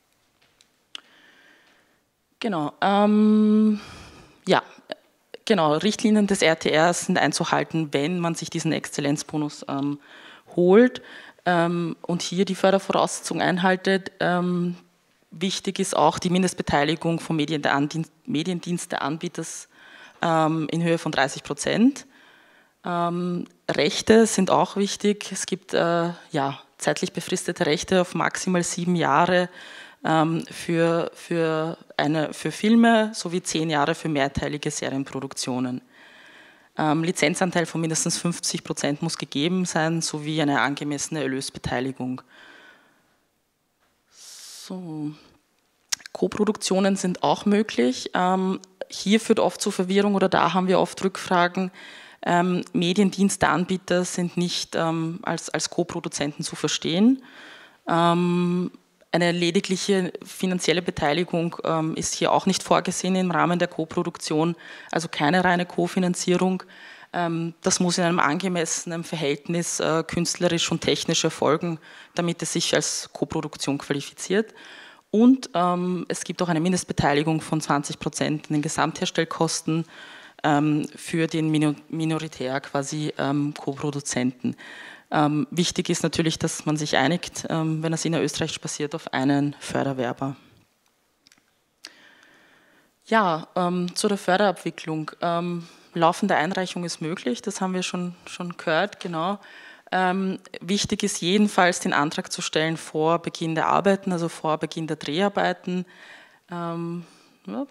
Genau, ähm, ja, genau, Richtlinien des R T R sind einzuhalten, wenn man sich diesen Exzellenzbonus ähm, holt ähm, und hier die Fördervoraussetzungen einhaltet. Ähm, wichtig ist auch die Mindestbeteiligung vom Mediendienst der Anbieters ähm, in Höhe von dreißig Prozent. Ähm, Rechte sind auch wichtig. Es gibt äh, ja, zeitlich befristete Rechte auf maximal sieben Jahre ähm, für, für, eine, für Filme sowie zehn Jahre für mehrteilige Serienproduktionen. Ähm, Lizenzanteil von mindestens fünfzig Prozent muss gegeben sein, sowie eine angemessene Erlösbeteiligung. So. Co-Produktionen sind auch möglich. Ähm, hier führt oft zu Verwirrung oder da haben wir oft Rückfragen. Ähm, Mediendiensteanbieter sind nicht ähm, als, als Co-Produzenten zu verstehen. Ähm, eine ledigliche finanzielle Beteiligung ähm, ist hier auch nicht vorgesehen im Rahmen der Co-Produktion, also keine reine Co-Finanzierung. Ähm, das muss in einem angemessenen Verhältnis äh, künstlerisch und technisch erfolgen, damit es sich als Co-Produktion qualifiziert. Und ähm, es gibt auch eine Mindestbeteiligung von zwanzig Prozent an den Gesamtherstellkosten für den minoritär quasi ähm, Co-Produzenten. Ähm, wichtig ist natürlich, dass man sich einigt, ähm, wenn das innerösterreichisch passiert, auf einen Förderwerber. Ja, ähm, zu der Förderabwicklung. Ähm, laufende Einreichung ist möglich, das haben wir schon, schon gehört, genau. Ähm, wichtig ist jedenfalls, den Antrag zu stellen vor Beginn der Arbeiten, also vor Beginn der Dreharbeiten. Ähm, ja.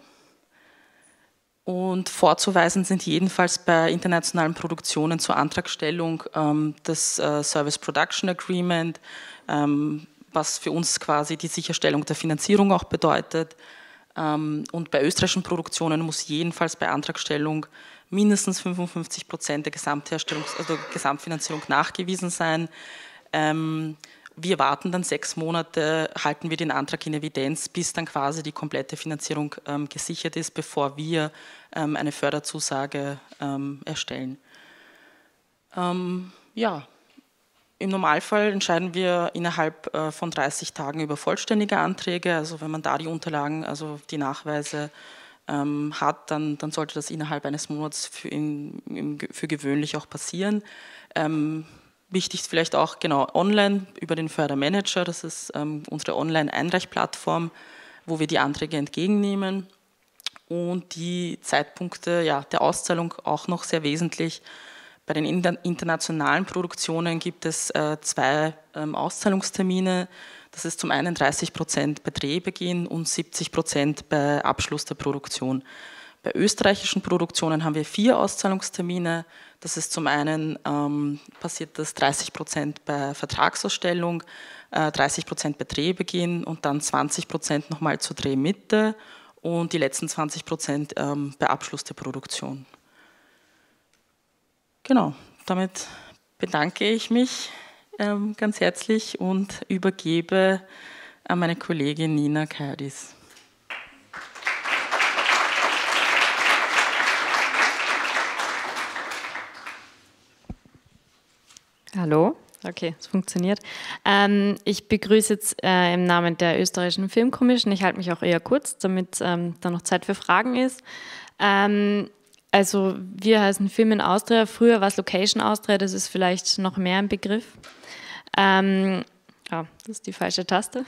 Und vorzuweisen sind jedenfalls bei internationalen Produktionen zur Antragstellung ähm, das äh, Service Production Agreement, ähm, was für uns quasi die Sicherstellung der Finanzierung auch bedeutet. Ähm, und bei österreichischen Produktionen muss jedenfalls bei Antragstellung mindestens fünfundfünfzig Prozent der Gesamtherstellungs-, also Gesamtfinanzierung nachgewiesen sein. Ähm, Wir warten dann sechs Monate, halten wir den Antrag in Evidenz, bis dann quasi die komplette Finanzierung ähm, gesichert ist, bevor wir ähm, eine Förderzusage ähm, erstellen. Ähm, ja, im Normalfall entscheiden wir innerhalb äh, von dreißig Tagen über vollständige Anträge. Also wenn man da die Unterlagen, also die Nachweise ähm, hat, dann, dann sollte das innerhalb eines Monats für, in, in, für gewöhnlich auch passieren. Ähm, Wichtig ist vielleicht auch genau online über den Fördermanager, das ist ähm, unsere Online-Einreichplattform, wo wir die Anträge entgegennehmen. Und die Zeitpunkte ja, der Auszahlung auch noch sehr wesentlich. Bei den internationalen Produktionen gibt es äh, zwei ähm, Auszahlungstermine. Das ist zum einen dreißig Prozent bei Drehbeginn und siebzig Prozent bei Abschluss der Produktion. Bei österreichischen Produktionen haben wir vier Auszahlungstermine. Das ist zum einen ähm, passiert das dreißig Prozent bei Vertragsausstellung, äh, dreißig Prozent bei Drehbeginn und dann zwanzig Prozent nochmal zur Drehmitte und die letzten zwanzig Prozent ähm, bei Abschluss der Produktion. Genau, damit bedanke ich mich ähm, ganz herzlich und übergebe an meine Kollegin Nina Kardis. Hallo, okay, es funktioniert. Ähm, ich begrüße jetzt äh, im Namen der österreichischen Filmkommission, ich halte mich auch eher kurz, damit ähm, da noch Zeit für Fragen ist. Ähm, also wir heißen Film in Austria, früher war es Location Austria, das ist vielleicht noch mehr ein Begriff. Ähm, oh, das ist die falsche Taste.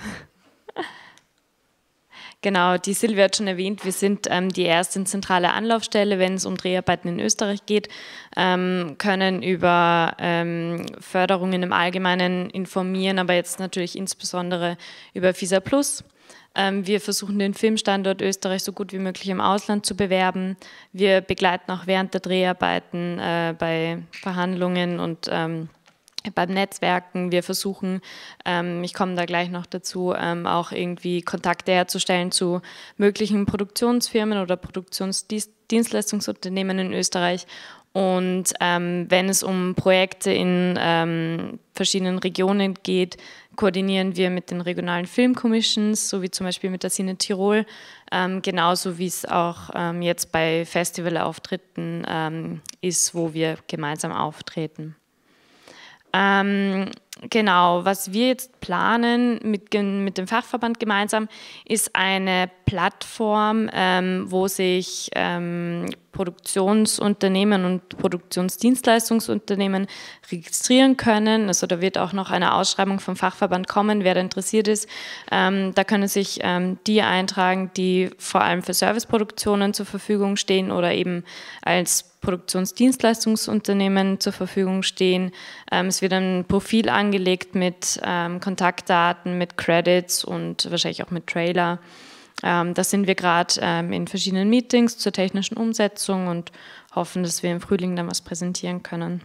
Genau, die Silvia hat schon erwähnt, wir sind ähm, die erste zentrale Anlaufstelle, wenn es um Dreharbeiten in Österreich geht, ähm, können über ähm, Förderungen im Allgemeinen informieren, aber jetzt natürlich insbesondere über FISA Plus. Ähm, wir versuchen den Filmstandort Österreich so gut wie möglich im Ausland zu bewerben. Wir begleiten auch während der Dreharbeiten äh, bei Verhandlungen und ähm, beim Netzwerken. Wir versuchen, ähm, ich komme da gleich noch dazu, ähm, auch irgendwie Kontakte herzustellen zu möglichen Produktionsfirmen oder Produktionsdienstleistungsunternehmen in Österreich. Und ähm, wenn es um Projekte in ähm, verschiedenen Regionen geht, koordinieren wir mit den regionalen Filmcommissions, so wie zum Beispiel mit der Cine Tirol, ähm, genauso wie es auch ähm, jetzt bei Festivalauftritten ähm, ist, wo wir gemeinsam auftreten. Ähm, genau, was wir jetzt planen mit, mit dem Fachverband gemeinsam, ist eine Plattform, ähm, wo sich ähm, Produktionsunternehmen und Produktionsdienstleistungsunternehmen registrieren können. Also da wird auch noch eine Ausschreibung vom Fachverband kommen, wer da interessiert ist. Ähm, da können sich ähm, die eintragen, die vor allem für Serviceproduktionen zur Verfügung stehen oder eben als Produktionsdienstleistungsunternehmen zur Verfügung stehen. Ähm, es wird ein Profil angelegt mit ähm, Kontaktdaten, mit Credits und wahrscheinlich auch mit Trailer. Ähm, da sind wir gerade ähm, in verschiedenen Meetings zur technischen Umsetzung und hoffen, dass wir im Frühling dann was präsentieren können.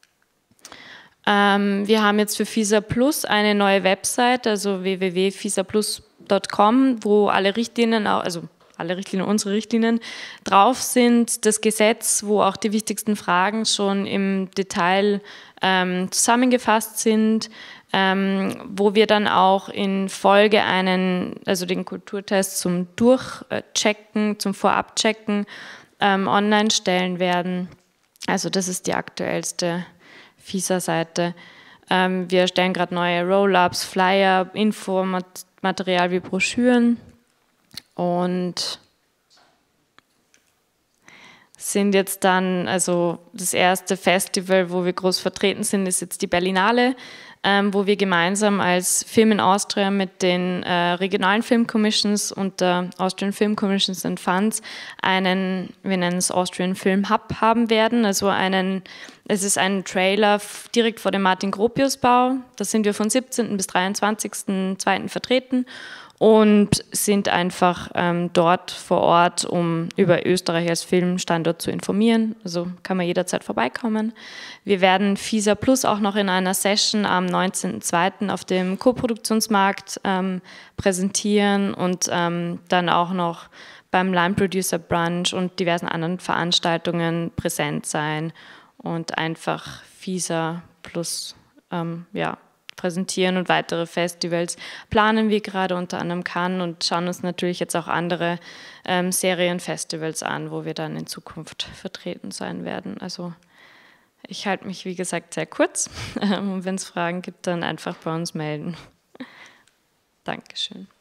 Ähm, wir haben jetzt für FISA Plus eine neue Website, also w w w punkt fisa plus punkt com, wo alle Richtlinien, also alle Richtlinien, unsere Richtlinien drauf sind, das Gesetz, wo auch die wichtigsten Fragen schon im Detail ähm, zusammengefasst sind, ähm, wo wir dann auch in Folge einen, also den Kulturtest zum Durchchecken, zum Vorabchecken ähm, online stellen werden. Also das ist die aktuellste FISA-Seite. Ähm, wir stellen gerade neue Roll-ups, Flyer, Infomaterial wie Broschüren. Und sind jetzt dann, also das erste Festival, wo wir groß vertreten sind, ist jetzt die Berlinale, ähm, wo wir gemeinsam als Film in Austria mit den äh, regionalen Filmcommissions und der Austrian Film Commissions and Funds einen, wir nennen es Austrian Film Hub haben werden, also einen, es ist ein Trailer direkt vor dem Martin-Gropius-Bau, da sind wir von siebzehnten bis dreiundzwanzigsten zweiten vertreten und sind einfach ähm, dort vor Ort, um über Österreich als Filmstandort zu informieren. Also kann man jederzeit vorbeikommen. Wir werden FISA Plus auch noch in einer Session am neunzehnten zweiten auf dem Co-Produktionsmarkt ähm, präsentieren und ähm, dann auch noch beim Line Producer Brunch und diversen anderen Veranstaltungen präsent sein und einfach FISA Plus ähm, ja, präsentieren und weitere Festivals planen wir gerade unter anderem Cannes und schauen uns natürlich jetzt auch andere ähm, Serienfestivals an, wo wir dann in Zukunft vertreten sein werden. Also ich halte mich, wie gesagt, sehr kurz und wenn es Fragen gibt, dann einfach bei uns melden. Dankeschön.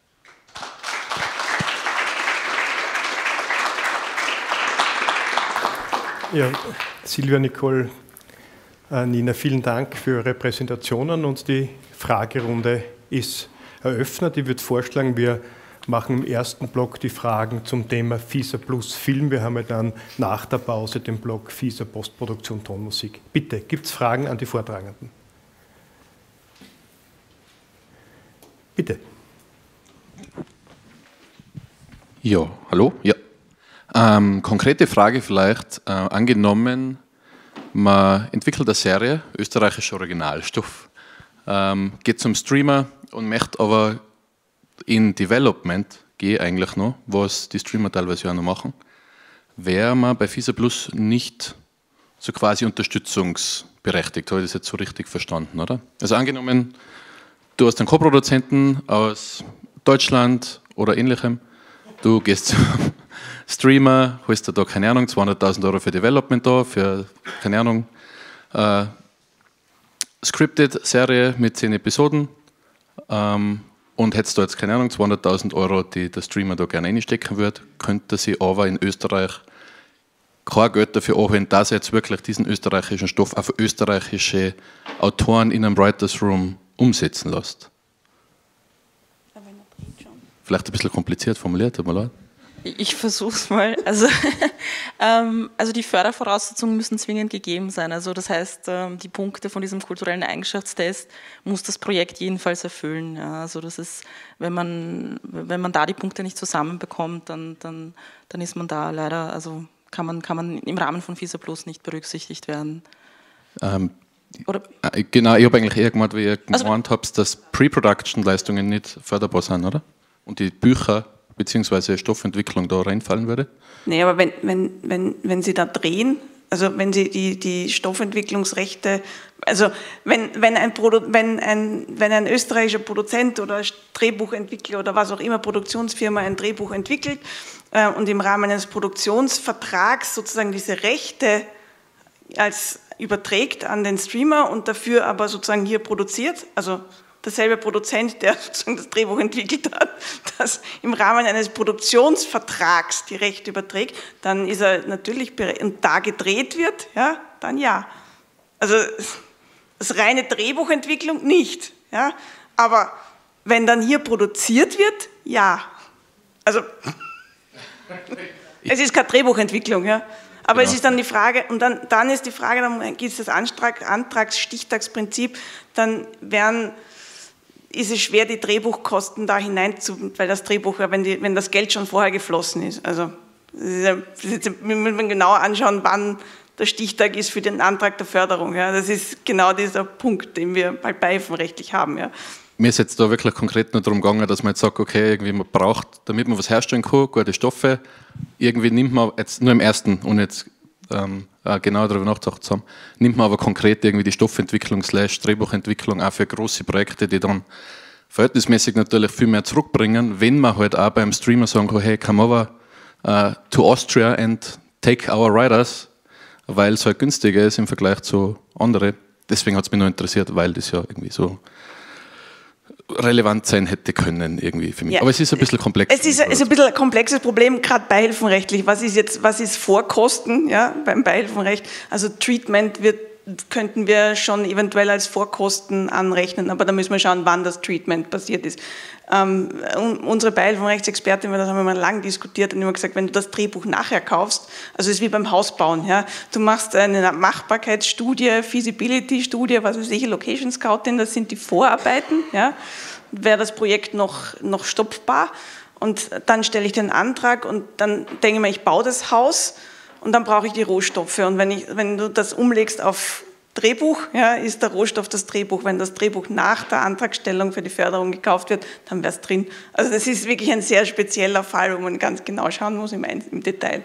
Ja, Silvia, Nicole, Nina, vielen Dank für Ihre Präsentationen und die Fragerunde ist eröffnet. Ich würde vorschlagen, wir machen im ersten Block die Fragen zum Thema FISA Plus Film. Wir haben ja dann nach der Pause den Block FISA Postproduktion Tonmusik. Bitte, gibt es Fragen an die Vortragenden? Bitte. Ja, hallo? Ja. Ähm, konkrete Frage vielleicht, äh, angenommen, man entwickelt eine Serie, österreichischer Originalstoff, ähm, geht zum Streamer und möchte aber in Development geht eigentlich noch, was die Streamer teilweise auch noch machen, wäre man bei FISA Plus nicht so quasi unterstützungsberechtigt. Habe ich das jetzt so richtig verstanden, oder? Also angenommen, du hast einen Co-Produzenten aus Deutschland oder ähnlichem, du gehst zum Streamer, holst dir da, keine Ahnung, zweihunderttausend Euro für Development da, für, keine Ahnung, äh, Scripted-Serie mit zehn Episoden, ähm, und hättest du jetzt, keine Ahnung, zweihunderttausend Euro, die der Streamer da gerne reinstecken würde, könnte sie aber in Österreich kein Geld dafür anholen, dass er jetzt wirklich diesen österreichischen Stoff auf österreichische Autoren in einem Writers Room umsetzen lässt. Vielleicht ein bisschen kompliziert formuliert, tut mir leid. Ich versuche es mal. Also, ähm, also die Fördervoraussetzungen müssen zwingend gegeben sein. Also das heißt, ähm, die Punkte von diesem kulturellen Eigenschaftstest muss das Projekt jedenfalls erfüllen. Ja, also das ist, wenn man, wenn man da die Punkte nicht zusammenbekommt, dann, dann, dann ist man da leider, also kann man, kann man im Rahmen von FISA Plus nicht berücksichtigt werden. Ähm, Oder? Genau, ich habe eigentlich eher gemeint, wie ihr Also- gemeint habt, dass Pre-Production-Leistungen nicht förderbar sind, oder? Und die Bücher bzw. Stoffentwicklung da reinfallen würde? Nee, aber wenn, wenn, wenn, wenn Sie da drehen, also wenn Sie die, die Stoffentwicklungsrechte, also wenn, wenn, ein Produ wenn, ein, wenn ein österreichischer Produzent oder Drehbuchentwickler oder was auch immer, Produktionsfirma ein Drehbuch entwickelt äh, und im Rahmen eines Produktionsvertrags sozusagen diese Rechte als überträgt an den Streamer und dafür aber sozusagen hier produziert, also derselbe Produzent, der sozusagen das Drehbuch entwickelt hat, das im Rahmen eines Produktionsvertrags die Rechte überträgt, dann ist er natürlich bereit, und da gedreht wird, ja, dann ja. Also das reine Drehbuchentwicklung nicht, ja, aber wenn dann hier produziert wird, ja. Also es ist keine Drehbuchentwicklung, ja. Aber genau. Es ist dann die Frage, und dann, dann ist die Frage, dann gibt es das Antrag, Antragsstichtagsprinzip, dann werden ist es schwer, die Drehbuchkosten da hinein zu, weil das Drehbuch, wenn, die, wenn das Geld schon vorher geflossen ist. Also wir müssen genauer anschauen, wann der Stichtag ist für den Antrag der Förderung. Ja. Das ist genau dieser Punkt, den wir bei beihilfenrechtlich haben. Ja. Mir ist jetzt da wirklich konkret nur darum gegangen, dass man jetzt sagt, okay, irgendwie man braucht, damit man was herstellen kann, gute Stoffe, irgendwie nimmt man jetzt nur im ersten, und jetzt ähm, genau darüber nachgedacht zu haben, nimmt man aber konkret irgendwie die Stoffentwicklung slash Drehbuchentwicklung auch für große Projekte, die dann verhältnismäßig natürlich viel mehr zurückbringen, wenn man halt auch beim Streamer sagen kann, hey, come over uh, to Austria and take our writers, weil es halt günstiger ist im Vergleich zu anderen. Deswegen hat es mich nur interessiert, weil das ja irgendwie so relevant sein hätte können irgendwie für mich. Ja. Aber es ist ein bisschen komplex. Es ist, ist ein bisschen ein komplexes Problem, gerade beihilfenrechtlich. Was ist jetzt, was ist Vorkosten, ja, beim Beihilfenrecht? Also Treatment wird, könnten wir schon eventuell als Vorkosten anrechnen, aber da müssen wir schauen, wann das Treatment passiert ist. Ähm, unsere Beihilfenrechtsexpertin, das haben wir mal lang diskutiert, und immer gesagt, wenn du das Drehbuch nachher kaufst, also es ist wie beim Hausbauen, ja, du machst eine Machbarkeitsstudie, Feasibility-Studie, was weiß ich, Location Scouting, das sind die Vorarbeiten, ja, wäre das Projekt noch, noch stopfbar, und dann stelle ich den Antrag und dann denke ich mir, ich baue das Haus und dann brauche ich die Rohstoffe, und wenn, ich, wenn du das umlegst auf Drehbuch, ja, ist der Rohstoff das Drehbuch. Wenn das Drehbuch nach der Antragstellung für die Förderung gekauft wird, dann wäre es drin. Also das ist wirklich ein sehr spezieller Fall, wo man ganz genau schauen muss im, im Detail.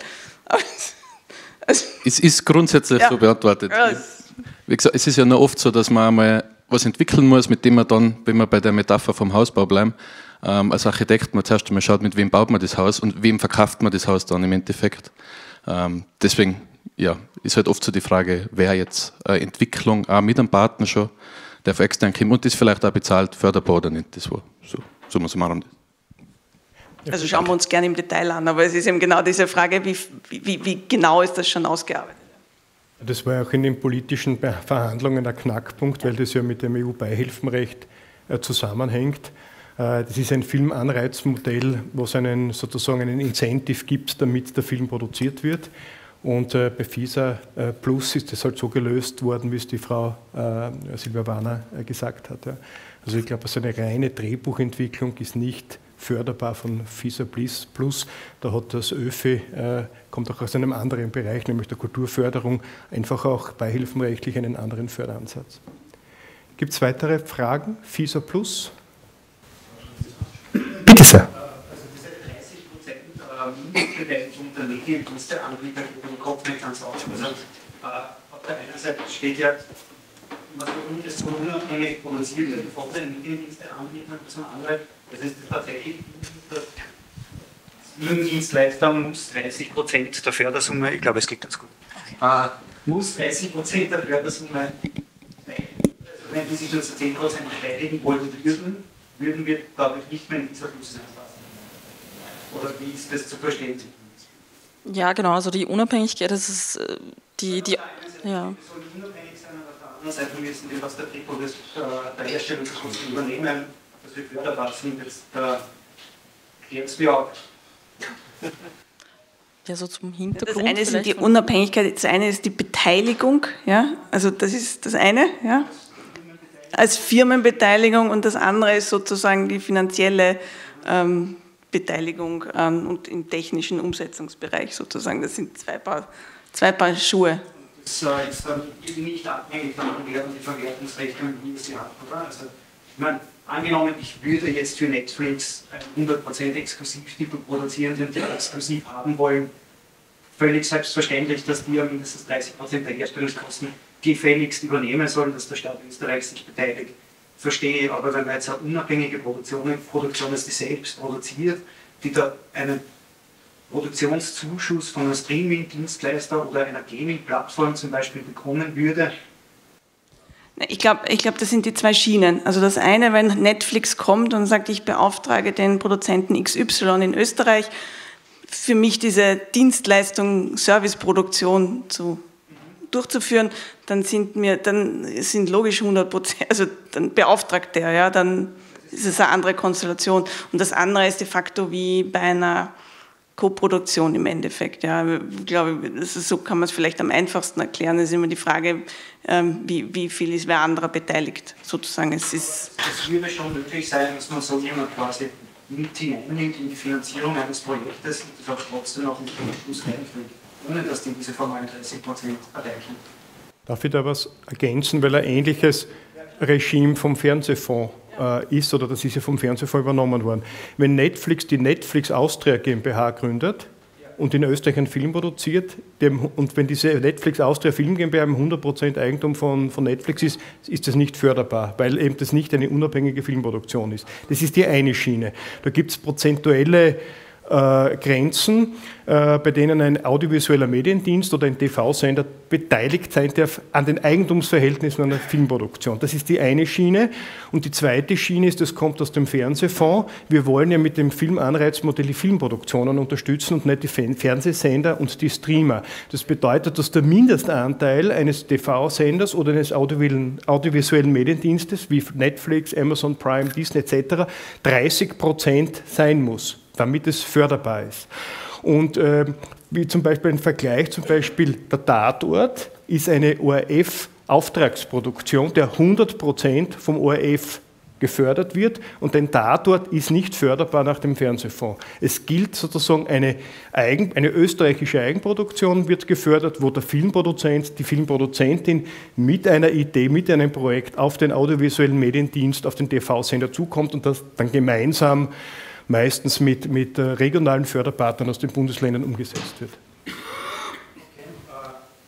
Also, es ist grundsätzlich ja. so beantwortet. Ja. Wie gesagt, es ist ja noch oft so, dass man einmal was entwickeln muss, mit dem man dann, wenn wir bei der Metapher vom Hausbau bleiben, ähm, als Architekt man zuerst einmal schaut, mit wem baut man das Haus und wem verkauft man das Haus dann im Endeffekt. Ähm, deswegen ja, ist halt oft so die Frage, wer jetzt eine Entwicklung auch mit einem Partner schon, der von extern kommt und das vielleicht auch bezahlt, förderbar oder nicht. Das war so, so muss man machen. Also schauen wir uns gerne im Detail an, aber es ist eben genau diese Frage, wie, wie, wie genau ist das schon ausgearbeitet? Das war auch in den politischen Verhandlungen ein Knackpunkt, weil das ja mit dem E U-Beihilfenrecht zusammenhängt. Das ist ein Filmanreizmodell, wo es einen, sozusagen einen Incentive gibt, damit der Film produziert wird. Und äh, bei FISA äh, Plus ist das halt so gelöst worden, wie es die Frau äh, Silvia Warner äh, gesagt hat. Ja. Also ich glaube, so eine reine Drehbuchentwicklung ist nicht förderbar von FISA Plus. Da hat das ÖFI, äh, kommt auch aus einem anderen Bereich, nämlich der Kulturförderung, einfach auch beihilfenrechtlich einen anderen Förderansatz. Gibt es weitere Fragen? FISA Plus? Bitte sehr. Beteiligung der Mediendienste anbieten, im Kopf nicht ganz aus. Also, äh, auf der einen Seite steht ja, was bei uns ist, unabhängig produziert wird, von den Mediendienste anbieten, zum anderen, das ist tatsächlich, dass Streaming-Dienstleister muss dreißig Prozent der Fördersumme, ich glaube, es geht ganz gut, okay. äh, muss dreißig Prozent der Fördersumme, also wenn die sich nur zu zehn Prozent beteiligen wollen würden, würden wir, glaube ich, nicht mehr in dieser Fluss anpassen. Oder wie ist das zu verstehen? Ja, genau, also die Unabhängigkeit, das ist äh, die, die, ja. Wir sollen unabhängig sein, aber auf der anderen Seite müssen wir, was der Trikot des, äh, der Herstellungskosten übernehmen, dass wir förderbar sind. Jetzt äh, klären wir auch. Ja, so zum Hintergrund. Das eine ist die Unabhängigkeit, das eine ist die Beteiligung, ja, also das ist das eine, ja, als Firmenbeteiligung, und das andere ist sozusagen die finanzielle ähm, Beteiligung ähm, und im technischen Umsetzungsbereich sozusagen. Das sind zwei Paar, zwei Paar Schuhe. Das äh, ist dann nicht abhängig davon, wer die Verwertungsrechte und wie sie hat, oder? Also, ich meine, angenommen, ich würde jetzt für Netflix einen hundert Prozent Exklusivtitel produzieren, den die exklusiv haben wollen, völlig selbstverständlich, dass die ja mindestens dreißig Prozent der Herstellungskosten gefälligst übernehmen sollen, dass der Staat Österreich sich beteiligt. Verstehe ich, aber wenn man jetzt eine unabhängige Produktion, Produktion ist, die selbst produziert, die da einen Produktionszuschuss von einem Streaming-Dienstleister oder einer Gaming-Plattform zum Beispiel bekommen würde. Ich glaube, ich glaub, das sind die zwei Schienen. Also das eine, wenn Netflix kommt und sagt, ich beauftrage den Produzenten X Y in Österreich, für mich diese Dienstleistung, Serviceproduktion zu durchzuführen, dann sind mir, dann sind logisch hundert Prozent, also dann beauftragt der, ja, dann ist es eine andere Konstellation. Und das andere ist de facto wie bei einer Koproduktion im Endeffekt. Ja, ich glaube, das ist, so kann man es vielleicht am einfachsten erklären. Es ist immer die Frage, ähm, wie, wie viel ist wer anderer beteiligt, sozusagen. Es ist es würde schon möglich sein, dass man so jemand quasi mit hineinnimmt in die Finanzierung eines Projektes und das auch trotzdem noch in den Schluss reinführt, ohne dass die diese formalen dreißig Prozent erreichen. Darf ich da was ergänzen, weil ein ähnliches Regime vom Fernsehfonds äh, ist, oder das ist ja vom Fernsehfonds übernommen worden. Wenn Netflix die Netflix Austria GmbH gründet und in Österreich einen Film produziert, dem, und wenn diese Netflix Austria Film GmbH im hundert Prozent Eigentum von, von Netflix ist, ist das nicht förderbar, weil eben das nicht eine unabhängige Filmproduktion ist. Das ist die eine Schiene. Da gibt es prozentuelle Äh, Grenzen, äh, bei denen ein audiovisueller Mediendienst oder ein T V-Sender beteiligt sein darf an den Eigentumsverhältnissen einer Filmproduktion. Das ist die eine Schiene. Und die zweite Schiene ist, das kommt aus dem Fernsehfonds. Wir wollen ja mit dem Filmanreizmodell die Filmproduktionen unterstützen und nicht die Fernsehsender und die Streamer. Das bedeutet, dass der Mindestanteil eines T V-Senders oder eines audiovisuellen Mediendienstes wie Netflix, Amazon Prime, Disney et cetera dreißig Prozent sein muss, damit es förderbar ist. Und äh, wie zum Beispiel ein Vergleich, zum Beispiel der Tatort ist eine O R F-Auftragsproduktion, der hundert Prozent vom O R F gefördert wird, und ein Tatort ist nicht förderbar nach dem Fernsehfonds. Es gilt sozusagen eine, Eigen, eine österreichische Eigenproduktion wird gefördert, wo der Filmproduzent, die Filmproduzentin mit einer Idee, mit einem Projekt auf den audiovisuellen Mediendienst, auf den T V-Sender zukommt und das dann gemeinsam meistens mit, mit regionalen Förderpartnern aus den Bundesländern umgesetzt wird. Okay, äh,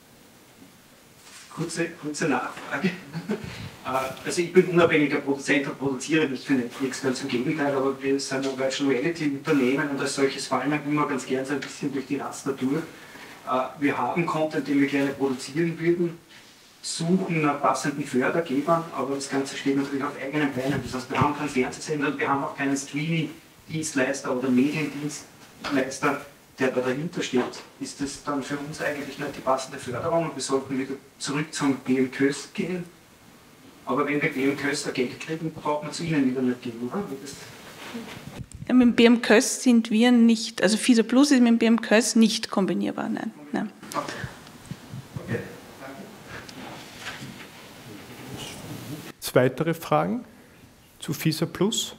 kurze, kurze Nachfrage. Also ich bin unabhängiger Produzent und produziere nicht für Netflix, ganz im Gegenteil, aber wir sind ein Virtual Reality-Unternehmen und als solches fallen wir immer ganz gern so ein bisschen durch die Raster durch. Wir haben Content, den wir gerne produzieren würden, suchen nach passenden Fördergebern, aber das Ganze steht natürlich auf eigenen Beinen. Das heißt, wir haben keinen Fernsehsender und wir haben auch keinen Streaming-Dienstleister oder Mediendienstleister, der da dahinter steht. Ist das dann für uns eigentlich nicht die passende Förderung und wir sollten wieder zurück zum B M Kös gehen? Aber wenn wir B M Kös Geld kriegen, braucht man zu Ihnen wieder nicht gehen, oder? Ja, mit dem B M Kös sind wir nicht, also FISA Plus ist mit dem B M Kös nicht kombinierbar, nein. nein. Okay. Okay. Danke. Weitere Fragen zu FISA Plus?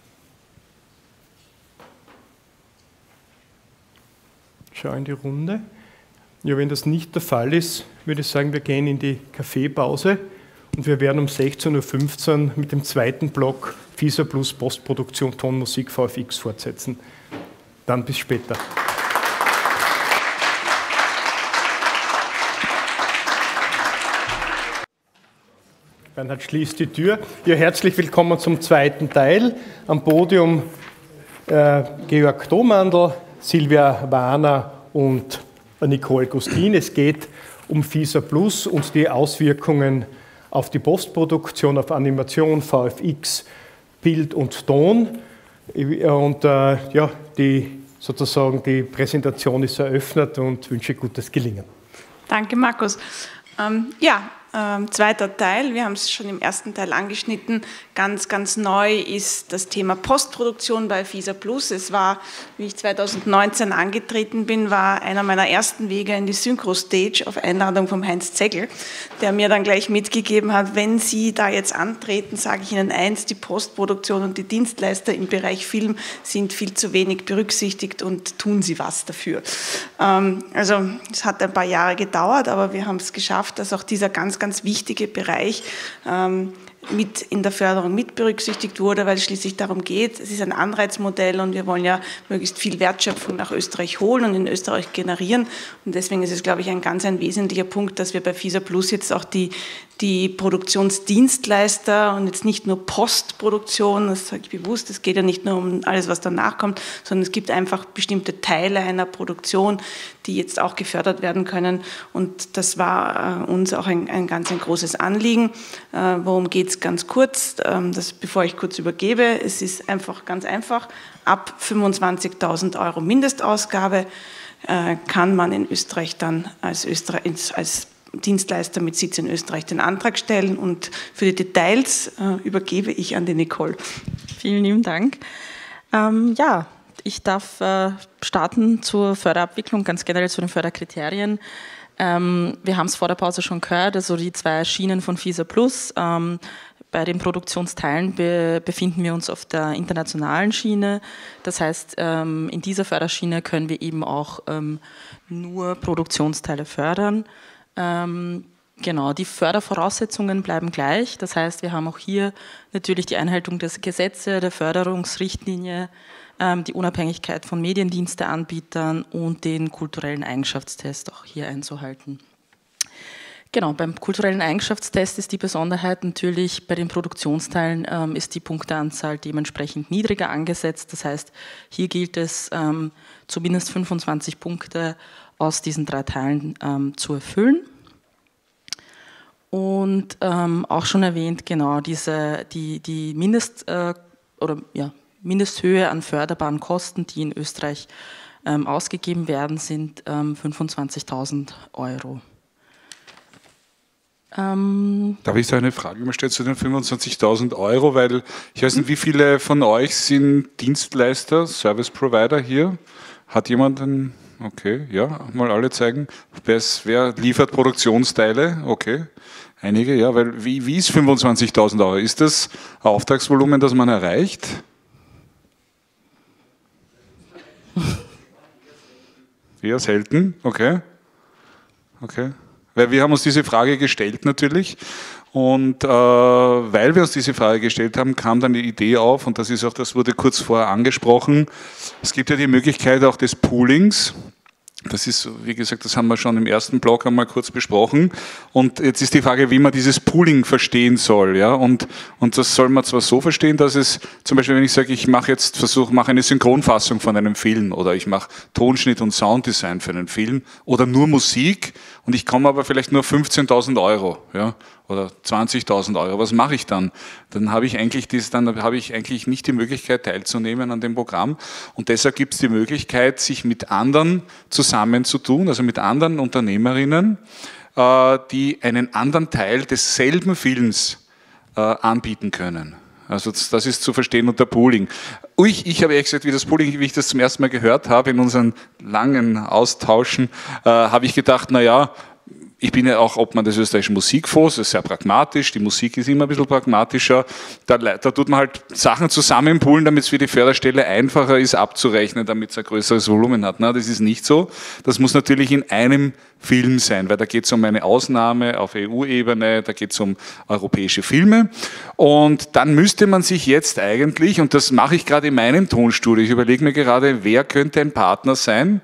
Ich schaue in die Runde. Ja, wenn das nicht der Fall ist, würde ich sagen, wir gehen in die Kaffeepause und wir werden um sechzehn Uhr fünfzehn mit dem zweiten Block FISA Plus Postproduktion Tonmusik V F X fortsetzen. Dann bis später. Bernhard schließt die Tür. Ja, herzlich willkommen zum zweiten Teil. Am Podium äh, Georg Domandl, Silvia Warner und Nicole Gustin. Es geht um FISA Plus und die Auswirkungen auf die Postproduktion, auf Animation, V F X, Bild und Ton. Und äh, ja, die, sozusagen die Präsentation ist eröffnet und wünsche gutes Gelingen. Danke, Markus. Ähm, ja, ähm, zweiter Teil. Wir haben es schon im ersten Teil angeschnitten. Ganz, ganz neu ist das Thema Postproduktion bei FISA Plus. Es war, wie ich zweitausendneunzehn angetreten bin, war einer meiner ersten Wege in die Synchro-Stage auf Einladung von Heinz Zegel, der mir dann gleich mitgegeben hat, wenn Sie da jetzt antreten, sage ich Ihnen eins, die Postproduktion und die Dienstleister im Bereich Film sind viel zu wenig berücksichtigt und tun Sie was dafür. Ähm, also es hat ein paar Jahre gedauert, aber wir haben es geschafft, dass auch dieser ganz, ganz wichtige Bereich ähm, mit in der Förderung mit berücksichtigt wurde, weil es schließlich darum geht, es ist ein Anreizmodell und wir wollen ja möglichst viel Wertschöpfung nach Österreich holen und in Österreich generieren und deswegen ist es, glaube ich, ein ganz ein wesentlicher Punkt, dass wir bei FISA Plus jetzt auch die, die Produktionsdienstleister und jetzt nicht nur Postproduktion, das sage ich bewusst, es geht ja nicht nur um alles, was danach kommt, sondern es gibt einfach bestimmte Teile einer Produktion, die jetzt auch gefördert werden können und das war äh, uns auch ein, ein ganz ein großes Anliegen. Äh, worum geht es ganz kurz, ähm, das, bevor ich kurz übergebe, es ist einfach ganz einfach, ab fünfundzwanzigtausend Euro Mindestausgabe äh, kann man in Österreich dann als, Österreich, als Dienstleister mit Sitz in Österreich den Antrag stellen und für die Details äh, übergebe ich an die Nicole. Vielen lieben Dank. Ähm, ja, ich darf äh, starten zur Förderabwicklung, ganz generell zu den Förderkriterien. Ähm, wir haben es vor der Pause schon gehört, also die zwei Schienen von FISA Plus. Ähm, bei den Produktionsteilen be befinden wir uns auf der internationalen Schiene. Das heißt, ähm, in dieser Förderschiene können wir eben auch ähm, nur Produktionsteile fördern. Ähm, genau, die Fördervoraussetzungen bleiben gleich. Das heißt, wir haben auch hier natürlich die Einhaltung der Gesetze, der Förderungsrichtlinie, ähm, die Unabhängigkeit von Mediendiensteanbietern und den kulturellen Eigenschaftstest auch hier einzuhalten. Genau, beim kulturellen Eigenschaftstest ist die Besonderheit natürlich, bei den Produktionsteilen ähm, ist die Punkteanzahl dementsprechend niedriger angesetzt. Das heißt, hier gilt es, ähm, zumindest fünfundzwanzig Punkte aus diesen drei Teilen ähm, zu erfüllen. Und ähm, auch schon erwähnt, genau, diese, die, die Mindest, äh, oder, ja, Mindesthöhe an förderbaren Kosten, die in Österreich ähm, ausgegeben werden, sind ähm, fünfundzwanzigtausend Euro. Ähm Darf ich da eine Frage mal stellen zu den fünfundzwanzigtausend Euro? Weil ich weiß nicht, wie viele von euch sind Dienstleister, Service Provider hier? Hat jemand einen? Okay, ja, mal alle zeigen. Wer liefert Produktionsteile? Okay, einige, ja, weil wie, wie ist fünfundzwanzigtausend Euro? Ist das ein Auftragsvolumen, das man erreicht? Eher selten, okay. Okay. Weil wir haben uns diese Frage gestellt natürlich und äh, weil wir uns diese Frage gestellt haben, kam dann die Idee auf und das ist auch, das wurde kurz vorher angesprochen, es gibt ja die Möglichkeit auch des Poolings. Das ist, wie gesagt, das haben wir schon im ersten Blog einmal kurz besprochen. Und jetzt ist die Frage, wie man dieses Pooling verstehen soll. Ja? Und, und das soll man zwar so verstehen, dass es, zum Beispiel, wenn ich sage, ich mache jetzt, versuche, mache eine Synchronfassung von einem Film oder ich mache Tonschnitt und Sounddesign für einen Film oder nur Musik und ich komme aber vielleicht nur fünfzehntausend Euro, ja? Oder zwanzigtausend Euro. Was mache ich dann? Dann habe ich eigentlich dies, dann habe ich eigentlich nicht die Möglichkeit teilzunehmen an dem Programm und deshalb gibt es die Möglichkeit, sich mit anderen zusammenzutun, also mit anderen Unternehmerinnen, äh, die einen anderen Teil desselben Films äh, anbieten können. Also das, das ist zu verstehen unter Pooling. Ich, ich habe ehrlich gesagt, wie das Pooling, wie ich das zum ersten Mal gehört habe, in unseren langen Austauschen, äh, habe ich gedacht, naja, ich bin ja auch Obmann des österreichischen Musikfonds, das ist sehr pragmatisch, die Musik ist immer ein bisschen pragmatischer. Da, da tut man halt Sachen zusammenpoolen, damit es für die Förderstelle einfacher ist abzurechnen, damit es ein größeres Volumen hat. Na, das ist nicht so. Das muss natürlich in einem Film sein, weil da geht es um eine Ausnahme auf E U-Ebene, da geht es um europäische Filme. Und dann müsste man sich jetzt eigentlich, und das mache ich gerade in meinem Tonstudio, ich überlege mir gerade, wer könnte ein Partner sein,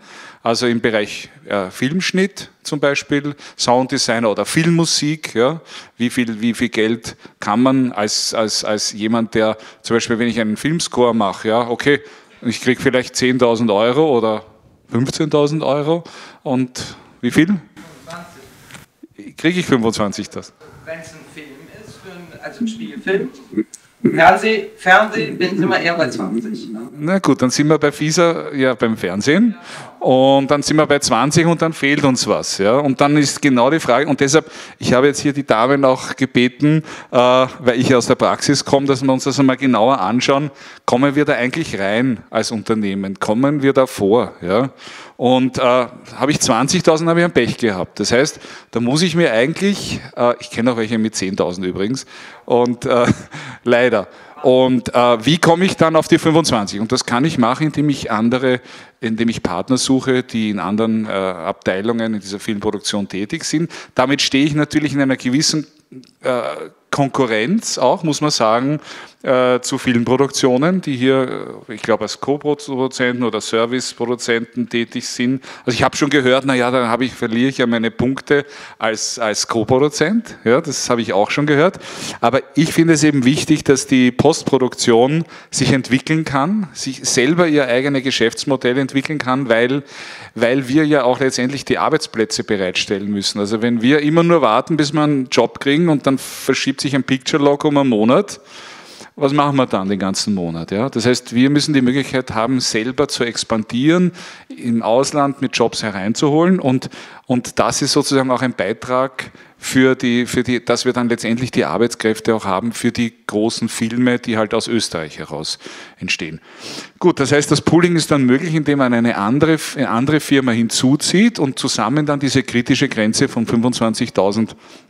also im Bereich äh, Filmschnitt zum Beispiel, Sounddesigner oder Filmmusik. Ja? Wie viel, wie viel Geld kann man als, als, als jemand, der zum Beispiel, wenn ich einen Filmscore mache, ja, okay, ich kriege vielleicht zehntausend Euro oder fünfzehntausend Euro und wie viel? fünfundzwanzig. Kriege ich fünfundzwanzigtausend? Wenn es ein Film ist, für ein, also ein Spielfilm, Fernseh, Fernsehen sind wir eher bei zwanzig. Ne? Na gut, dann sind wir bei FISA ja beim Fernsehen und dann sind wir bei zwanzig und dann fehlt uns was. Ja? Und dann ist genau die Frage, und deshalb, ich habe jetzt hier die Damen auch gebeten, äh, weil ich aus der Praxis komme, dass wir uns das einmal genauer anschauen, kommen wir da eigentlich rein als Unternehmen, kommen wir da vor? Ja? Und äh, habe ich zwanzigtausend, habe ich ein Pech gehabt. Das heißt, da muss ich mir eigentlich, äh, ich kenne auch welche mit zehntausend übrigens, und äh, leider. Und äh, wie komme ich dann auf die fünfundzwanzig? Und das kann ich machen, indem ich andere, indem ich Partner suche, die in anderen äh, Abteilungen in dieser Filmproduktion tätig sind. Damit stehe ich natürlich in einer gewissen äh, Konkurrenz auch, muss man sagen, äh, zu Filmproduktionen, die hier, ich glaube, als Co-Produzenten oder Serviceproduzenten tätig sind. Also ich habe schon gehört, naja, dann habe ich, verliere ich ja meine Punkte als, als Co-Produzent. Ja, das habe ich auch schon gehört. Aber ich finde es eben wichtig, dass die Postproduktion sich entwickeln kann, sich selber ihr eigenes Geschäftsmodell entwickeln kann, weil, weil wir ja auch letztendlich die Arbeitsplätze bereitstellen müssen. Also wenn wir immer nur warten, bis wir einen Job kriegen und dann verschiebt sich ein Picture-Log um einen Monat, was machen wir dann den ganzen Monat? Ja? Das heißt, wir müssen die Möglichkeit haben, selber zu expandieren, im Ausland mit Jobs hereinzuholen und, und das ist sozusagen auch ein Beitrag für die, für die, dass wir dann letztendlich die Arbeitskräfte auch haben für die großen Filme, die halt aus Österreich heraus entstehen. Gut, das heißt, das Pooling ist dann möglich, indem man eine andere, eine andere Firma hinzuzieht und zusammen dann diese kritische Grenze von fünfundzwanzigtausend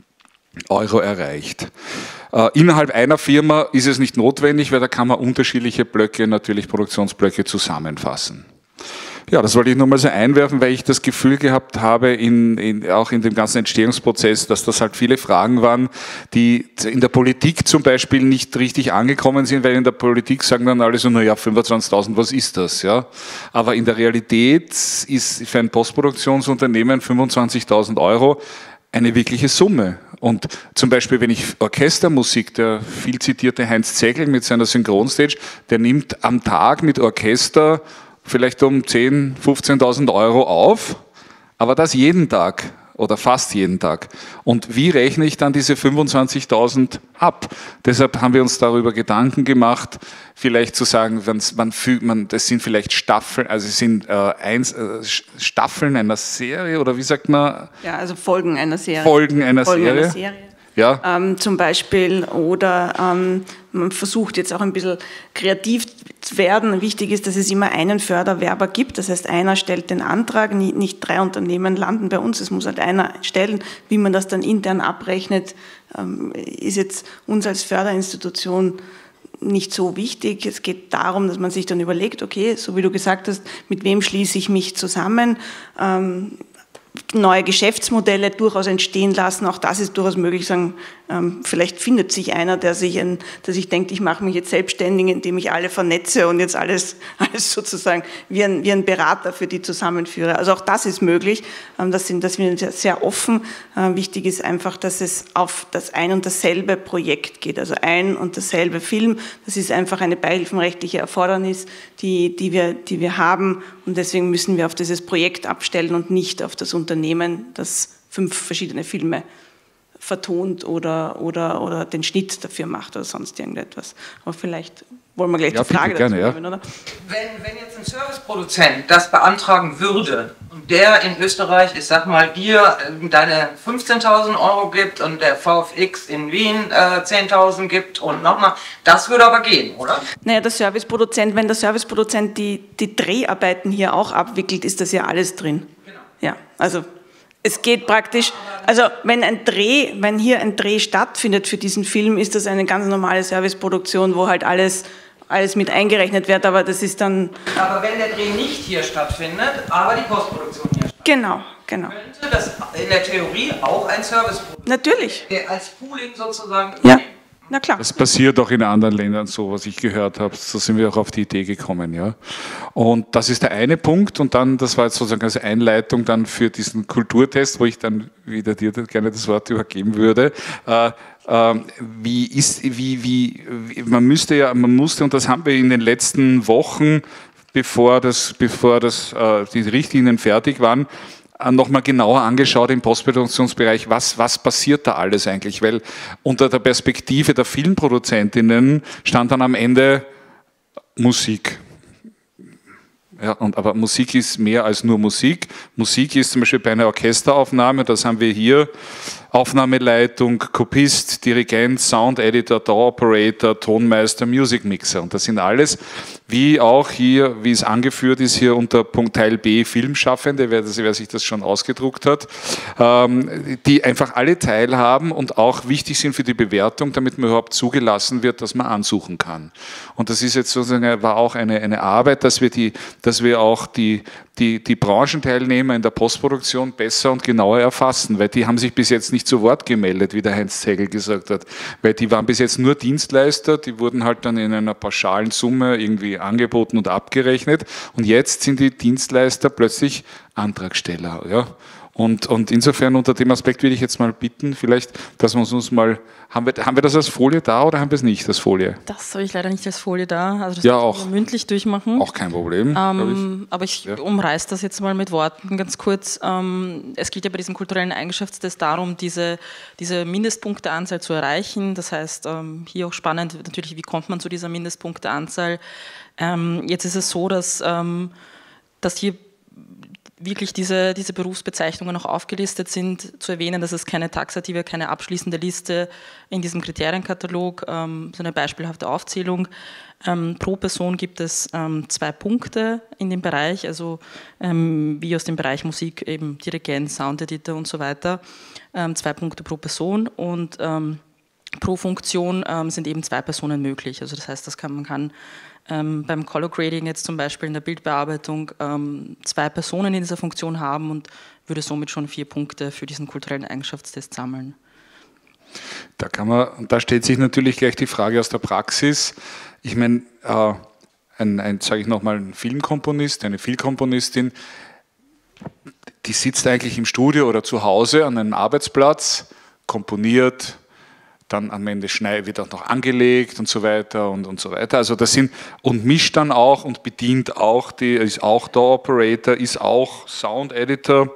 Euro erreicht. Äh, innerhalb einer Firma ist es nicht notwendig, weil da kann man unterschiedliche Blöcke, natürlich Produktionsblöcke zusammenfassen. Ja, das wollte ich nur mal so einwerfen, weil ich das Gefühl gehabt habe, in, in, auch in dem ganzen Entstehungsprozess, dass das halt viele Fragen waren, die in der Politik zum Beispiel nicht richtig angekommen sind, weil in der Politik sagen dann alle so, naja, fünfundzwanzigtausend, was ist das? Ja? Aber in der Realität ist für ein Postproduktionsunternehmen fünfundzwanzigtausend Euro eine wirkliche Summe. Und zum Beispiel, wenn ich Orchestermusik, der viel zitierte Heinz Zegel mit seiner Synchronstage, der nimmt am Tag mit Orchester vielleicht um zehntausend, fünfzehntausend Euro auf, aber das jeden Tag oder fast jeden Tag. Und wie rechne ich dann diese fünfundzwanzigtausend ab? Deshalb haben wir uns darüber Gedanken gemacht, vielleicht zu sagen, man fügt, man, das sind vielleicht Staffeln, also es sind äh, eins, äh, Staffeln einer Serie oder wie sagt man? Ja, also Folgen einer Serie. Folgen einer Folgen Serie. Einer Serie. Ja. Ähm, zum Beispiel, oder ähm, man versucht jetzt auch ein bisschen kreativ zu werden. Wichtig ist, dass es immer einen Förderwerber gibt. Das heißt, einer stellt den Antrag, nicht, nicht drei Unternehmen landen bei uns. Es muss halt einer stellen. Wie man das dann intern abrechnet, ähm, ist jetzt uns als Förderinstitution nicht so wichtig. Es geht darum, dass man sich dann überlegt, okay, so wie du gesagt hast, mit wem schließe ich mich zusammen? Ähm, neue Geschäftsmodelle durchaus entstehen lassen. Auch das ist durchaus möglich. Sagen, ähm, vielleicht findet sich einer, der sich, ein, der sich denkt, ich mache mich jetzt selbstständig, indem ich alle vernetze und jetzt alles, alles sozusagen wie ein, wie ein Berater für die zusammenführe. Also auch das ist möglich. Ähm, das sind, das sind sehr, sehr offen. Ähm, wichtig ist einfach, dass es auf das ein und dasselbe Projekt geht. Also ein und dasselbe Film. Das ist einfach eine beihilfenrechtliche Erfordernis, die, die, wir, die wir haben. Und deswegen müssen wir auf dieses Projekt abstellen und nicht auf das Unternehmen, das fünf verschiedene Filme vertont oder, oder, oder den Schnitt dafür macht oder sonst irgendetwas. Aber vielleicht wollen wir gleich ja, die Frage bitte, dazu gerne, nehmen, oder? Wenn, wenn jetzt ein Serviceproduzent das beantragen würde und der in Österreich, ich sag mal, dir deine fünfzehntausend Euro gibt und der V F X in Wien äh, zehntausend gibt und nochmal, das würde aber gehen, oder? Naja, der Serviceproduzent, wenn der Serviceproduzent die, die Dreharbeiten hier auch abwickelt, ist das ja alles drin. Genau. Ja, also es geht praktisch, also wenn ein Dreh, wenn hier ein Dreh stattfindet für diesen Film, ist das eine ganz normale Serviceproduktion, wo halt alles, alles mit eingerechnet wird, aber das ist dann... Aber wenn der Dreh nicht hier stattfindet, aber die Postproduktion hier stattfindet. Genau, genau. Könnte das in der Theorie auch ein Serviceproduzent Natürlich. der als Pooling sozusagen... Ja. Na klar. Das passiert auch in anderen Ländern so, was ich gehört habe. So sind wir auch auf die Idee gekommen, ja. Und das ist der eine Punkt. Und dann, das war jetzt sozusagen als Einleitung dann für diesen Kulturtest, wo ich dann wieder dir gerne das Wort übergeben würde. Äh, äh, wie ist, wie, wie, wie, man müsste ja, man musste, und das haben wir in den letzten Wochen, bevor das, bevor das, äh, die Richtlinien fertig waren, nochmal genauer angeschaut im Postproduktionsbereich, was, was passiert da alles eigentlich, weil unter der Perspektive der Filmproduzentinnen stand dann am Ende Musik. Ja, und, aber Musik ist mehr als nur Musik. Musik ist zum Beispiel bei einer Orchesteraufnahme, das haben wir hier, Aufnahmeleitung, Kopist, Dirigent, Sound Editor, Door Operator, Tonmeister, Music Mixer. Und das sind alles, wie auch hier, wie es angeführt ist, hier unter Punkt Teil B Filmschaffende, wer, das, wer sich das schon ausgedruckt hat, ähm, die einfach alle teilhaben und auch wichtig sind für die Bewertung, damit man überhaupt zugelassen wird, dass man ansuchen kann. Und das ist jetzt sozusagen, war auch eine, eine Arbeit, dass wir, die, dass wir auch die, die, die Branchenteilnehmer in der Postproduktion besser und genauer erfassen, weil die haben sich bis jetzt nicht zu Wort gemeldet, wie der Heinz Zegel gesagt hat, weil die waren bis jetzt nur Dienstleister, die wurden halt dann in einer pauschalen Summe irgendwie angeboten und abgerechnet und jetzt sind die Dienstleister plötzlich Antragsteller, ja. Und, und insofern unter dem Aspekt würde ich jetzt mal bitten, vielleicht, dass wir uns mal, haben wir, haben wir das als Folie da oder haben wir es nicht als Folie? Das habe ich leider nicht als Folie da, also das ja, auch wir mündlich durchmachen. Auch kein Problem, ähm, ich. Aber ich ja. umreiße das jetzt mal mit Worten ganz kurz. Ähm, es geht ja bei diesem kulturellen Eigenschaftstest darum, diese, diese Mindestpunkteanzahl zu erreichen. Das heißt, ähm, hier auch spannend natürlich, wie kommt man zu dieser Mindestpunkteanzahl? Ähm, jetzt ist es so, dass, ähm, dass hier wirklich diese, diese Berufsbezeichnungen noch aufgelistet sind, zu erwähnen, dass es keine taxative, keine abschließende Liste in diesem Kriterienkatalog, ähm, so eine beispielhafte Aufzählung. Ähm, pro Person gibt es ähm, zwei Punkte in dem Bereich, also ähm, wie aus dem Bereich Musik, eben Dirigent, Soundeditor und so weiter, ähm, zwei Punkte pro Person und ähm, pro Funktion ähm, sind eben zwei Personen möglich. Also das heißt, das kann, man kann Ähm, beim Color Grading jetzt zum Beispiel in der Bildbearbeitung ähm, zwei Personen in dieser Funktion haben und würde somit schon vier Punkte für diesen kulturellen Eigenschaftstest sammeln. Da kann man, da stellt sich natürlich gleich die Frage aus der Praxis. Ich meine, äh, ein, ein sage ich nochmal, ein Filmkomponist, eine Filmkomponistin, die sitzt eigentlich im Studio oder zu Hause an einem Arbeitsplatz, komponiert, dann am Ende wird auch noch angelegt und so weiter und, und so weiter. Also das sind, und mischt dann auch und bedient auch, die, ist auch Door Operator, ist auch Sound Editor,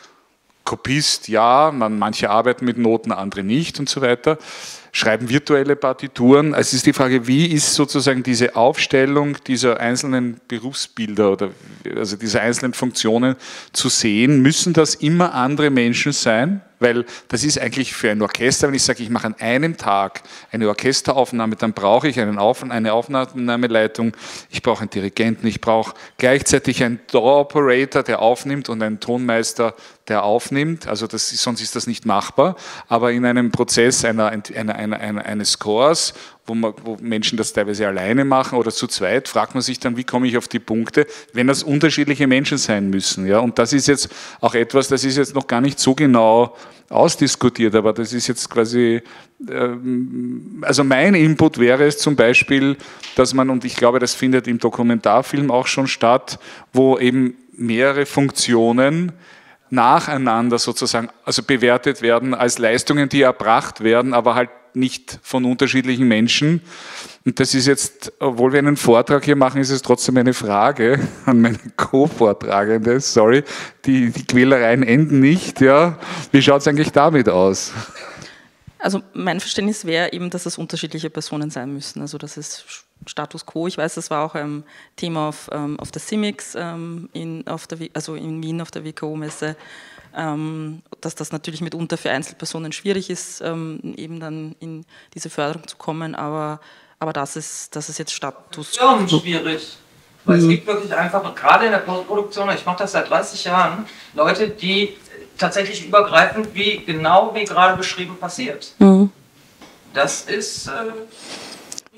Kopist, ja, man, manche arbeiten mit Noten, andere nicht und so weiter, schreiben virtuelle Partituren. Es ist die Frage, wie ist sozusagen diese Aufstellung dieser einzelnen Berufsbilder oder also dieser einzelnen Funktionen zu sehen? Müssen das immer andere Menschen sein? Weil das ist eigentlich für ein Orchester, wenn ich sage, ich mache an einem Tag eine Orchesteraufnahme, dann brauche ich einen Auf, eine Aufnahmeleitung, ich brauche einen Dirigenten, ich brauche gleichzeitig einen Door Operator, der aufnimmt und einen Tonmeister, der aufnimmt. Also das ist, sonst ist das nicht machbar. Aber in einem Prozess einer, einer, einer, einer, eines Scores, wo, man, wo Menschen das teilweise alleine machen oder zu zweit, fragt man sich dann, wie komme ich auf die Punkte, wenn das unterschiedliche Menschen sein müssen. Ja? Und das ist jetzt auch etwas, das ist jetzt noch gar nicht so genau ausdiskutiert, aber das ist jetzt quasi, ähm, also mein Input wäre es zum Beispiel, dass man, und ich glaube, das findet im Dokumentarfilm auch schon statt, wo eben mehrere Funktionen nacheinander sozusagen, also bewertet werden als Leistungen, die erbracht werden, aber halt nicht von unterschiedlichen Menschen. Und das ist jetzt, obwohl wir einen Vortrag hier machen, ist es trotzdem eine Frage an meine Co-Vortragende. Sorry, die, die Quälereien enden nicht. Ja. Wie schaut es eigentlich damit aus? Also mein Verständnis wäre eben, dass es unterschiedliche Personen sein müssen. Also das ist Status Quo. Ich weiß, das war auch ein Thema auf, ähm, auf der CIMIX, ähm, in, auf der, also in Wien auf der W K O-Messe, ähm, dass das natürlich mitunter für Einzelpersonen schwierig ist, ähm, eben dann in diese Förderung zu kommen, aber, aber das, ist, das ist jetzt Status Quo. Ja, schwierig. Weil mhm. es gibt wirklich einfach, gerade in der Postproduktion, ich mache das seit dreißig Jahren, Leute, die tatsächlich übergreifend, wie genau wie gerade beschrieben passiert. Mhm. Das ist... Äh,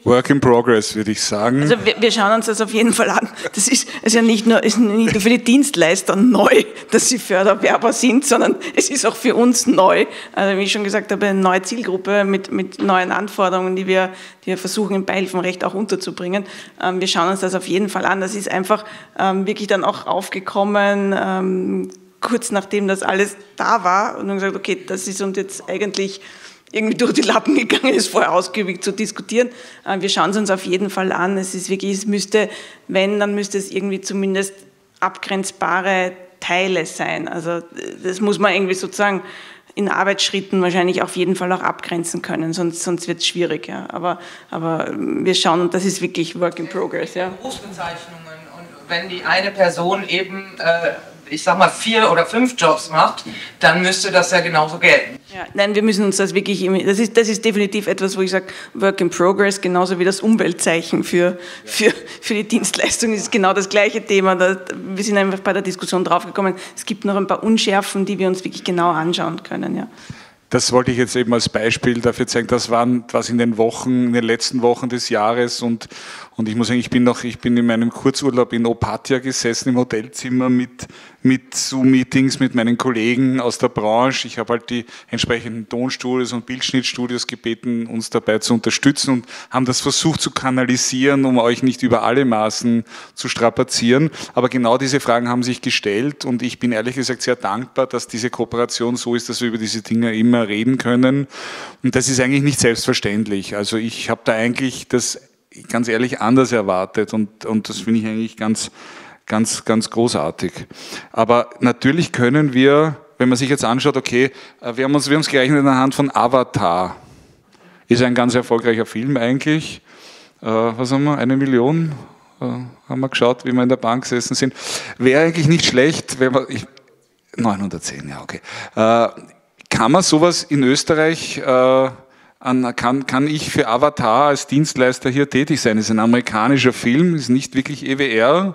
Work in progress, würde ich sagen. Also wir, wir schauen uns das auf jeden Fall an. Das ist, ist ja nicht nur, ist nicht nur für die Dienstleister neu, dass sie Förderwerber sind, sondern es ist auch für uns neu. Also wie ich schon gesagt habe, eine neue Zielgruppe mit, mit neuen Anforderungen, die wir, die wir versuchen im Beihilfenrecht auch unterzubringen. Ähm, wir schauen uns das auf jeden Fall an. Das ist einfach ähm, wirklich dann auch aufgekommen, ähm, kurz nachdem das alles da war und dann gesagt, okay, das ist uns jetzt eigentlich irgendwie durch die Lappen gegangen ist, vorher ausgiebig zu diskutieren. Wir schauen es uns auf jeden Fall an. Es ist wirklich, es müsste, wenn, dann müsste es irgendwie zumindest abgrenzbare Teile sein. Also das muss man irgendwie sozusagen in Arbeitsschritten wahrscheinlich auf jeden Fall auch abgrenzen können, sonst, sonst wird es schwierig. Ja. Aber, aber wir schauen, und das ist wirklich Work in Progress. Ja. Berufsbezeichnungen, und wenn die eine Person eben, äh, ich sag mal, vier oder fünf Jobs macht, dann müsste das ja genauso gelten. Ja, nein, wir müssen uns das wirklich, das ist, das ist definitiv etwas, wo ich sage, Work in Progress, genauso wie das Umweltzeichen für, für, für die Dienstleistung ist genau das gleiche Thema. Da, wir sind einfach bei der Diskussion draufgekommen, es gibt noch ein paar Unschärfen, die wir uns wirklich genau anschauen können. Ja. Das wollte ich jetzt eben als Beispiel dafür zeigen. Das waren was in den Wochen, in den letzten Wochen des Jahres, und, und ich muss sagen, ich bin noch, ich bin in meinem Kurzurlaub in Opatja gesessen im Hotelzimmer mit, mit Zoom-Meetings mit meinen Kollegen aus der Branche. Ich habe halt die entsprechenden Tonstudios und Bildschnittstudios gebeten, uns dabei zu unterstützen, und haben das versucht zu kanalisieren, um euch nicht über alle Maßen zu strapazieren. Aber genau diese Fragen haben sich gestellt, und ich bin ehrlich gesagt sehr dankbar, dass diese Kooperation so ist, dass wir über diese Dinge immer reden können. Und das ist eigentlich nicht selbstverständlich. Also ich habe da eigentlich das ganz ehrlich anders erwartet, und, und das finde ich eigentlich ganz, ganz, ganz großartig. Aber natürlich können wir, wenn man sich jetzt anschaut, okay, wir haben uns, wir haben uns gerechnet anhand von Avatar. Ist ein ganz erfolgreicher Film eigentlich. Äh, was haben wir? Eine Million? Äh, haben wir geschaut, wie wir in der Bank gesessen sind. Wäre eigentlich nicht schlecht, wenn wir... Ich, neunhundertzehn, ja, okay. Äh, kann man sowas in Österreich... Äh, An, kann, kann ich für Avatar als Dienstleister hier tätig sein? Das ist ein amerikanischer Film, ist nicht wirklich E W R.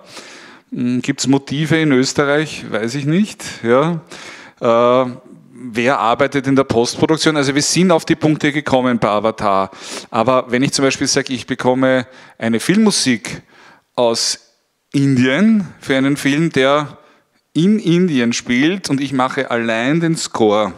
Gibt es Motive in Österreich? Weiß ich nicht. Ja. Äh, wer arbeitet in der Postproduktion? Also wir sind auf die Punkte gekommen bei Avatar. Aber wenn ich zum Beispiel sage, ich bekomme eine Filmmusik aus Indien für einen Film, der in Indien spielt, und ich mache allein den Score,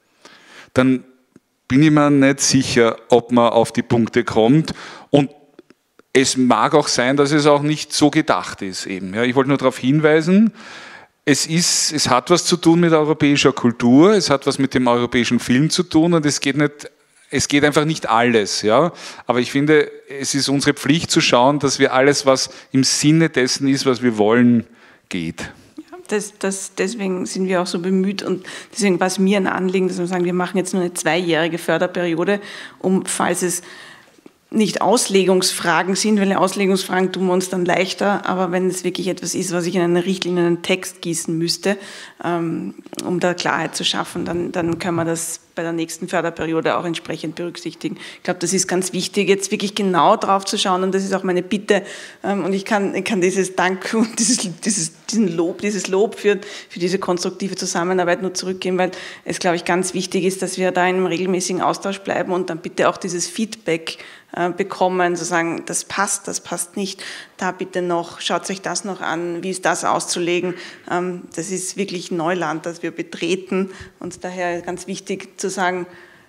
dann bin ich mir nicht sicher, ob man auf die Punkte kommt. Und es mag auch sein, dass es auch nicht so gedacht ist. Eben. Ja, ich wollte nur darauf hinweisen, es, ist, es hat was zu tun mit europäischer Kultur, es hat was mit dem europäischen Film zu tun, und es geht, nicht, es geht einfach nicht alles. Ja? Aber ich finde, es ist unsere Pflicht zu schauen, dass wir alles, was im Sinne dessen ist, was wir wollen, geht. Das, das, deswegen sind wir auch so bemüht, und deswegen war es mir ein Anliegen, dass wir sagen, wir machen jetzt nur eine zweijährige Förderperiode, um, falls es nicht Auslegungsfragen sind, weil Auslegungsfragen tun wir uns dann leichter, aber wenn es wirklich etwas ist, was ich in eine Richtlinie, in einen Text gießen müsste, ähm, um da Klarheit zu schaffen, dann, dann können wir das bei der nächsten Förderperiode auch entsprechend berücksichtigen. Ich glaube, das ist ganz wichtig, jetzt wirklich genau drauf zu schauen, und das ist auch meine Bitte, ähm, und ich kann, ich kann dieses Dank und dieses, dieses, diesen Lob, dieses Lob für, für diese konstruktive Zusammenarbeit nur zurückgeben, weil es, glaube ich, ganz wichtig ist, dass wir da in einem regelmäßigen Austausch bleiben und dann bitte auch dieses Feedback bekommen, zu sagen, das passt, das passt nicht, da bitte noch, schaut euch das noch an, wie ist das auszulegen. Das ist wirklich Neuland, das wir betreten, und daher ganz wichtig zu sagen,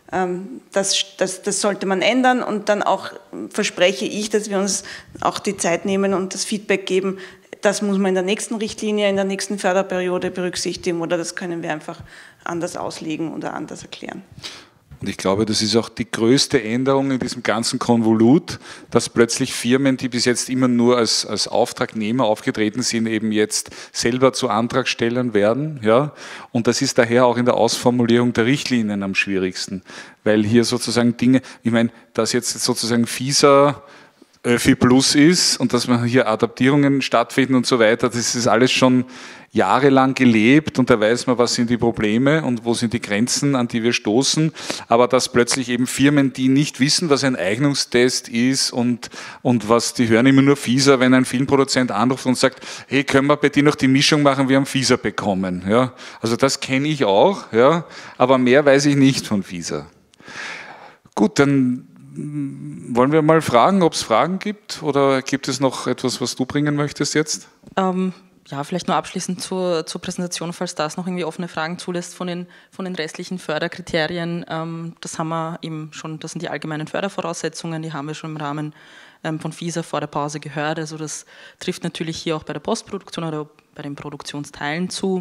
das, das, das sollte man ändern, und dann auch verspreche ich, dass wir uns auch die Zeit nehmen und das Feedback geben, das muss man in der nächsten Richtlinie, in der nächsten Förderperiode berücksichtigen, oder das können wir einfach anders auslegen oder anders erklären. Und ich glaube, das ist auch die größte Änderung in diesem ganzen Konvolut, dass plötzlich Firmen, die bis jetzt immer nur als, als Auftragnehmer aufgetreten sind, eben jetzt selber zu Antragstellern werden. Ja? Und das ist daher auch in der Ausformulierung der Richtlinien am schwierigsten, weil hier sozusagen Dinge, ich meine, dass jetzt sozusagen FISA Öffi Plus ist und dass man hier Adaptierungen stattfinden und so weiter, das ist alles schon jahrelang gelebt, und da weiß man, was sind die Probleme und wo sind die Grenzen, an die wir stoßen. Aber dass plötzlich eben Firmen, die nicht wissen, was ein Eignungstest ist und, und was, die hören immer nur FISA, wenn ein Filmproduzent anruft und sagt, hey, können wir bei dir noch die Mischung machen, wir haben FISA bekommen. Ja? Also das kenne ich auch, ja? Aber mehr weiß ich nicht von FISA. Gut, dann wollen wir mal fragen, ob es Fragen gibt oder gibt es noch etwas, was du bringen möchtest jetzt? Ähm, ja, vielleicht nur abschließend zur, zur Präsentation, falls das noch irgendwie offene Fragen zulässt von den, von den restlichen Förderkriterien. Ähm, das haben wir eben schon, das sind die allgemeinen Fördervoraussetzungen, die haben wir schon im Rahmen ähm, von FISA vor der Pause gehört. Also das trifft natürlich hier auch bei der Postproduktion oder bei den Produktionsteilen zu.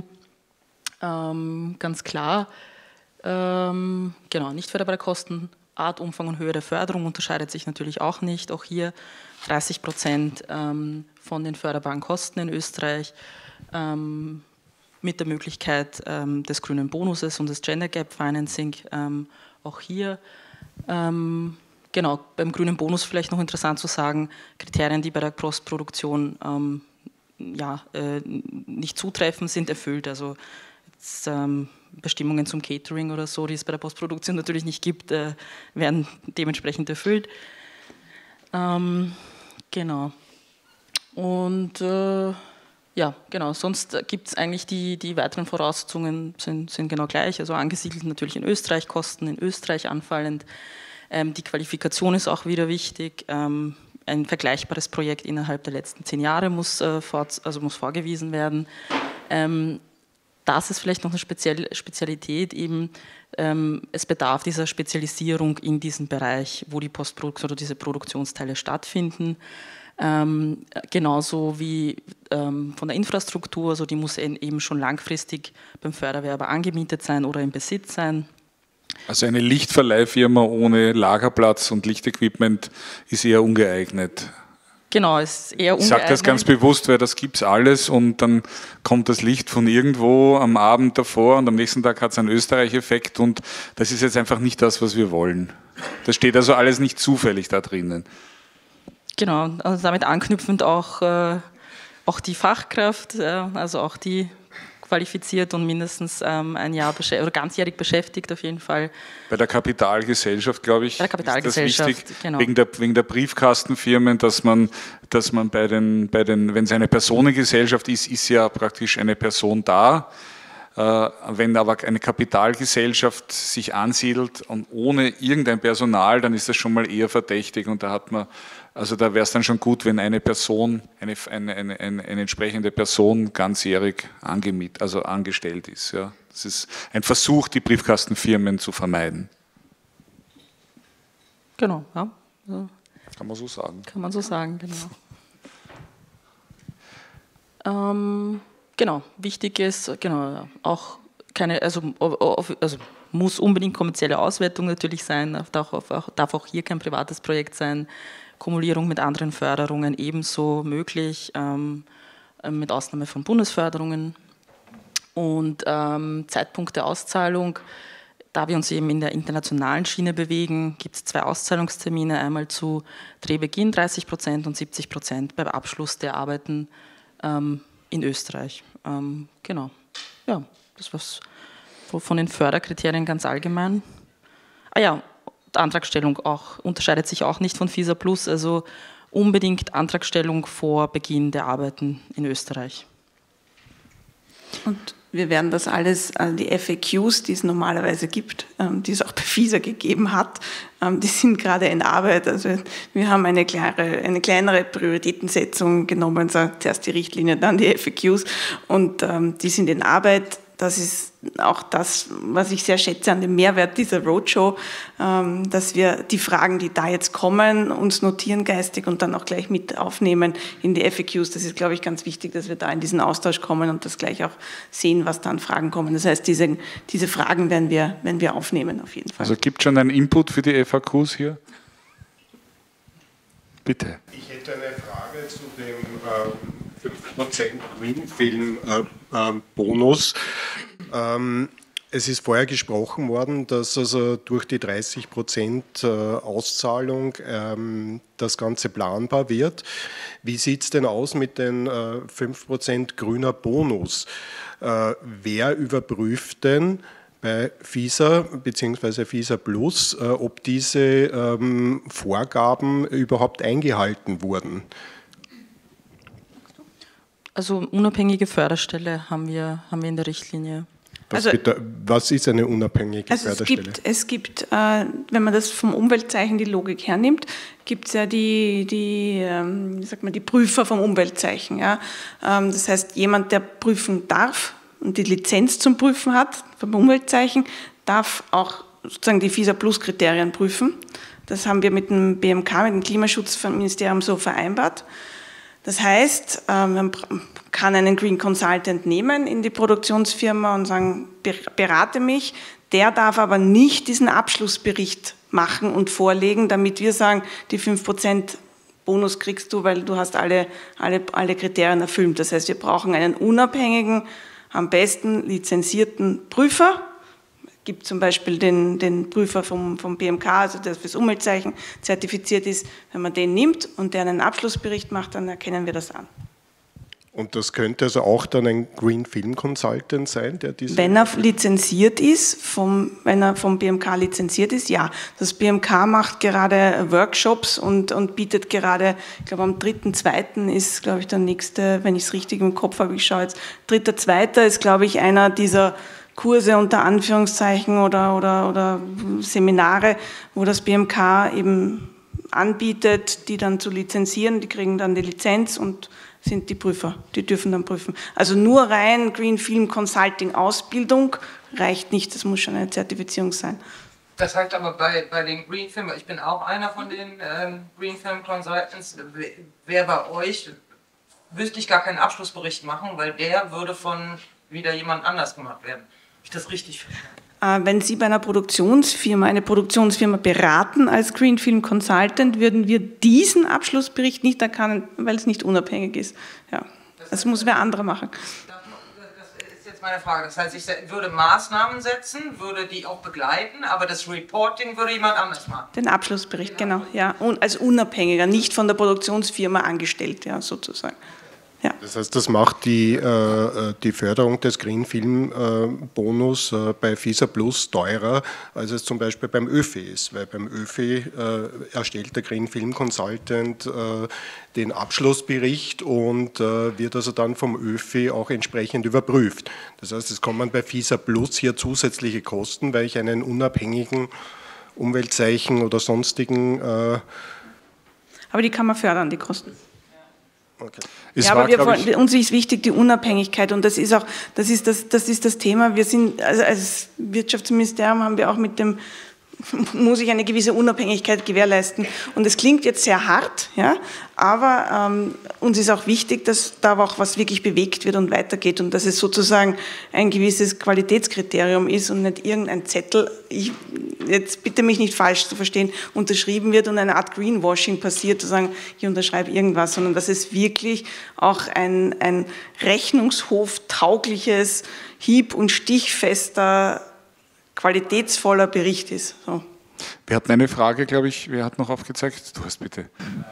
Ähm, ganz klar, ähm, genau, nicht förderbare Kosten. Art, Umfang und Höhe der Förderung unterscheidet sich natürlich auch nicht. Auch hier dreißig Prozent ähm, von den förderbaren Kosten in Österreich ähm, mit der Möglichkeit ähm, des grünen Bonuses und des Gender Gap Financing. Ähm, auch hier, ähm, genau, beim grünen Bonus vielleicht noch interessant zu sagen, Kriterien, die bei der Postproduktion ähm, ja, äh, nicht zutreffen, sind erfüllt. Also jetzt, ähm, Bestimmungen zum Catering oder so, die es bei der Postproduktion natürlich nicht gibt, äh, werden dementsprechend erfüllt. Ähm, genau. Und äh, ja, genau, sonst gibt es eigentlich die, die weiteren Voraussetzungen sind, sind genau gleich, also angesiedelt natürlich in Österreich, Kosten in Österreich anfallend. Ähm, die Qualifikation ist auch wieder wichtig. Ähm, ein vergleichbares Projekt innerhalb der letzten zehn Jahre muss, äh, vor, also muss vorgewiesen werden. Ähm, Das ist vielleicht noch eine Spezial Spezialität, eben ähm, es bedarf dieser Spezialisierung in diesem Bereich, wo die Postproduktion oder diese Produktionsteile stattfinden. Ähm, genauso wie ähm, von der Infrastruktur, also die muss eben schon langfristig beim Förderwerber angemietet sein oder im Besitz sein. Also eine Lichtverleihfirma ohne Lagerplatz und Lichtequipment ist eher ungeeignet. Genau, es ist eher ungeeignet. Ich sage das ganz bewusst, weil das gibt es alles und dann kommt das Licht von irgendwo am Abend davor und am nächsten Tag hat es einen Österreich-Effekt und das ist jetzt einfach nicht das, was wir wollen. Das steht also alles nicht zufällig da drinnen. Genau, also damit anknüpfend auch, äh, auch die Fachkraft, äh, also auch die qualifiziert und mindestens ähm, ein Jahr oder ganzjährig beschäftigt auf jeden Fall. Bei der Kapitalgesellschaft, glaube ich, bei der Kapitalgesellschaft, ist das wichtig, genau. wegen, der, wegen der Briefkastenfirmen, dass man, dass man bei den, bei den, wenn es eine Personengesellschaft ist, ist ja praktisch eine Person da. Äh, wenn aber eine Kapitalgesellschaft sich ansiedelt und ohne irgendein Personal, dann ist das schon mal eher verdächtig und da hat man, also da wäre es dann schon gut, wenn eine Person, eine, eine, eine, eine, eine entsprechende Person ganzjährig angemietet, also angestellt ist. Ja. Das ist ein Versuch, die Briefkastenfirmen zu vermeiden. Genau, ja. Also kann man so sagen. Kann man so sagen, genau. Ähm, genau, wichtig ist, genau, auch keine, also, also muss unbedingt kommerzielle Auswertung natürlich sein, darf auch, darf auch hier kein privates Projekt sein. Kumulierung mit anderen Förderungen ebenso möglich, ähm, mit Ausnahme von Bundesförderungen. Und ähm, Zeitpunkt der Auszahlung, da wir uns eben in der internationalen Schiene bewegen, gibt es zwei Auszahlungstermine, einmal zu Drehbeginn dreißig Prozent und siebzig Prozent beim Abschluss der Arbeiten ähm, in Österreich. Ähm, genau, ja, das war's von den Förderkriterien ganz allgemein. Ah ja, Antragstellung auch, unterscheidet sich auch nicht von FISA Plus, also unbedingt Antragstellung vor Beginn der Arbeiten in Österreich. Und wir werden das alles, also die F A Qs, die es normalerweise gibt, die es auch bei FISA gegeben hat, die sind gerade in Arbeit. Also wir haben eine, klare, eine kleinere Prioritätensetzung genommen, zuerst die Richtlinie, dann die F A Qs und die sind in Arbeit. Das ist auch das, was ich sehr schätze an dem Mehrwert dieser Roadshow, dass wir die Fragen, die da jetzt kommen, uns notieren geistig und dann auch gleich mit aufnehmen in die F A Qs. Das ist, glaube ich, ganz wichtig, dass wir da in diesen Austausch kommen und das gleich auch sehen, was da an Fragen kommen. Das heißt, diese, diese Fragen werden wir, werden wir aufnehmen auf jeden Fall. Also gibt es schon einen Input für die F A Qs hier? Bitte. Ich hätte eine Frage zu dem äh, fünf Prozent Greenfilm-Bonus. Ähm, es ist vorher gesprochen worden, dass also durch die dreißig Prozent äh, Auszahlung ähm, das Ganze planbar wird. Wie sieht es denn aus mit den äh, fünf Prozent grüner Bonus? Äh, wer überprüft denn bei FISA bzw. FISA Plus, äh, ob diese ähm, Vorgaben überhaupt eingehalten wurden? Also unabhängige Förderstelle haben wir, haben wir in der Richtlinie. Was, also, was ist eine unabhängige also Förderstelle? Es gibt, es gibt äh, wenn man das vom Umweltzeichen die Logik hernimmt, gibt es ja die, die, ähm, wie sagt man, die Prüfer vom Umweltzeichen. Ja? Ähm, das heißt, jemand, der prüfen darf und die Lizenz zum Prüfen hat vom Umweltzeichen, darf auch sozusagen die FISA-Plus-Kriterien prüfen. Das haben wir mit dem B M K, mit dem Klimaschutzministerium so vereinbart. Das heißt, man kann einen Green Consultant nehmen in die Produktionsfirma und sagen, berate mich. Der darf aber nicht diesen Abschlussbericht machen und vorlegen, damit wir sagen, die fünf Prozent Bonus kriegst du, weil du hast alle, alle, alle Kriterien erfüllt. Das heißt, wir brauchen einen unabhängigen, am besten lizenzierten Prüfer. Es gibt zum Beispiel den, den Prüfer vom, vom B M K, also der fürs Umweltzeichen zertifiziert ist. Wenn man den nimmt und der einen Abschlussbericht macht, dann erkennen wir das an. Und das könnte also auch dann ein Green Film Consultant sein, der diese... Wenn er lizenziert ist, vom, wenn er vom B M K lizenziert ist, ja. Das B M K macht gerade Workshops und, und bietet gerade, ich glaube am dritten zweiten ist, glaube ich, der nächste, wenn ich es richtig im Kopf habe, ich schaue jetzt, dritter zweiter ist, glaube ich, einer dieser Kurse unter Anführungszeichen oder, oder, oder Seminare, wo das B M K eben anbietet, die dann zu lizenzieren, die kriegen dann die Lizenz und sind die Prüfer, die dürfen dann prüfen. Also nur rein Green Film Consulting Ausbildung reicht nicht, das muss schon eine Zertifizierung sein. Das heißt aber bei, bei den Green Film, ich bin auch einer von den ähm, Green Film Consultants, wer bei euch, wüsste ich gar keinen Abschlussbericht machen, weil der würde von wieder jemand anders gemacht werden. Ich das richtig verstanden? Wenn Sie bei einer Produktionsfirma, eine Produktionsfirma beraten als Green Film Consultant, würden wir diesen Abschlussbericht nicht erkennen, weil es nicht unabhängig ist. Ja, das muss wer andere machen. Das ist jetzt meine Frage. Das heißt, ich würde Maßnahmen setzen, würde die auch begleiten, aber das Reporting würde jemand anders machen. Den Abschlussbericht, genau, ja, und als Unabhängiger, nicht von der Produktionsfirma angestellt, ja, sozusagen. Ja. Das heißt, das macht die, äh, die Förderung des Green Film äh, Bonus äh, bei FISA Plus teurer, als es zum Beispiel beim ÖFI ist, weil beim ÖFI äh, erstellt der Green Film Consultant äh, den Abschlussbericht und äh, wird also dann vom ÖFI auch entsprechend überprüft. Das heißt, es kommen bei FISA Plus hier zusätzliche Kosten, weil ich einen unabhängigen Umweltzeichen oder sonstigen... Äh Aber die kann man fördern, die Kosten. Okay. Ja, aber wir wollen, uns ist wichtig die Unabhängigkeit und das ist auch, das ist das, das ist das Thema. Wir sind, also als Wirtschaftsministerium haben wir auch mit dem, muss ich eine gewisse Unabhängigkeit gewährleisten. Und es klingt jetzt sehr hart, ja, aber ähm, uns ist auch wichtig, dass da auch was wirklich bewegt wird und weitergeht und dass es sozusagen ein gewisses Qualitätskriterium ist und nicht irgendein Zettel, ich, jetzt bitte mich nicht falsch zu verstehen, unterschrieben wird und eine Art Greenwashing passiert, zu sagen, ich unterschreibe irgendwas, sondern dass es wirklich auch ein, ein rechnungshoftaugliches, hieb- und stichfester, qualitätsvoller Bericht ist. So. Wir hatten eine Frage, glaube ich, wer hat noch aufgezeigt? Du hast bitte.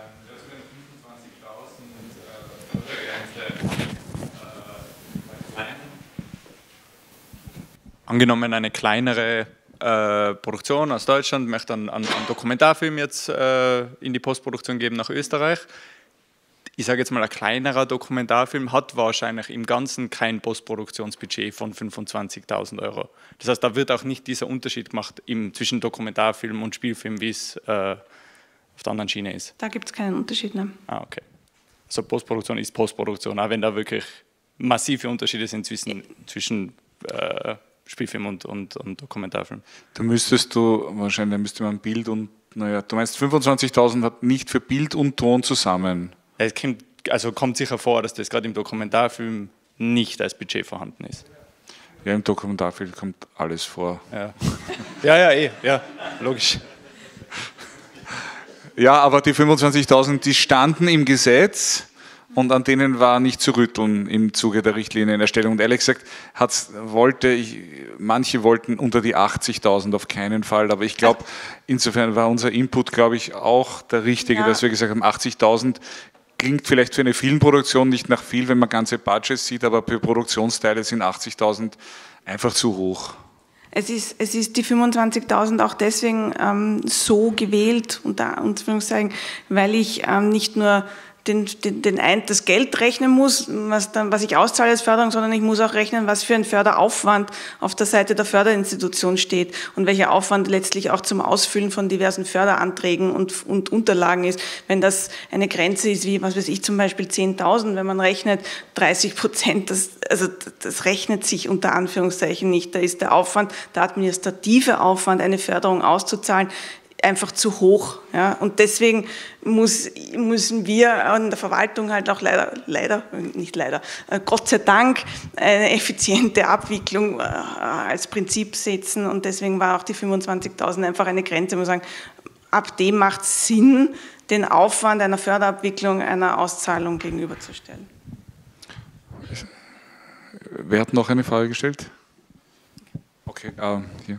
Angenommen eine kleinere äh, Produktion aus Deutschland, möchte einen, einen Dokumentarfilm jetzt äh, in die Postproduktion geben nach Österreich. Ich sage jetzt mal, ein kleinerer Dokumentarfilm hat wahrscheinlich im Ganzen kein Postproduktionsbudget von fünfundzwanzigtausend Euro. Das heißt, da wird auch nicht dieser Unterschied gemacht im, zwischen Dokumentarfilm und Spielfilm, wie es äh, auf der anderen Schiene ist. Da gibt es keinen Unterschied, ne? Ah, okay. Also Postproduktion ist Postproduktion, auch wenn da wirklich massive Unterschiede sind zwischen, zwischen äh, Spielfilm und, und, und Dokumentarfilm. Da müsstest du, wahrscheinlich müsste man Bild und, naja, du meinst fünfundzwanzigtausend hat nicht für Bild und Ton zusammen. Es kommt, also kommt sicher vor, dass das gerade im Dokumentarfilm nicht als Budget vorhanden ist. Ja, im Dokumentarfilm kommt alles vor. Ja, ja, ja, eh, ja, logisch. Ja, aber die fünfundzwanzigtausend, die standen im Gesetz und an denen war nicht zu rütteln im Zuge der Richtlinienerstellung. Und ehrlich gesagt, hat's, wollte ich, manche wollten unter die achtzigtausend auf keinen Fall, aber ich glaube, insofern war unser Input, glaube ich, auch der richtige, ja, dass wir gesagt haben, achtzigtausend klingt vielleicht für eine Filmproduktion nicht nach viel, wenn man ganze Budgets sieht, aber für Produktionsteile sind achtzigtausend einfach zu hoch. Es ist, es ist die fünfundzwanzigtausend auch deswegen ähm, so gewählt, unter Anführungszeichen, weil ich ähm, nicht nur den, den, den ein, das Geld rechnen muss, was, dann, was ich auszahle als Förderung, sondern ich muss auch rechnen, was für ein Förderaufwand auf der Seite der Förderinstitution steht und welcher Aufwand letztlich auch zum Ausfüllen von diversen Förderanträgen und, und Unterlagen ist. Wenn das eine Grenze ist, wie, was weiß ich, zum Beispiel zehntausend, wenn man rechnet, dreißig Prozent, das, also das rechnet sich unter Anführungszeichen nicht. Da ist der Aufwand, der administrative Aufwand, eine Förderung auszuzahlen, einfach zu hoch. Ja? Und deswegen muss, müssen wir an der Verwaltung halt auch leider, leider, nicht leider, Gott sei Dank eine effiziente Abwicklung als Prinzip setzen. Und deswegen war auch die fünfundzwanzigtausend einfach eine Grenze, wo wir sagen, ab dem macht es Sinn, den Aufwand einer Förderabwicklung einer Auszahlung gegenüberzustellen. Wer hat noch eine Frage gestellt? Okay, uh, hier.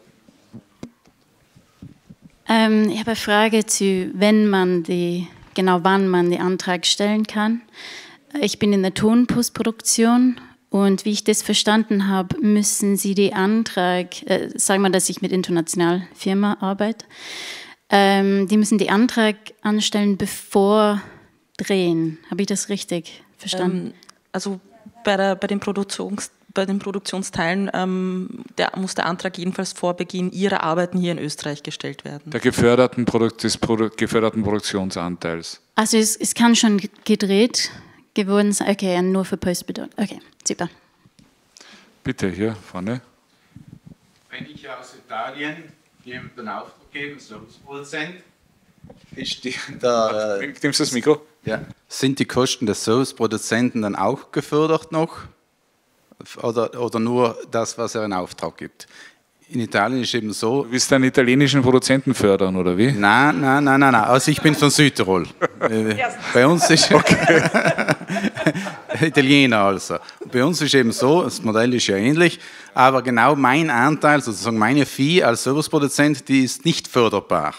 Ähm, ich habe eine Frage zu, wenn man die, genau wann man den Antrag stellen kann. Ich bin in der Tonpostproduktion und wie ich das verstanden habe, müssen Sie den Antrag, äh, sagen wir, dass ich mit internationaler Firma arbeite, ähm, die müssen den Antrag anstellen, bevor drehen. Habe ich das richtig verstanden? Ähm, also bei, der, bei den Produktions Bei den Produktionsteilen ähm, der, muss der Antrag jedenfalls vor Beginn Ihrer Arbeiten hier in Österreich gestellt werden. Der geförderten, Produkt, des Produ geförderten Produktionsanteils. Also es, es kann schon gedreht geworden sein. Okay, nur für Postproduktion. Okay, super. Bitte, hier vorne. Wenn ich aus Italien jemanden einen Auftrag gebe, Serviceproduzent, ist die, der, äh, nimmst du das Mikro? Ja. Sind die Kosten des Serviceproduzenten dann auch gefördert noch? Oder, oder nur das, was er in Auftrag gibt. In Italien ist eben so... Du willst einen italienischen Produzenten fördern, oder wie? Nein, nein, nein, nein, nein. Also ich bin von Südtirol. Bei uns ist... Okay. Italiener also. Bei uns ist eben so, das Modell ist ja ähnlich, aber genau mein Anteil, sozusagen meine Fee als Serviceproduzent, die ist nicht förderbar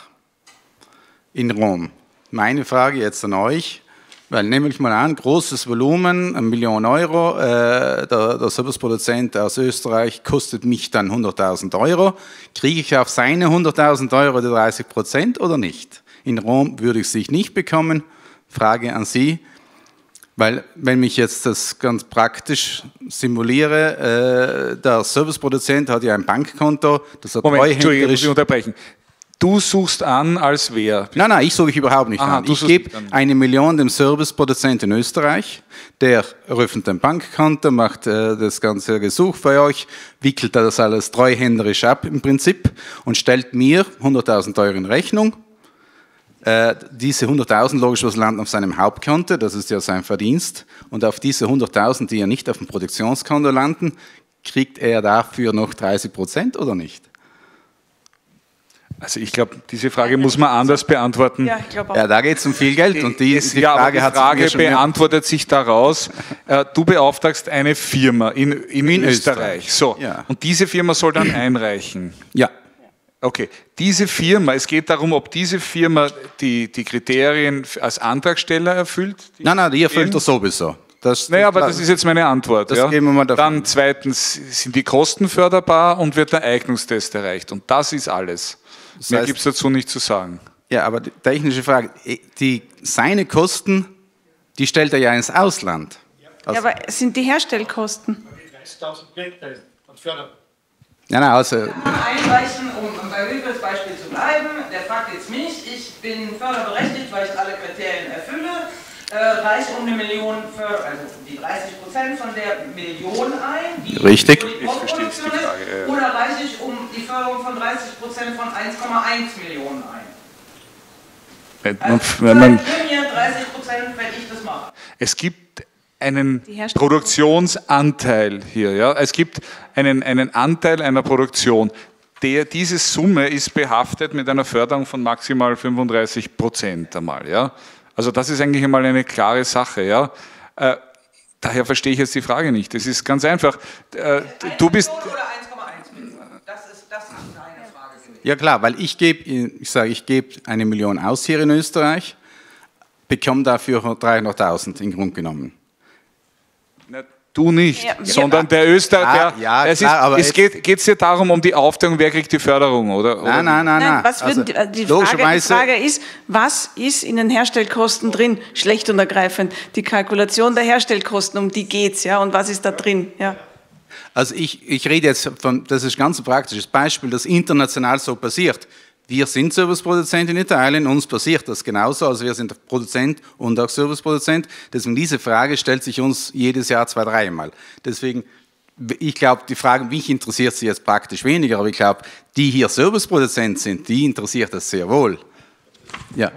in Rom. Meine Frage jetzt an euch... Weil nehme ich mal an, großes Volumen, eine Million Euro, äh, der, der Serviceproduzent aus Österreich kostet mich dann hunderttausend Euro. Kriege ich auf seine hunderttausend Euro die dreißig Prozent oder nicht? In Rom würde ich es nicht bekommen. Frage an Sie, weil wenn ich jetzt das ganz praktisch simuliere, äh, der Serviceproduzent hat ja ein Bankkonto, das hat Moment, Entschuldigung, muss ich unterbrechen. Du suchst an als wer? Nein, nein, ich suche ich überhaupt nicht Aha, an. Ich gebe eine Million dem Serviceproduzent in Österreich, der eröffnet ein Bankkonto, macht äh, das ganze Gesuch für euch, wickelt das alles treuhänderisch ab im Prinzip und stellt mir hunderttausend Euro in Rechnung. Äh, diese hunderttausend logisch was landen auf seinem Hauptkonto, das ist ja sein Verdienst. Und auf diese hunderttausend, die ja nicht auf dem Produktionskonto landen, kriegt er dafür noch dreißig Prozent oder nicht? Also ich glaube, diese Frage muss man anders beantworten. Ja, ich glaube auch. Ja, da geht es um viel Geld und die, die ja, Frage, die hat Frage sich beantwortet sich daraus, äh, du beauftragst eine Firma in, in, in Österreich. Österreich. So. Ja. Und diese Firma soll dann einreichen. Ja. Okay, diese Firma, es geht darum, ob diese Firma die, die Kriterien als Antragsteller erfüllt? Nein, nein, die erfüllt er sowieso. Das, naja, aber das ist jetzt meine Antwort. Das ja. geben wir mal davon. Dann zweitens, sind die Kosten förderbar und wird der Eignungstest erreicht? Und das ist alles. Das Mehr gibt es dazu nicht zu sagen. Ja, aber die technische Frage, die, seine Kosten, die stellt er ja ins Ausland. Also, ja, aber sind die Herstellkosten? Ja, nein, also... Einreichen, um bei Höfels Beispiel zu bleiben, der fragt jetzt mich, ich bin förderberechtigt, weil ich alle Kriterien erfülle, äh, reiche um eine Million, für, also die dreißig Prozent von der Million ein, die Richtig. für die Postproduktion ist, ja. Oder reiche ich um die Förderung von dreißig Prozent von eins Komma eins Millionen ein? Also, wenn man, mir dreißig Prozent, wenn ich das mache. Es gibt einen Produktionsanteil hier. Ja? Es gibt einen, einen Anteil einer Produktion. Der, diese Summe ist behaftet mit einer Förderung von maximal fünfunddreißig Prozent einmal. Ja? Also das ist eigentlich einmal eine klare Sache. Ja? Äh, daher verstehe ich jetzt die Frage nicht. Es ist ganz einfach. Äh, du bist... Ja klar, weil ich gebe, ich sage, ich gebe eine Million aus hier in Österreich, bekomme dafür dreihunderttausend im Grunde genommen. Du nicht, Ja, sondern der Österreicher. Ja, ja, es klar, aber ist, es geht geht's dir darum, um die Aufteilung, wer kriegt die Förderung, oder? Nein, nein, nein, Nein, was also, würden die, die, Frage, die Frage ist, was ist in den Herstellkosten drin, schlecht und ergreifend? Die Kalkulation der Herstellkosten, um die geht es, ja, und was ist da drin? Ja. Also ich, ich rede jetzt von, das ist ganz ein praktisches Beispiel, das international so passiert. Wir sind Serviceproduzent in Italien, uns passiert das genauso, also wir sind Produzent und auch Serviceproduzent. Deswegen diese Frage stellt sich uns jedes Jahr zwei, dreimal. Deswegen, ich glaube, die Frage, mich interessiert sie jetzt praktisch weniger, aber ich glaube, die hier Serviceproduzent sind, die interessiert das sehr wohl. Ja.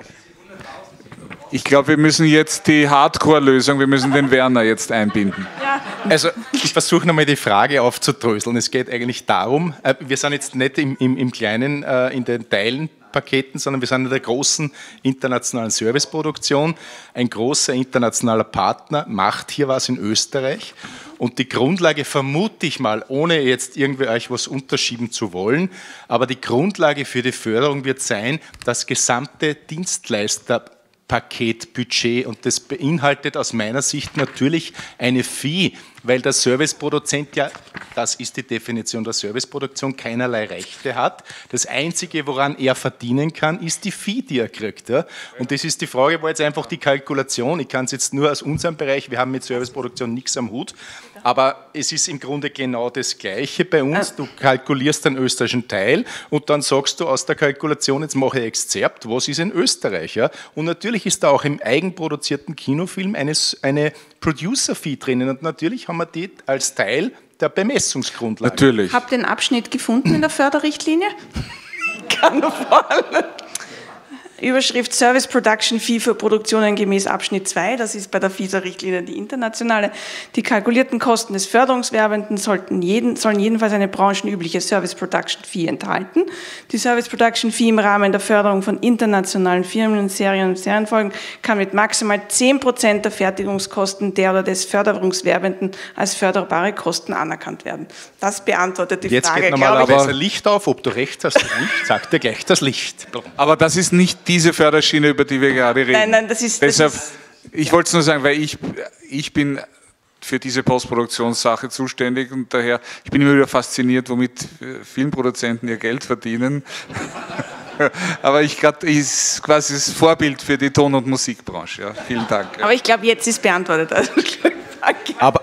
Ich glaube, wir müssen jetzt die Hardcore-Lösung, wir müssen den Werner jetzt einbinden. Ja. Also ich versuche nochmal die Frage aufzudröseln. Es geht eigentlich darum, äh, wir sind jetzt nicht im, im, im Kleinen äh, in den Teilenpaketen, sondern wir sind in der großen internationalen Serviceproduktion. Ein großer internationaler Partner macht hier was in Österreich. Und die Grundlage vermute ich mal, ohne jetzt irgendwie euch was unterschieben zu wollen, aber die Grundlage für die Förderung wird sein, das gesamte Dienstleister Paketbudget, und das beinhaltet aus meiner Sicht natürlich eine Fee, weil der Serviceproduzent ja, das ist die Definition der Serviceproduktion, keinerlei Rechte hat. Das Einzige, woran er verdienen kann, ist die Fee, die er kriegt. Ja? Und das ist die Frage, war jetzt einfach die Kalkulation. Ich kann es jetzt nur aus unserem Bereich, wir haben mit Serviceproduktion nichts am Hut, aber es ist im Grunde genau das Gleiche bei uns. Du kalkulierst den österreichischen Teil und dann sagst du aus der Kalkulation, jetzt mache ich Exzerpt, was ist in Österreich? Ja? Und natürlich ist da auch im eigenproduzierten Kinofilm eine, eine Producer-Fee drinnen und natürlich haben wir die als Teil der Bemessungsgrundlage. Natürlich. Habt ihr den Abschnitt gefunden in der Förderrichtlinie? Kann nur fallen. Überschrift Service Production Fee für Produktionen gemäß Abschnitt zwei, das ist bei der FISA-Richtlinie die internationale. Die kalkulierten Kosten des Förderungswerbenden sollten jeden, sollen jedenfalls eine branchenübliche Service Production Fee enthalten. Die Service Production Fee im Rahmen der Förderung von internationalen Firmen, Serien und Serienfolgen kann mit maximal zehn Prozent der Fertigungskosten der oder des Förderungswerbenden als förderbare Kosten anerkannt werden. Das beantwortet die Jetzt Frage. Jetzt geht normalerweise Licht auf, ob du recht hast oder nicht, sagt dir gleich das Licht. Aber das ist nicht diese Förderschiene, über die wir gerade reden. Nein, nein, das ist... Deshalb, das ist ich wollte es nur sagen, weil ich, ich bin für diese Postproduktionssache zuständig und daher, ich bin immer wieder fasziniert, womit Filmproduzenten ihr Geld verdienen. Aber ich glaube, das ist quasi das Vorbild für die Ton- und Musikbranche. Ja, vielen Dank. Aber ich glaube, jetzt ist beantwortet. Also, danke. Aber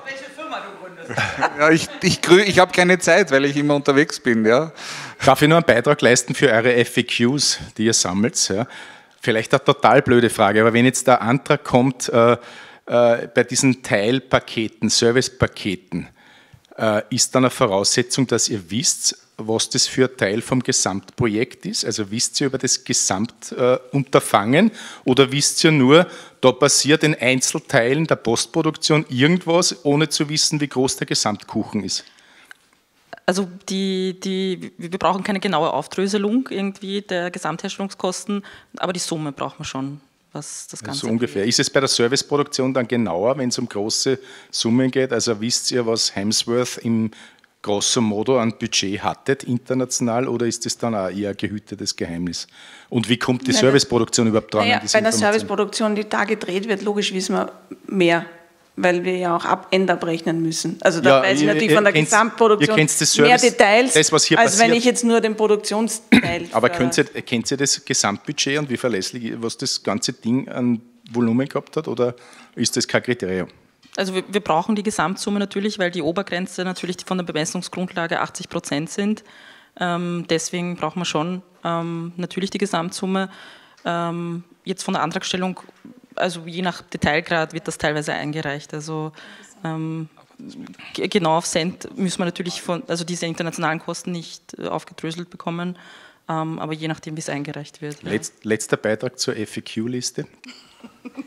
ja, ich ich, ich habe keine Zeit, weil ich immer unterwegs bin. Ja. Darf ich nur einen Beitrag leisten für eure F A Qs, die ihr sammelt? Ja? Vielleicht eine total blöde Frage, aber wenn jetzt der Antrag kommt, äh, äh, bei diesen Teilpaketen, Servicepaketen, äh, ist dann eine Voraussetzung, dass ihr wisst, was das für ein Teil vom Gesamtprojekt ist? Also wisst ihr über das Gesamtunterfangen äh, oder wisst ihr nur, da passiert in Einzelteilen der Postproduktion irgendwas, ohne zu wissen, wie groß der Gesamtkuchen ist? Also die, die, wir brauchen keine genaue Aufdröselung irgendwie der Gesamtherstellungskosten, aber die Summe brauchen wir schon, was das Ganze So ungefähr. Ist es bei der Serviceproduktion dann genauer, wenn es um große Summen geht? Also wisst ihr, was Hemsworth im grosso modo an Budget hattet, international, oder ist das dann auch eher ein gehütetes Geheimnis? Und wie kommt die Nein, Serviceproduktion überhaupt dran? Naja, an diese bei der Information? Serviceproduktion, die da gedreht wird, logisch wissen wir mehr, weil wir ja auch ab End abrechnen müssen. Also da Ja, weiß ich ihr- natürlich ihr von der kennt's- Gesamtproduktion ihr kennt's das mehr Service- Details, das, was hier als wenn passiert. ich jetzt nur den Produktionsteil Aber fördere. könnt ihr, kennt ihr das Gesamtbudget und wie verlässlich, was das ganze Ding an Volumen gehabt hat, oder ist das kein Kriterium? Also wir, wir brauchen die Gesamtsumme natürlich, weil die Obergrenze natürlich von der Bemessungsgrundlage achtzig Prozent sind. Ähm, deswegen brauchen wir schon ähm, natürlich die Gesamtsumme. Ähm, jetzt von der Antragstellung, also je nach Detailgrad wird das teilweise eingereicht. Also ähm, g- genau auf Cent müssen wir natürlich von, also diese internationalen Kosten nicht äh, aufgedröselt bekommen, ähm, aber je nachdem, wie es eingereicht wird. Ja. Letz, letzter Beitrag zur F A Q-Liste.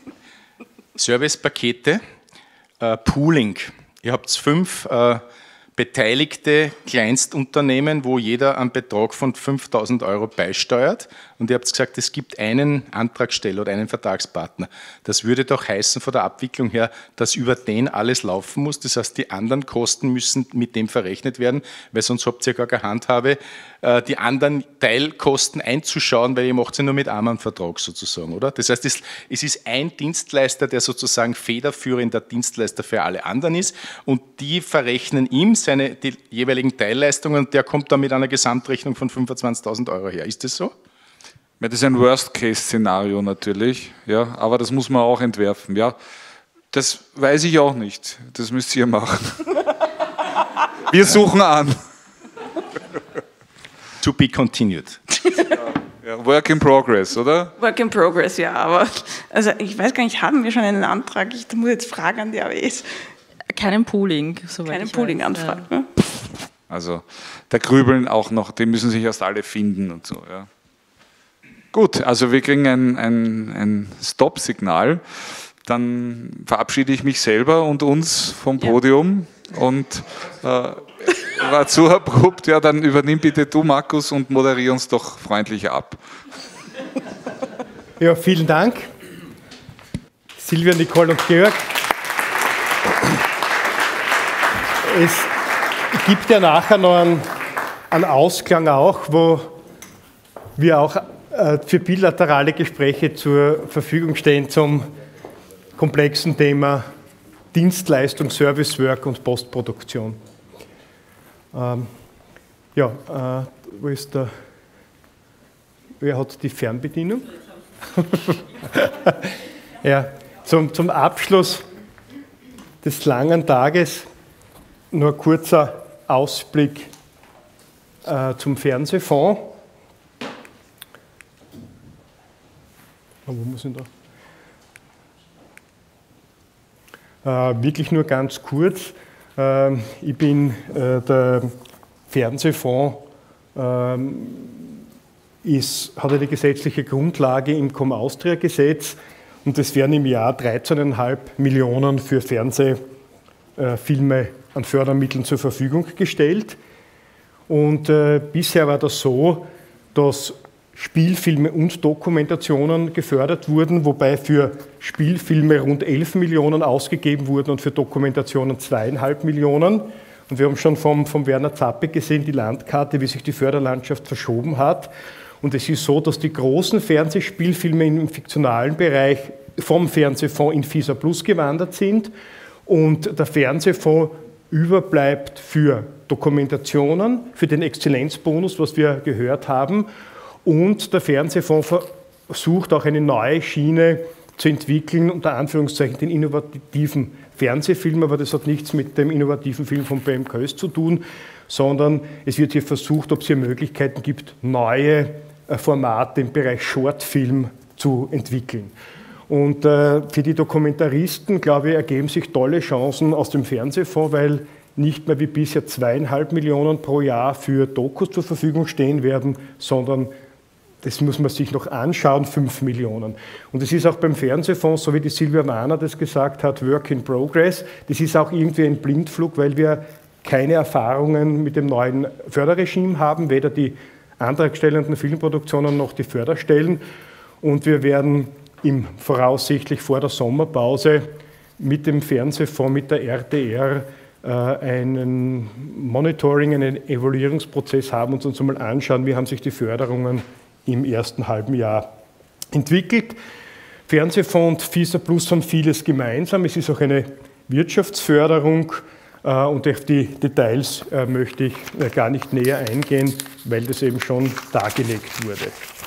Servicepakete. Äh, Pooling. Ihr habt fünf äh, beteiligte Kleinstunternehmen, wo jeder einen Betrag von fünftausend Euro beisteuert. Und ihr habt gesagt, es gibt einen Antragsteller oder einen Vertragspartner. Das würde doch heißen von der Abwicklung her, dass über den alles laufen muss. Das heißt, die anderen Kosten müssen mit dem verrechnet werden, weil sonst habt ihr gar keine Handhabe, die anderen Teilkosten einzuschauen, weil ihr macht ja nur mit einem Vertrag sozusagen, oder? Das heißt, es ist ein Dienstleister, der sozusagen federführender Dienstleister für alle anderen ist und die verrechnen ihm seine die jeweiligen Teilleistungen und der kommt dann mit einer Gesamtrechnung von fünfundzwanzigtausend Euro her. Ist das so? Ja, das ist ein Worst-Case-Szenario natürlich, ja, aber das muss man auch entwerfen. Ja. Das weiß ich auch nicht, das müsst ihr machen. Wir suchen an. To be continued. Ja, work in progress, oder? Work in progress, ja, aber also ich weiß gar nicht, haben wir schon einen Antrag? Ich muss jetzt fragen an die A W S. Keinen Pooling, soweit Keinen ich Pooling-Antrag, weiß, ja. ne? Also, da grübeln auch noch, die müssen sich erst alle finden und so, ja. Gut, also wir kriegen ein, ein, ein Stop-Signal. Dann verabschiede ich mich selber und uns vom Podium und äh, war zu abrupt. Ja, dann übernimm bitte du, Markus, und moderier uns doch freundlich ab. Ja, vielen Dank. Silvia, Nicole und Georg. Es gibt ja nachher noch einen, einen Ausklang auch, wo wir auch äh, für bilaterale Gespräche zur Verfügung stehen zum komplexen Thema Dienstleistung, Service Work und Postproduktion. Ähm, ja, äh, wo ist der? Wer hat die Fernbedienung? Ja, zum, zum Abschluss des langen Tages nur ein kurzer Ausblick äh, zum Fernsehfonds. Wo muss ich da? Äh, wirklich nur ganz kurz. Äh, ich bin äh, der Fernsehfonds, äh, ist, hat eine gesetzliche Grundlage im Com-Austria-Gesetz und es werden im Jahr dreizehn Komma fünf Millionen für Fernsehfilme an Fördermitteln zur Verfügung gestellt. Und äh, bisher war das so, dass Spielfilme und Dokumentationen gefördert wurden, wobei für Spielfilme rund elf Millionen ausgegeben wurden und für Dokumentationen zweieinhalb Millionen. Und wir haben schon vom, vom Werner Zappe gesehen, die Landkarte, wie sich die Förderlandschaft verschoben hat. Und es ist so, dass die großen Fernsehspielfilme im fiktionalen Bereich vom Fernsehfonds in FISA Plus gewandert sind und der Fernsehfonds überbleibt für Dokumentationen, für den Exzellenzbonus, was wir gehört haben. Und der Fernsehfonds versucht auch eine neue Schiene zu entwickeln, unter Anführungszeichen den innovativen Fernsehfilm, aber das hat nichts mit dem innovativen Film von B M Kös zu tun, sondern es wird hier versucht, ob es hier Möglichkeiten gibt, neue Formate im Bereich Shortfilm zu entwickeln. Und äh, für die Dokumentaristen, glaube ich, ergeben sich tolle Chancen aus dem Fernsehfonds, weil nicht mehr wie bisher zweieinhalb Millionen pro Jahr für Dokus zur Verfügung stehen werden, sondern das muss man sich noch anschauen, fünf Millionen. Und es ist auch beim Fernsehfonds, so wie die Silvia Mahner das gesagt hat, Work in Progress. Das ist auch irgendwie ein Blindflug, weil wir keine Erfahrungen mit dem neuen Förderregime haben, weder die antragstellenden Filmproduktionen noch die Förderstellen. Und wir werden im voraussichtlich vor der Sommerpause mit dem Fernsehfonds, mit der R T R, einen Monitoring, einen Evaluierungsprozess haben und uns einmal anschauen, wie haben sich die Förderungen im ersten halben Jahr entwickelt. Fernsehfonds und FISA Plus haben vieles gemeinsam. Es ist auch eine Wirtschaftsförderung und auf die Details möchte ich gar nicht näher eingehen, weil das eben schon dargelegt wurde.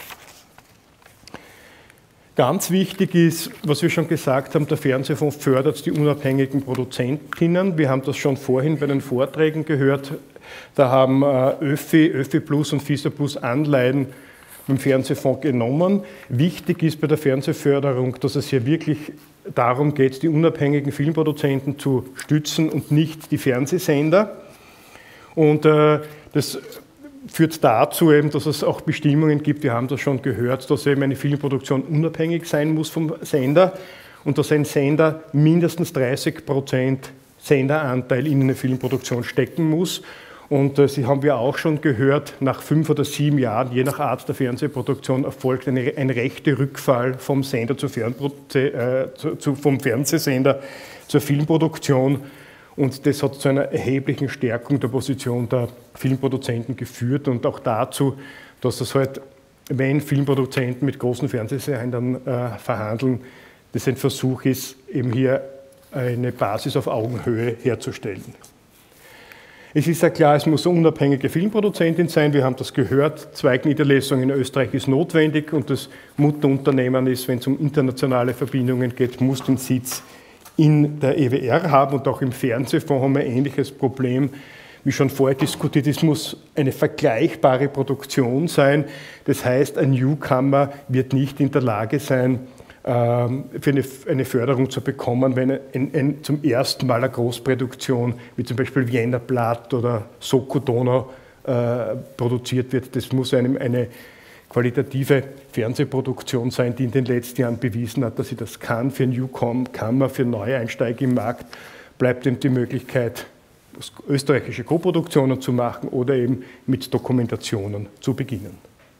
Ganz wichtig ist, was wir schon gesagt haben, der Fernsehfonds fördert die unabhängigen Produzentinnen. Wir haben das schon vorhin bei den Vorträgen gehört. Da haben ÖFI, ÖFI Plus und FISA Plus Anleihen beim Fernsehfonds genommen. Wichtig ist bei der Fernsehförderung, dass es hier wirklich darum geht, die unabhängigen Filmproduzenten zu stützen und nicht die Fernsehsender. Und äh, das führt dazu eben, dass es auch Bestimmungen gibt, wir haben das schon gehört, dass eben eine Filmproduktion unabhängig sein muss vom Sender und dass ein Sender mindestens dreißig Prozent Senderanteil in eine Filmproduktion stecken muss. Und äh, Sie haben ja auch schon gehört, nach fünf oder sieben Jahren, je nach Art der Fernsehproduktion, erfolgt eine, ein rechter Rückfall vom Sender zur Fernproze äh, zu, zu, vom Fernsehsender zur Filmproduktion. Und das hat zu einer erheblichen Stärkung der Position der Filmproduzenten geführt und auch dazu, dass es halt, wenn Filmproduzenten mit großen Fernsehsendern äh, verhandeln, das ein Versuch ist, eben hier eine Basis auf Augenhöhe herzustellen. Es ist ja klar, es muss eine unabhängige Filmproduzentin sein. Wir haben das gehört. Zweigniederlassung in Österreich ist notwendig und das Mutterunternehmen ist, wenn es um internationale Verbindungen geht, muss den Sitz in der E W R haben. Und auch im Fernsehfonds haben wir ein ähnliches Problem, wie schon vorher diskutiert. Es muss eine vergleichbare Produktion sein. Das heißt, ein Newcomer wird nicht in der Lage sein, für eine, eine Förderung zu bekommen, wenn ein, ein, zum ersten Mal eine Großproduktion, wie zum Beispiel Wiener Blatt oder Soko Donau, äh, produziert wird. Das muss einem eine qualitative Fernsehproduktion sein, die in den letzten Jahren bewiesen hat, dass sie das kann. Für Newcomer, für Neueinsteiger im Markt bleibt eben die Möglichkeit, österreichische Koproduktionen zu machen oder eben mit Dokumentationen zu beginnen.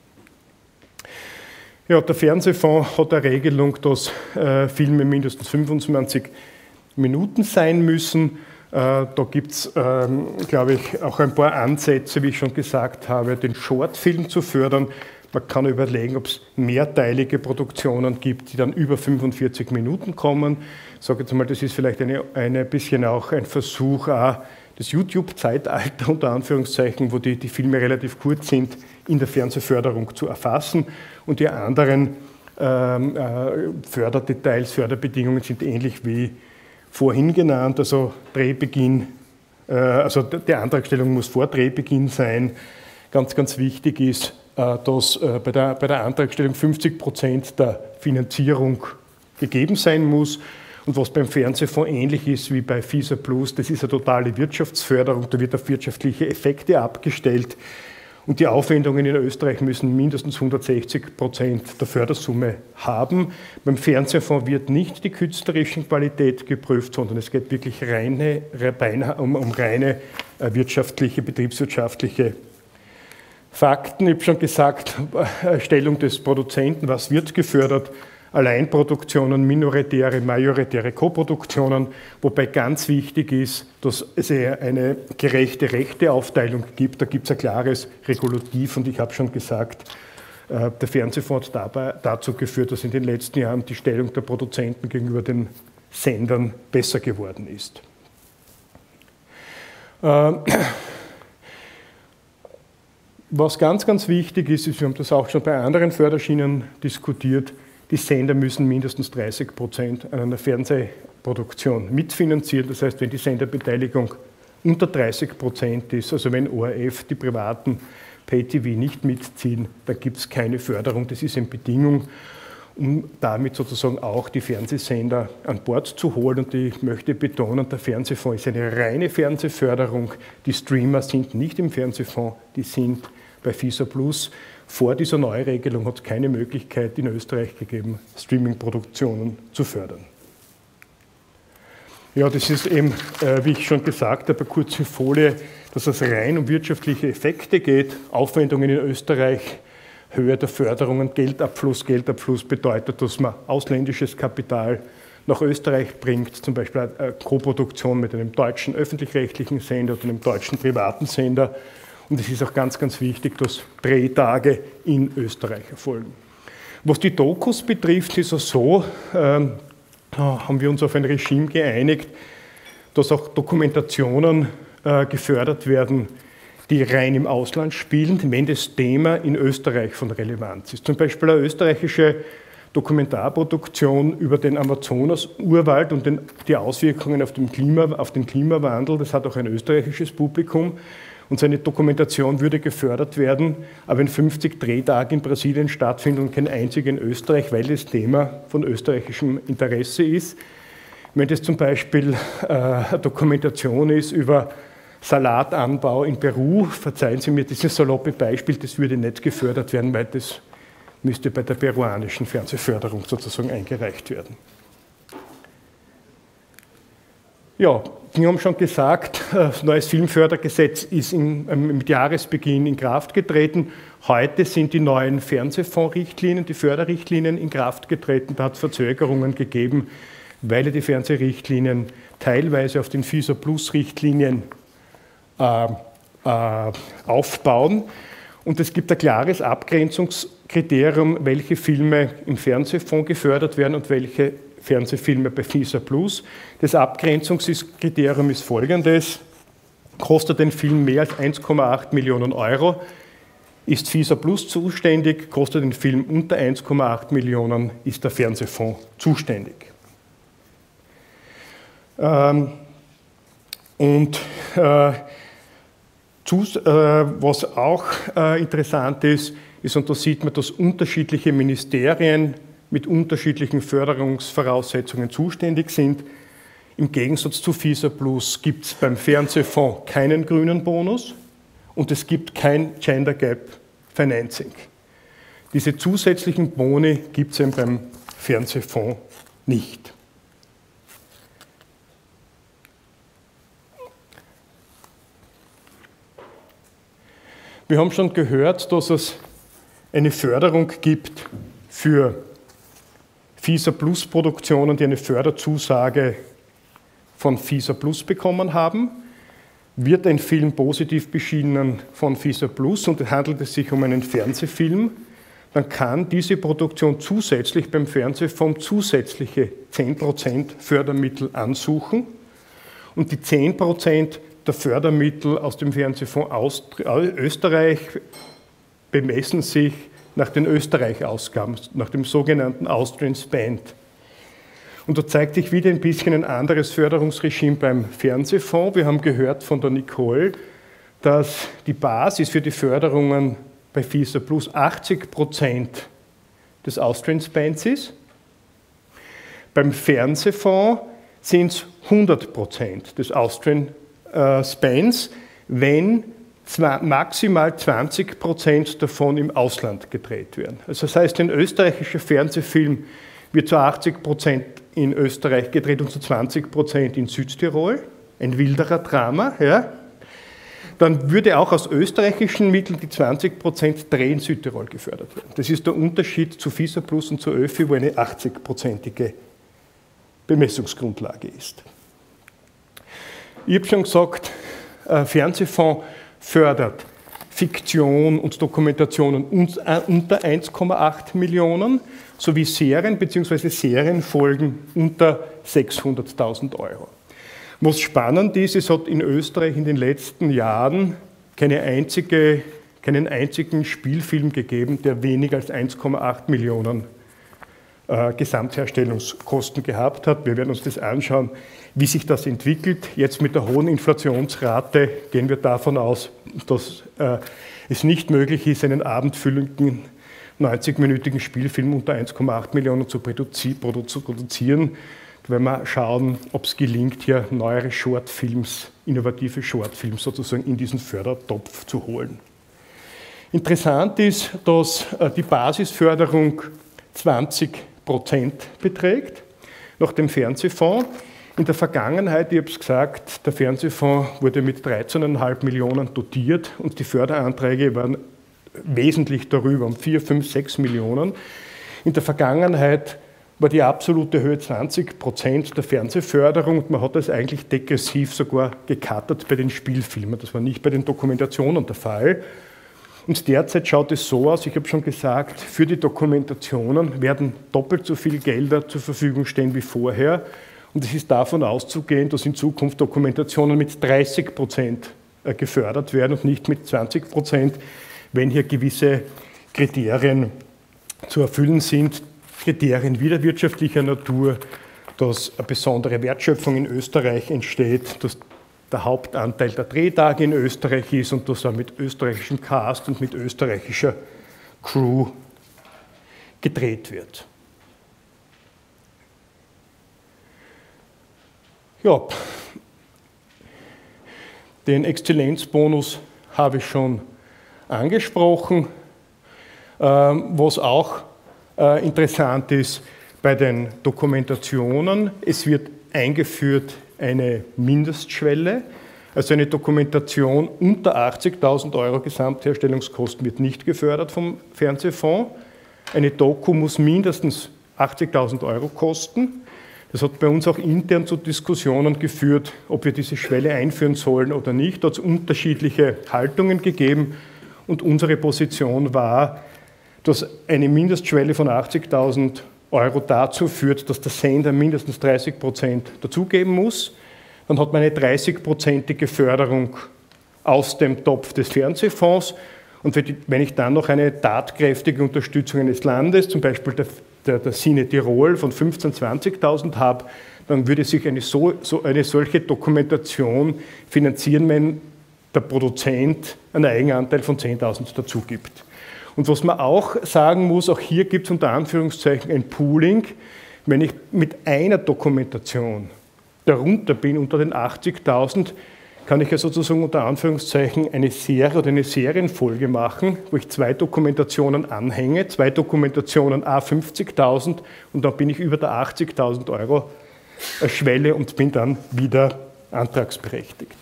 Ja, der Fernsehfonds hat eine Regelung, dass äh, Filme mindestens fünfundzwanzig Minuten sein müssen. Äh, da gibt es, ähm, glaube ich, auch ein paar Ansätze, wie ich schon gesagt habe, den Shortfilm zu fördern. Man kann überlegen, ob es mehrteilige Produktionen gibt, die dann über fünfundvierzig Minuten kommen. Ich sage jetzt mal, das ist vielleicht eine, eine bisschen auch ein Versuch, auch das YouTube-Zeitalter unter Anführungszeichen, wo die, die Filme relativ kurz sind, in der Fernsehförderung zu erfassen. Und die anderen ähm, äh, Förderdetails, Förderbedingungen sind ähnlich wie vorhin genannt. Also Drehbeginn, äh, also die Antragstellung muss vor Drehbeginn sein. Ganz, ganz wichtig ist, äh, dass äh, bei, der, bei der Antragstellung fünfzig Prozent der Finanzierung gegeben sein muss. Und was beim Fernsehfonds ähnlich ist wie bei FISA Plus, das ist eine totale Wirtschaftsförderung, da wird auf wirtschaftliche Effekte abgestellt. Und die Aufwendungen in Österreich müssen mindestens hundertsechzig Prozent der Fördersumme haben. Beim Fernsehfonds wird nicht die künstlerische Qualität geprüft, sondern es geht wirklich reine, um, um reine wirtschaftliche, betriebswirtschaftliche Fakten. Ich habe schon gesagt, Stellung des Produzenten, was wird gefördert? Alleinproduktionen, minoritäre, majoritäre Koproduktionen, wobei ganz wichtig ist, dass es eine gerechte Rechteaufteilung gibt. Da gibt es ein klares Regulativ und ich habe schon gesagt, der Fernsehfonds hat dabei dazu geführt, dass in den letzten Jahren die Stellung der Produzenten gegenüber den Sendern besser geworden ist. Was ganz, ganz wichtig ist, ist, wir haben das auch schon bei anderen Förderschienen diskutiert, die Sender müssen mindestens dreißig Prozent an einer Fernsehproduktion mitfinanzieren. Das heißt, wenn die Senderbeteiligung unter dreißig Prozent ist, also wenn O R F, die privaten Pay-T V nicht mitziehen, dann gibt es keine Förderung. Das ist eine Bedingung, um damit sozusagen auch die Fernsehsender an Bord zu holen. Und ich möchte betonen, der Fernsehfonds ist eine reine Fernsehförderung. Die Streamer sind nicht im Fernsehfonds, die sind bei FISA Plus. Vor dieser Neuregelung hat es keine Möglichkeit in Österreich gegeben, Streaming-Produktionen zu fördern. Ja, das ist eben, äh, wie ich schon gesagt habe, eine kurze Folie, dass es rein um wirtschaftliche Effekte geht. Aufwendungen in Österreich, Höhe der Förderungen, Geldabfluss. Geldabfluss bedeutet, dass man ausländisches Kapital nach Österreich bringt, zum Beispiel eine Koproduktion mit einem deutschen öffentlich-rechtlichen Sender oder einem deutschen privaten Sender. Und es ist auch ganz, ganz wichtig, dass Drehtage in Österreich erfolgen. Was die Dokus betrifft, ist es so, ähm, da haben wir uns auf ein Regime geeinigt, dass auch Dokumentationen äh, gefördert werden, die rein im Ausland spielen, wenn das Thema in Österreich von Relevanz ist. Zum Beispiel eine österreichische Dokumentarproduktion über den Amazonas-Urwald und den, die Auswirkungen auf den, Klima, auf den Klimawandel, das hat auch ein österreichisches Publikum. Und seine Dokumentation würde gefördert werden, aber wenn fünfzig Drehtage in Brasilien stattfinden und kein einziger in Österreich, weil das Thema von österreichischem Interesse ist. Wenn das zum Beispiel äh, eine Dokumentation ist über Salatanbau in Peru, verzeihen Sie mir dieses saloppe Beispiel, das würde nicht gefördert werden, weil das müsste bei der peruanischen Fernsehförderung sozusagen eingereicht werden. Ja, wir haben schon gesagt, das neues Filmfördergesetz ist in, mit Jahresbeginn in Kraft getreten. Heute sind die neuen Fernsehfondsrichtlinien, die Förderrichtlinien in Kraft getreten. Da hat es Verzögerungen gegeben, weil die Fernsehrichtlinien teilweise auf den FISA-Plus-Richtlinien äh, äh, aufbauen. Und es gibt ein klares Abgrenzungskriterium, welche Filme im Fernsehfonds gefördert werden und welche Fernsehfilme bei FISA Plus. Das Abgrenzungskriterium ist folgendes: Kostet ein Film mehr als eins Komma acht Millionen Euro, ist FISA Plus zuständig, kostet ein Film unter eins Komma acht Millionen, ist der Fernsehfonds zuständig. Ähm, und äh, zus, äh, was auch äh, interessant ist, ist, und da sieht man, dass unterschiedliche Ministerien mit unterschiedlichen Förderungsvoraussetzungen zuständig sind. Im Gegensatz zu FISA Plus gibt es beim Fernsehfonds keinen grünen Bonus und es gibt kein Gender Gap Financing. Diese zusätzlichen Boni gibt es eben beim Fernsehfonds nicht. Wir haben schon gehört, dass es eine Förderung gibt für FISA Plus Produktionen, die eine Förderzusage von FISA Plus bekommen haben. Wird ein Film positiv beschieden von FISA Plus und handelt es sich um einen Fernsehfilm, dann kann diese Produktion zusätzlich beim Fernsehfonds zusätzliche zehn Prozent Fördermittel ansuchen und die zehn Prozent der Fördermittel aus dem Fernsehfonds Austria, Österreich bemessen sich nach den Österreich-Ausgaben, nach dem sogenannten Austrian Spend. Und da zeigt sich wieder ein bisschen ein anderes Förderungsregime beim Fernsehfonds. Wir haben gehört von der Nicole, dass die Basis für die Förderungen bei FISA Plus achtzig Prozent des Austrian Spends ist. Beim Fernsehfonds sind es hundert Prozent des Austrian äh, Spends, wenn maximal zwanzig Prozent davon im Ausland gedreht werden. Also das heißt, ein österreichischer Fernsehfilm wird zu achtzig Prozent in Österreich gedreht und zu zwanzig Prozent in Südtirol, ein wilderer Drama, ja. Dann würde auch aus österreichischen Mitteln die zwanzig Prozent Dreh in Südtirol gefördert werden. Das ist der Unterschied zu FISA Plus und zu ÖFI, wo eine achtzig-prozentige Bemessungsgrundlage ist. Ich habe schon gesagt, äh, Fernsehfonds fördert Fiktion und Dokumentationen unter eins Komma acht Millionen sowie Serien bzw. Serienfolgen unter sechshunderttausend Euro. Was spannend ist, es hat in Österreich in den letzten Jahren keine einzige, keinen einzigen Spielfilm gegeben, der weniger als eins Komma acht Millionen äh, Gesamtherstellungskosten gehabt hat. Wir werden uns das anschauen, wie sich das entwickelt. Jetzt mit der hohen Inflationsrate gehen wir davon aus, dass äh, es nicht möglich ist, einen abendfüllenden neunzig-minütigen Spielfilm unter eins Komma acht Millionen zu produzieren. Da werden wir schauen, ob es gelingt, hier neuere Shortfilms, innovative Shortfilms sozusagen in diesen Fördertopf zu holen. Interessant ist, dass äh, die Basisförderung zwanzig Prozent beträgt nach dem Fernsehfonds. In der Vergangenheit, ich habe es gesagt, der Fernsehfonds wurde mit dreizehn Komma fünf Millionen dotiert und die Förderanträge waren wesentlich darüber, um vier, fünf, sechs Millionen. In der Vergangenheit war die absolute Höhe zwanzig Prozent der Fernsehförderung und man hat das eigentlich degressiv sogar gecuttet bei den Spielfilmen. Das war nicht bei den Dokumentationen der Fall. Und derzeit schaut es so aus, ich habe schon gesagt, für die Dokumentationen werden doppelt so viel Gelder zur Verfügung stehen wie vorher. Und es ist davon auszugehen, dass in Zukunft Dokumentationen mit dreißig Prozent gefördert werden und nicht mit zwanzig Prozent, wenn hier gewisse Kriterien zu erfüllen sind. Kriterien wieder wirtschaftlicher Natur, dass eine besondere Wertschöpfung in Österreich entsteht, dass der Hauptanteil der Drehtage in Österreich ist und dass auch mit österreichischem Cast und mit österreichischer Crew gedreht wird. Ja, den Exzellenzbonus habe ich schon angesprochen. Was auch interessant ist bei den Dokumentationen, es wird eingeführt eine Mindestschwelle. Also eine Dokumentation unter achtzigtausend Euro Gesamtherstellungskosten wird nicht gefördert vom Fernsehfonds. Eine Doku muss mindestens achtzigtausend Euro kosten. Das hat bei uns auch intern zu Diskussionen geführt, ob wir diese Schwelle einführen sollen oder nicht. Da hat es unterschiedliche Haltungen gegeben und unsere Position war, dass eine Mindestschwelle von achtzigtausend Euro dazu führt, dass der Sender mindestens dreißig Prozent dazugeben muss. Dann hat man eine dreißig-prozentige Förderung aus dem Topf des Fernsehfonds. Und wenn ich dann noch eine tatkräftige Unterstützung eines Landes, zum Beispiel der, der, der Cine Tirol von fünfzehntausend, zwanzigtausend habe, dann würde sich eine, so, so eine solche Dokumentation finanzieren, wenn der Produzent einen Eigenanteil von zehntausend dazu gibt. Und was man auch sagen muss, auch hier gibt es unter Anführungszeichen ein Pooling. Wenn ich mit einer Dokumentation darunter bin, unter den achtzigtausend, kann ich ja sozusagen unter Anführungszeichen eine Serie oder eine Serienfolge machen, wo ich zwei Dokumentationen anhänge, zwei Dokumentationen à fünfzigtausend und dann bin ich über der achtzigtausend Euro Schwelle und bin dann wieder antragsberechtigt.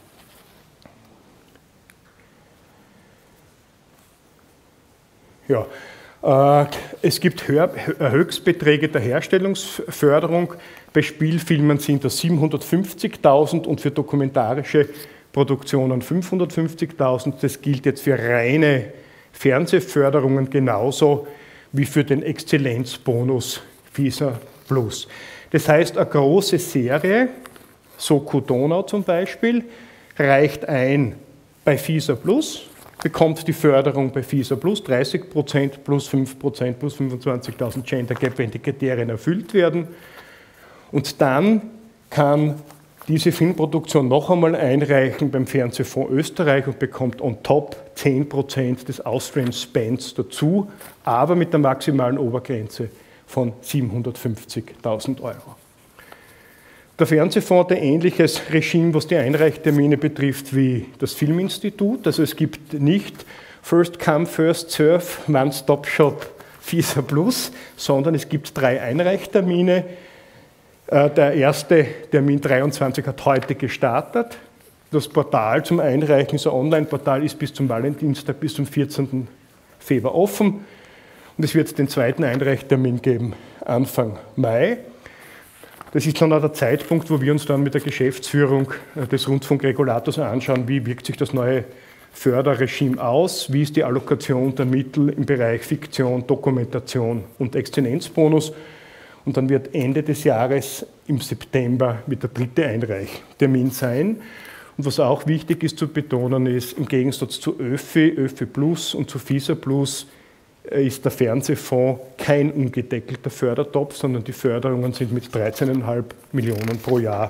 Ja, äh, es gibt Hör Höchstbeträge der Herstellungsförderung. Bei Spielfilmen sind das siebenhundertfünfzigtausend und für dokumentarische Produktionen fünfhundertfünfzigtausend. Das gilt jetzt für reine Fernsehförderungen genauso wie für den Exzellenzbonus FISA Plus. Das heißt, eine große Serie, Soko Donau zum Beispiel, reicht ein bei FISA Plus, bekommt die Förderung bei FISA Plus dreißig Prozent plus fünf Prozent plus fünfundzwanzigtausend Gender Gap, wenn die Kriterien erfüllt werden. Und dann kann diese Filmproduktion noch einmal einreichen beim Fernsehfonds Österreich und bekommt on top zehn Prozent des Austrian Spends dazu, aber mit der maximalen Obergrenze von siebenhundertfünfzigtausend Euro. Der Fernsehfonds hat ein ähnliches Regime, was die Einreichtermine betrifft, wie das Filminstitut. Also es gibt nicht First Come, First Serve, One-Stop-Shop, FISA Plus, sondern es gibt drei Einreichtermine. Der erste Termin dreiundzwanzig hat heute gestartet. Das Portal zum Einreichen, so ein Online-Portal, ist bis zum Valentinstag, bis zum vierzehnten Februar offen. Und es wird den zweiten Einreichtermin geben, Anfang Mai. Das ist dann auch der Zeitpunkt, wo wir uns dann mit der Geschäftsführung des Rundfunkregulators anschauen, wie wirkt sich das neue Förderregime aus, wie ist die Allokation der Mittel im Bereich Fiktion, Dokumentation und Exzellenzbonus. Und dann wird Ende des Jahres im September mit der dritte Einreichtermin sein. Und was auch wichtig ist zu betonen ist, im Gegensatz zu ÖFI, ÖFI Plus und zu FISA Plus, ist der Fernsehfonds kein ungedeckelter Fördertopf, sondern die Förderungen sind mit dreizehn Komma fünf Millionen pro Jahr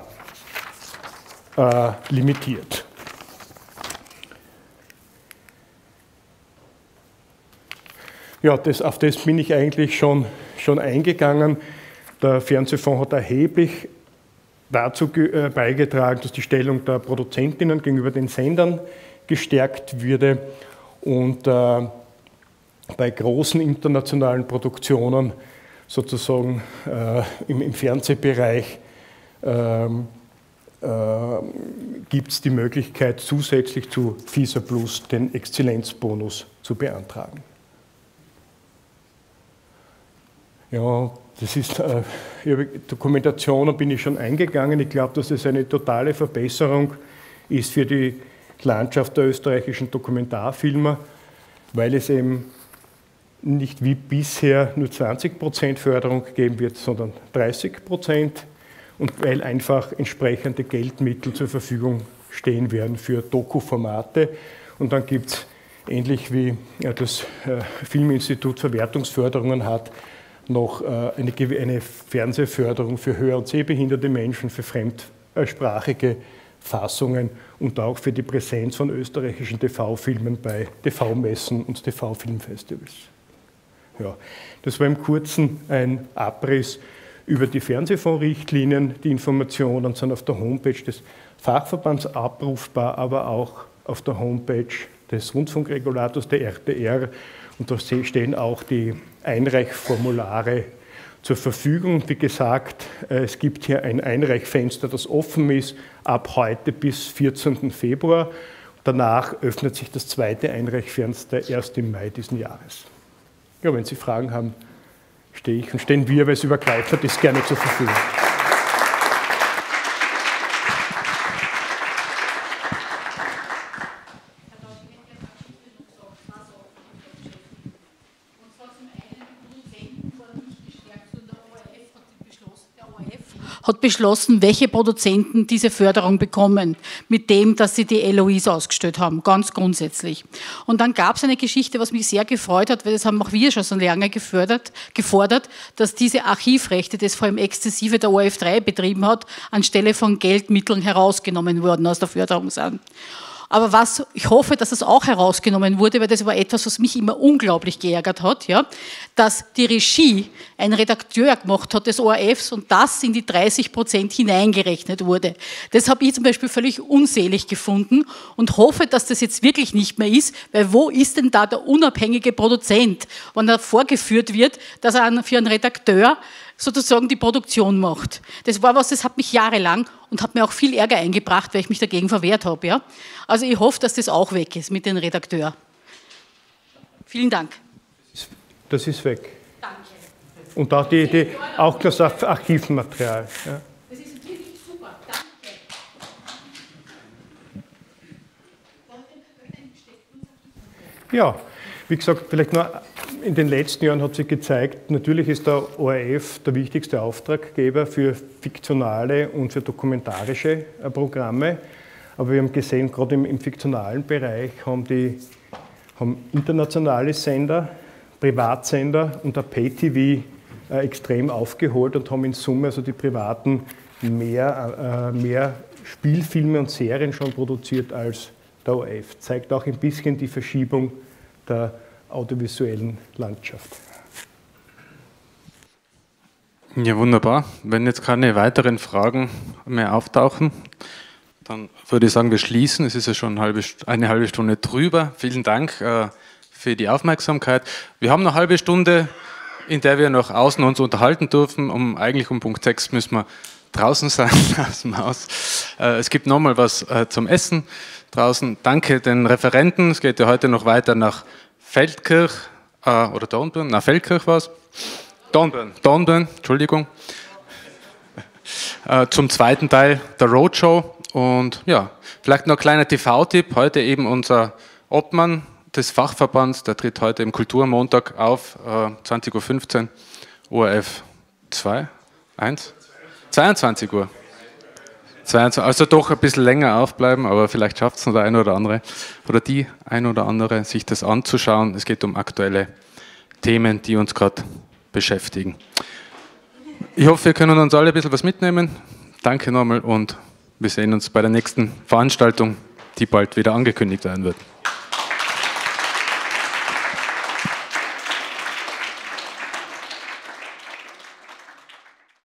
äh, limitiert. Ja, das, auf das bin ich eigentlich schon, schon eingegangen. Der Fernsehfonds hat erheblich dazu äh, beigetragen, dass die Stellung der Produzentinnen gegenüber den Sendern gestärkt würde und äh, bei großen internationalen Produktionen sozusagen äh, im, im Fernsehbereich ähm, äh, gibt es die Möglichkeit, zusätzlich zu FISA Plus den Exzellenzbonus zu beantragen. Ja, das ist, äh, Dokumentationen bin ich schon eingegangen. Ich glaube, dass es eine totale Verbesserung ist für die Landschaft der österreichischen Dokumentarfilmer, weil es eben nicht wie bisher nur zwanzig Prozent Förderung geben wird, sondern dreißig Prozent und weil einfach entsprechende Geldmittel zur Verfügung stehen werden für Doku-Formate. Und dann gibt es, ähnlich wie ja, das äh, Filminstitut Verwertungsförderungen hat, noch äh, eine, eine Fernsehförderung für hör- und sehbehinderte Menschen, für fremdsprachige Fassungen und auch für die Präsenz von österreichischen T V-Filmen bei T V-Messen und T V-Filmfestivals. Ja, das war im Kurzen ein Abriss über die Fernsehfondsrichtlinien. Die Informationen sind auf der Homepage des Fachverbands abrufbar, aber auch auf der Homepage des Rundfunkregulators, der R T R. Und da stehen auch die Einreichformulare zur Verfügung. Wie gesagt, es gibt hier ein Einreichfenster, das offen ist, ab heute bis vierzehnten Februar. Danach öffnet sich das zweite Einreichfenster erst im Mai diesen Jahres. Ja, wenn Sie Fragen haben, stehe ich und stehen wir, weil es übergreifend ist, gerne zur Verfügung. Hat beschlossen, welche Produzenten diese Förderung bekommen, mit dem, dass sie die L O Is ausgestellt haben, ganz grundsätzlich. Und dann gab es eine Geschichte, was mich sehr gefreut hat, weil das haben auch wir schon so lange gefördert, gefordert, dass diese Archivrechte, das vor allem exzessive der O R F drei betrieben hat, anstelle von Geldmitteln herausgenommen wurden aus der Förderung sind. Aber was, ich hoffe, dass es auch herausgenommen wurde, weil das war etwas, was mich immer unglaublich geärgert hat, ja, dass die Regie ein Redakteur gemacht hat des O R Fs und das in die dreißig Prozent hineingerechnet wurde. Das habe ich zum Beispiel völlig unselig gefunden und hoffe, dass das jetzt wirklich nicht mehr ist, weil wo ist denn da der unabhängige Produzent, wenn er vorgeführt wird, dass er für einen Redakteur sozusagen die Produktion macht. Das war was, das hat mich jahrelang und hat mir auch viel Ärger eingebracht, weil ich mich dagegen verwehrt habe. Ja? Also ich hoffe, dass das auch weg ist mit dem Redakteur. Vielen Dank. Das ist weg. Danke. Und auch, die, die, auch das Archivmaterial. Ja. Das ist wirklich super. Danke. Ja, wie gesagt, vielleicht nur in den letzten Jahren hat sich gezeigt, natürlich ist der O R F der wichtigste Auftraggeber für fiktionale und für dokumentarische Programme. Aber wir haben gesehen, gerade im, im fiktionalen Bereich haben, die, haben internationale Sender, Privatsender und der Pay-T V äh, extrem aufgeholt und haben in Summe, also die Privaten, mehr, äh, mehr Spielfilme und Serien schon produziert als der O R F. Zeigt auch ein bisschen die Verschiebung der audiovisuellen Landschaft. Ja, wunderbar. Wenn jetzt keine weiteren Fragen mehr auftauchen, dann würde ich sagen, wir schließen. Es ist ja schon eine halbe, eine halbe Stunde drüber. Vielen Dank äh, für die Aufmerksamkeit. Wir haben noch eine halbe Stunde, in der wir noch außen uns unterhalten dürfen. Um, eigentlich um Punkt sechs müssen wir draußen sein aus dem Haus. Äh, es gibt nochmal was äh, zum Essen draußen. Danke den Referenten. Es geht ja heute noch weiter nach Feldkirch, äh, oder Dornbirn, na Feldkirch war es, Dornbirn, Dornbirn, Entschuldigung, äh, zum zweiten Teil der Roadshow und ja, vielleicht noch ein kleiner T V-Tipp, heute eben unser Obmann des Fachverbands, der tritt heute im Kulturmontag auf, äh, zwanzig Uhr fünfzehn, O R F zwei, eins, zweiundzwanzig Uhr. Also doch ein bisschen länger aufbleiben, aber vielleicht schafft es noch der eine oder andere oder die ein oder andere, sich das anzuschauen. Es geht um aktuelle Themen, die uns gerade beschäftigen. Ich hoffe, wir können uns alle ein bisschen was mitnehmen. Danke nochmal und wir sehen uns bei der nächsten Veranstaltung, die bald wieder angekündigt werden wird.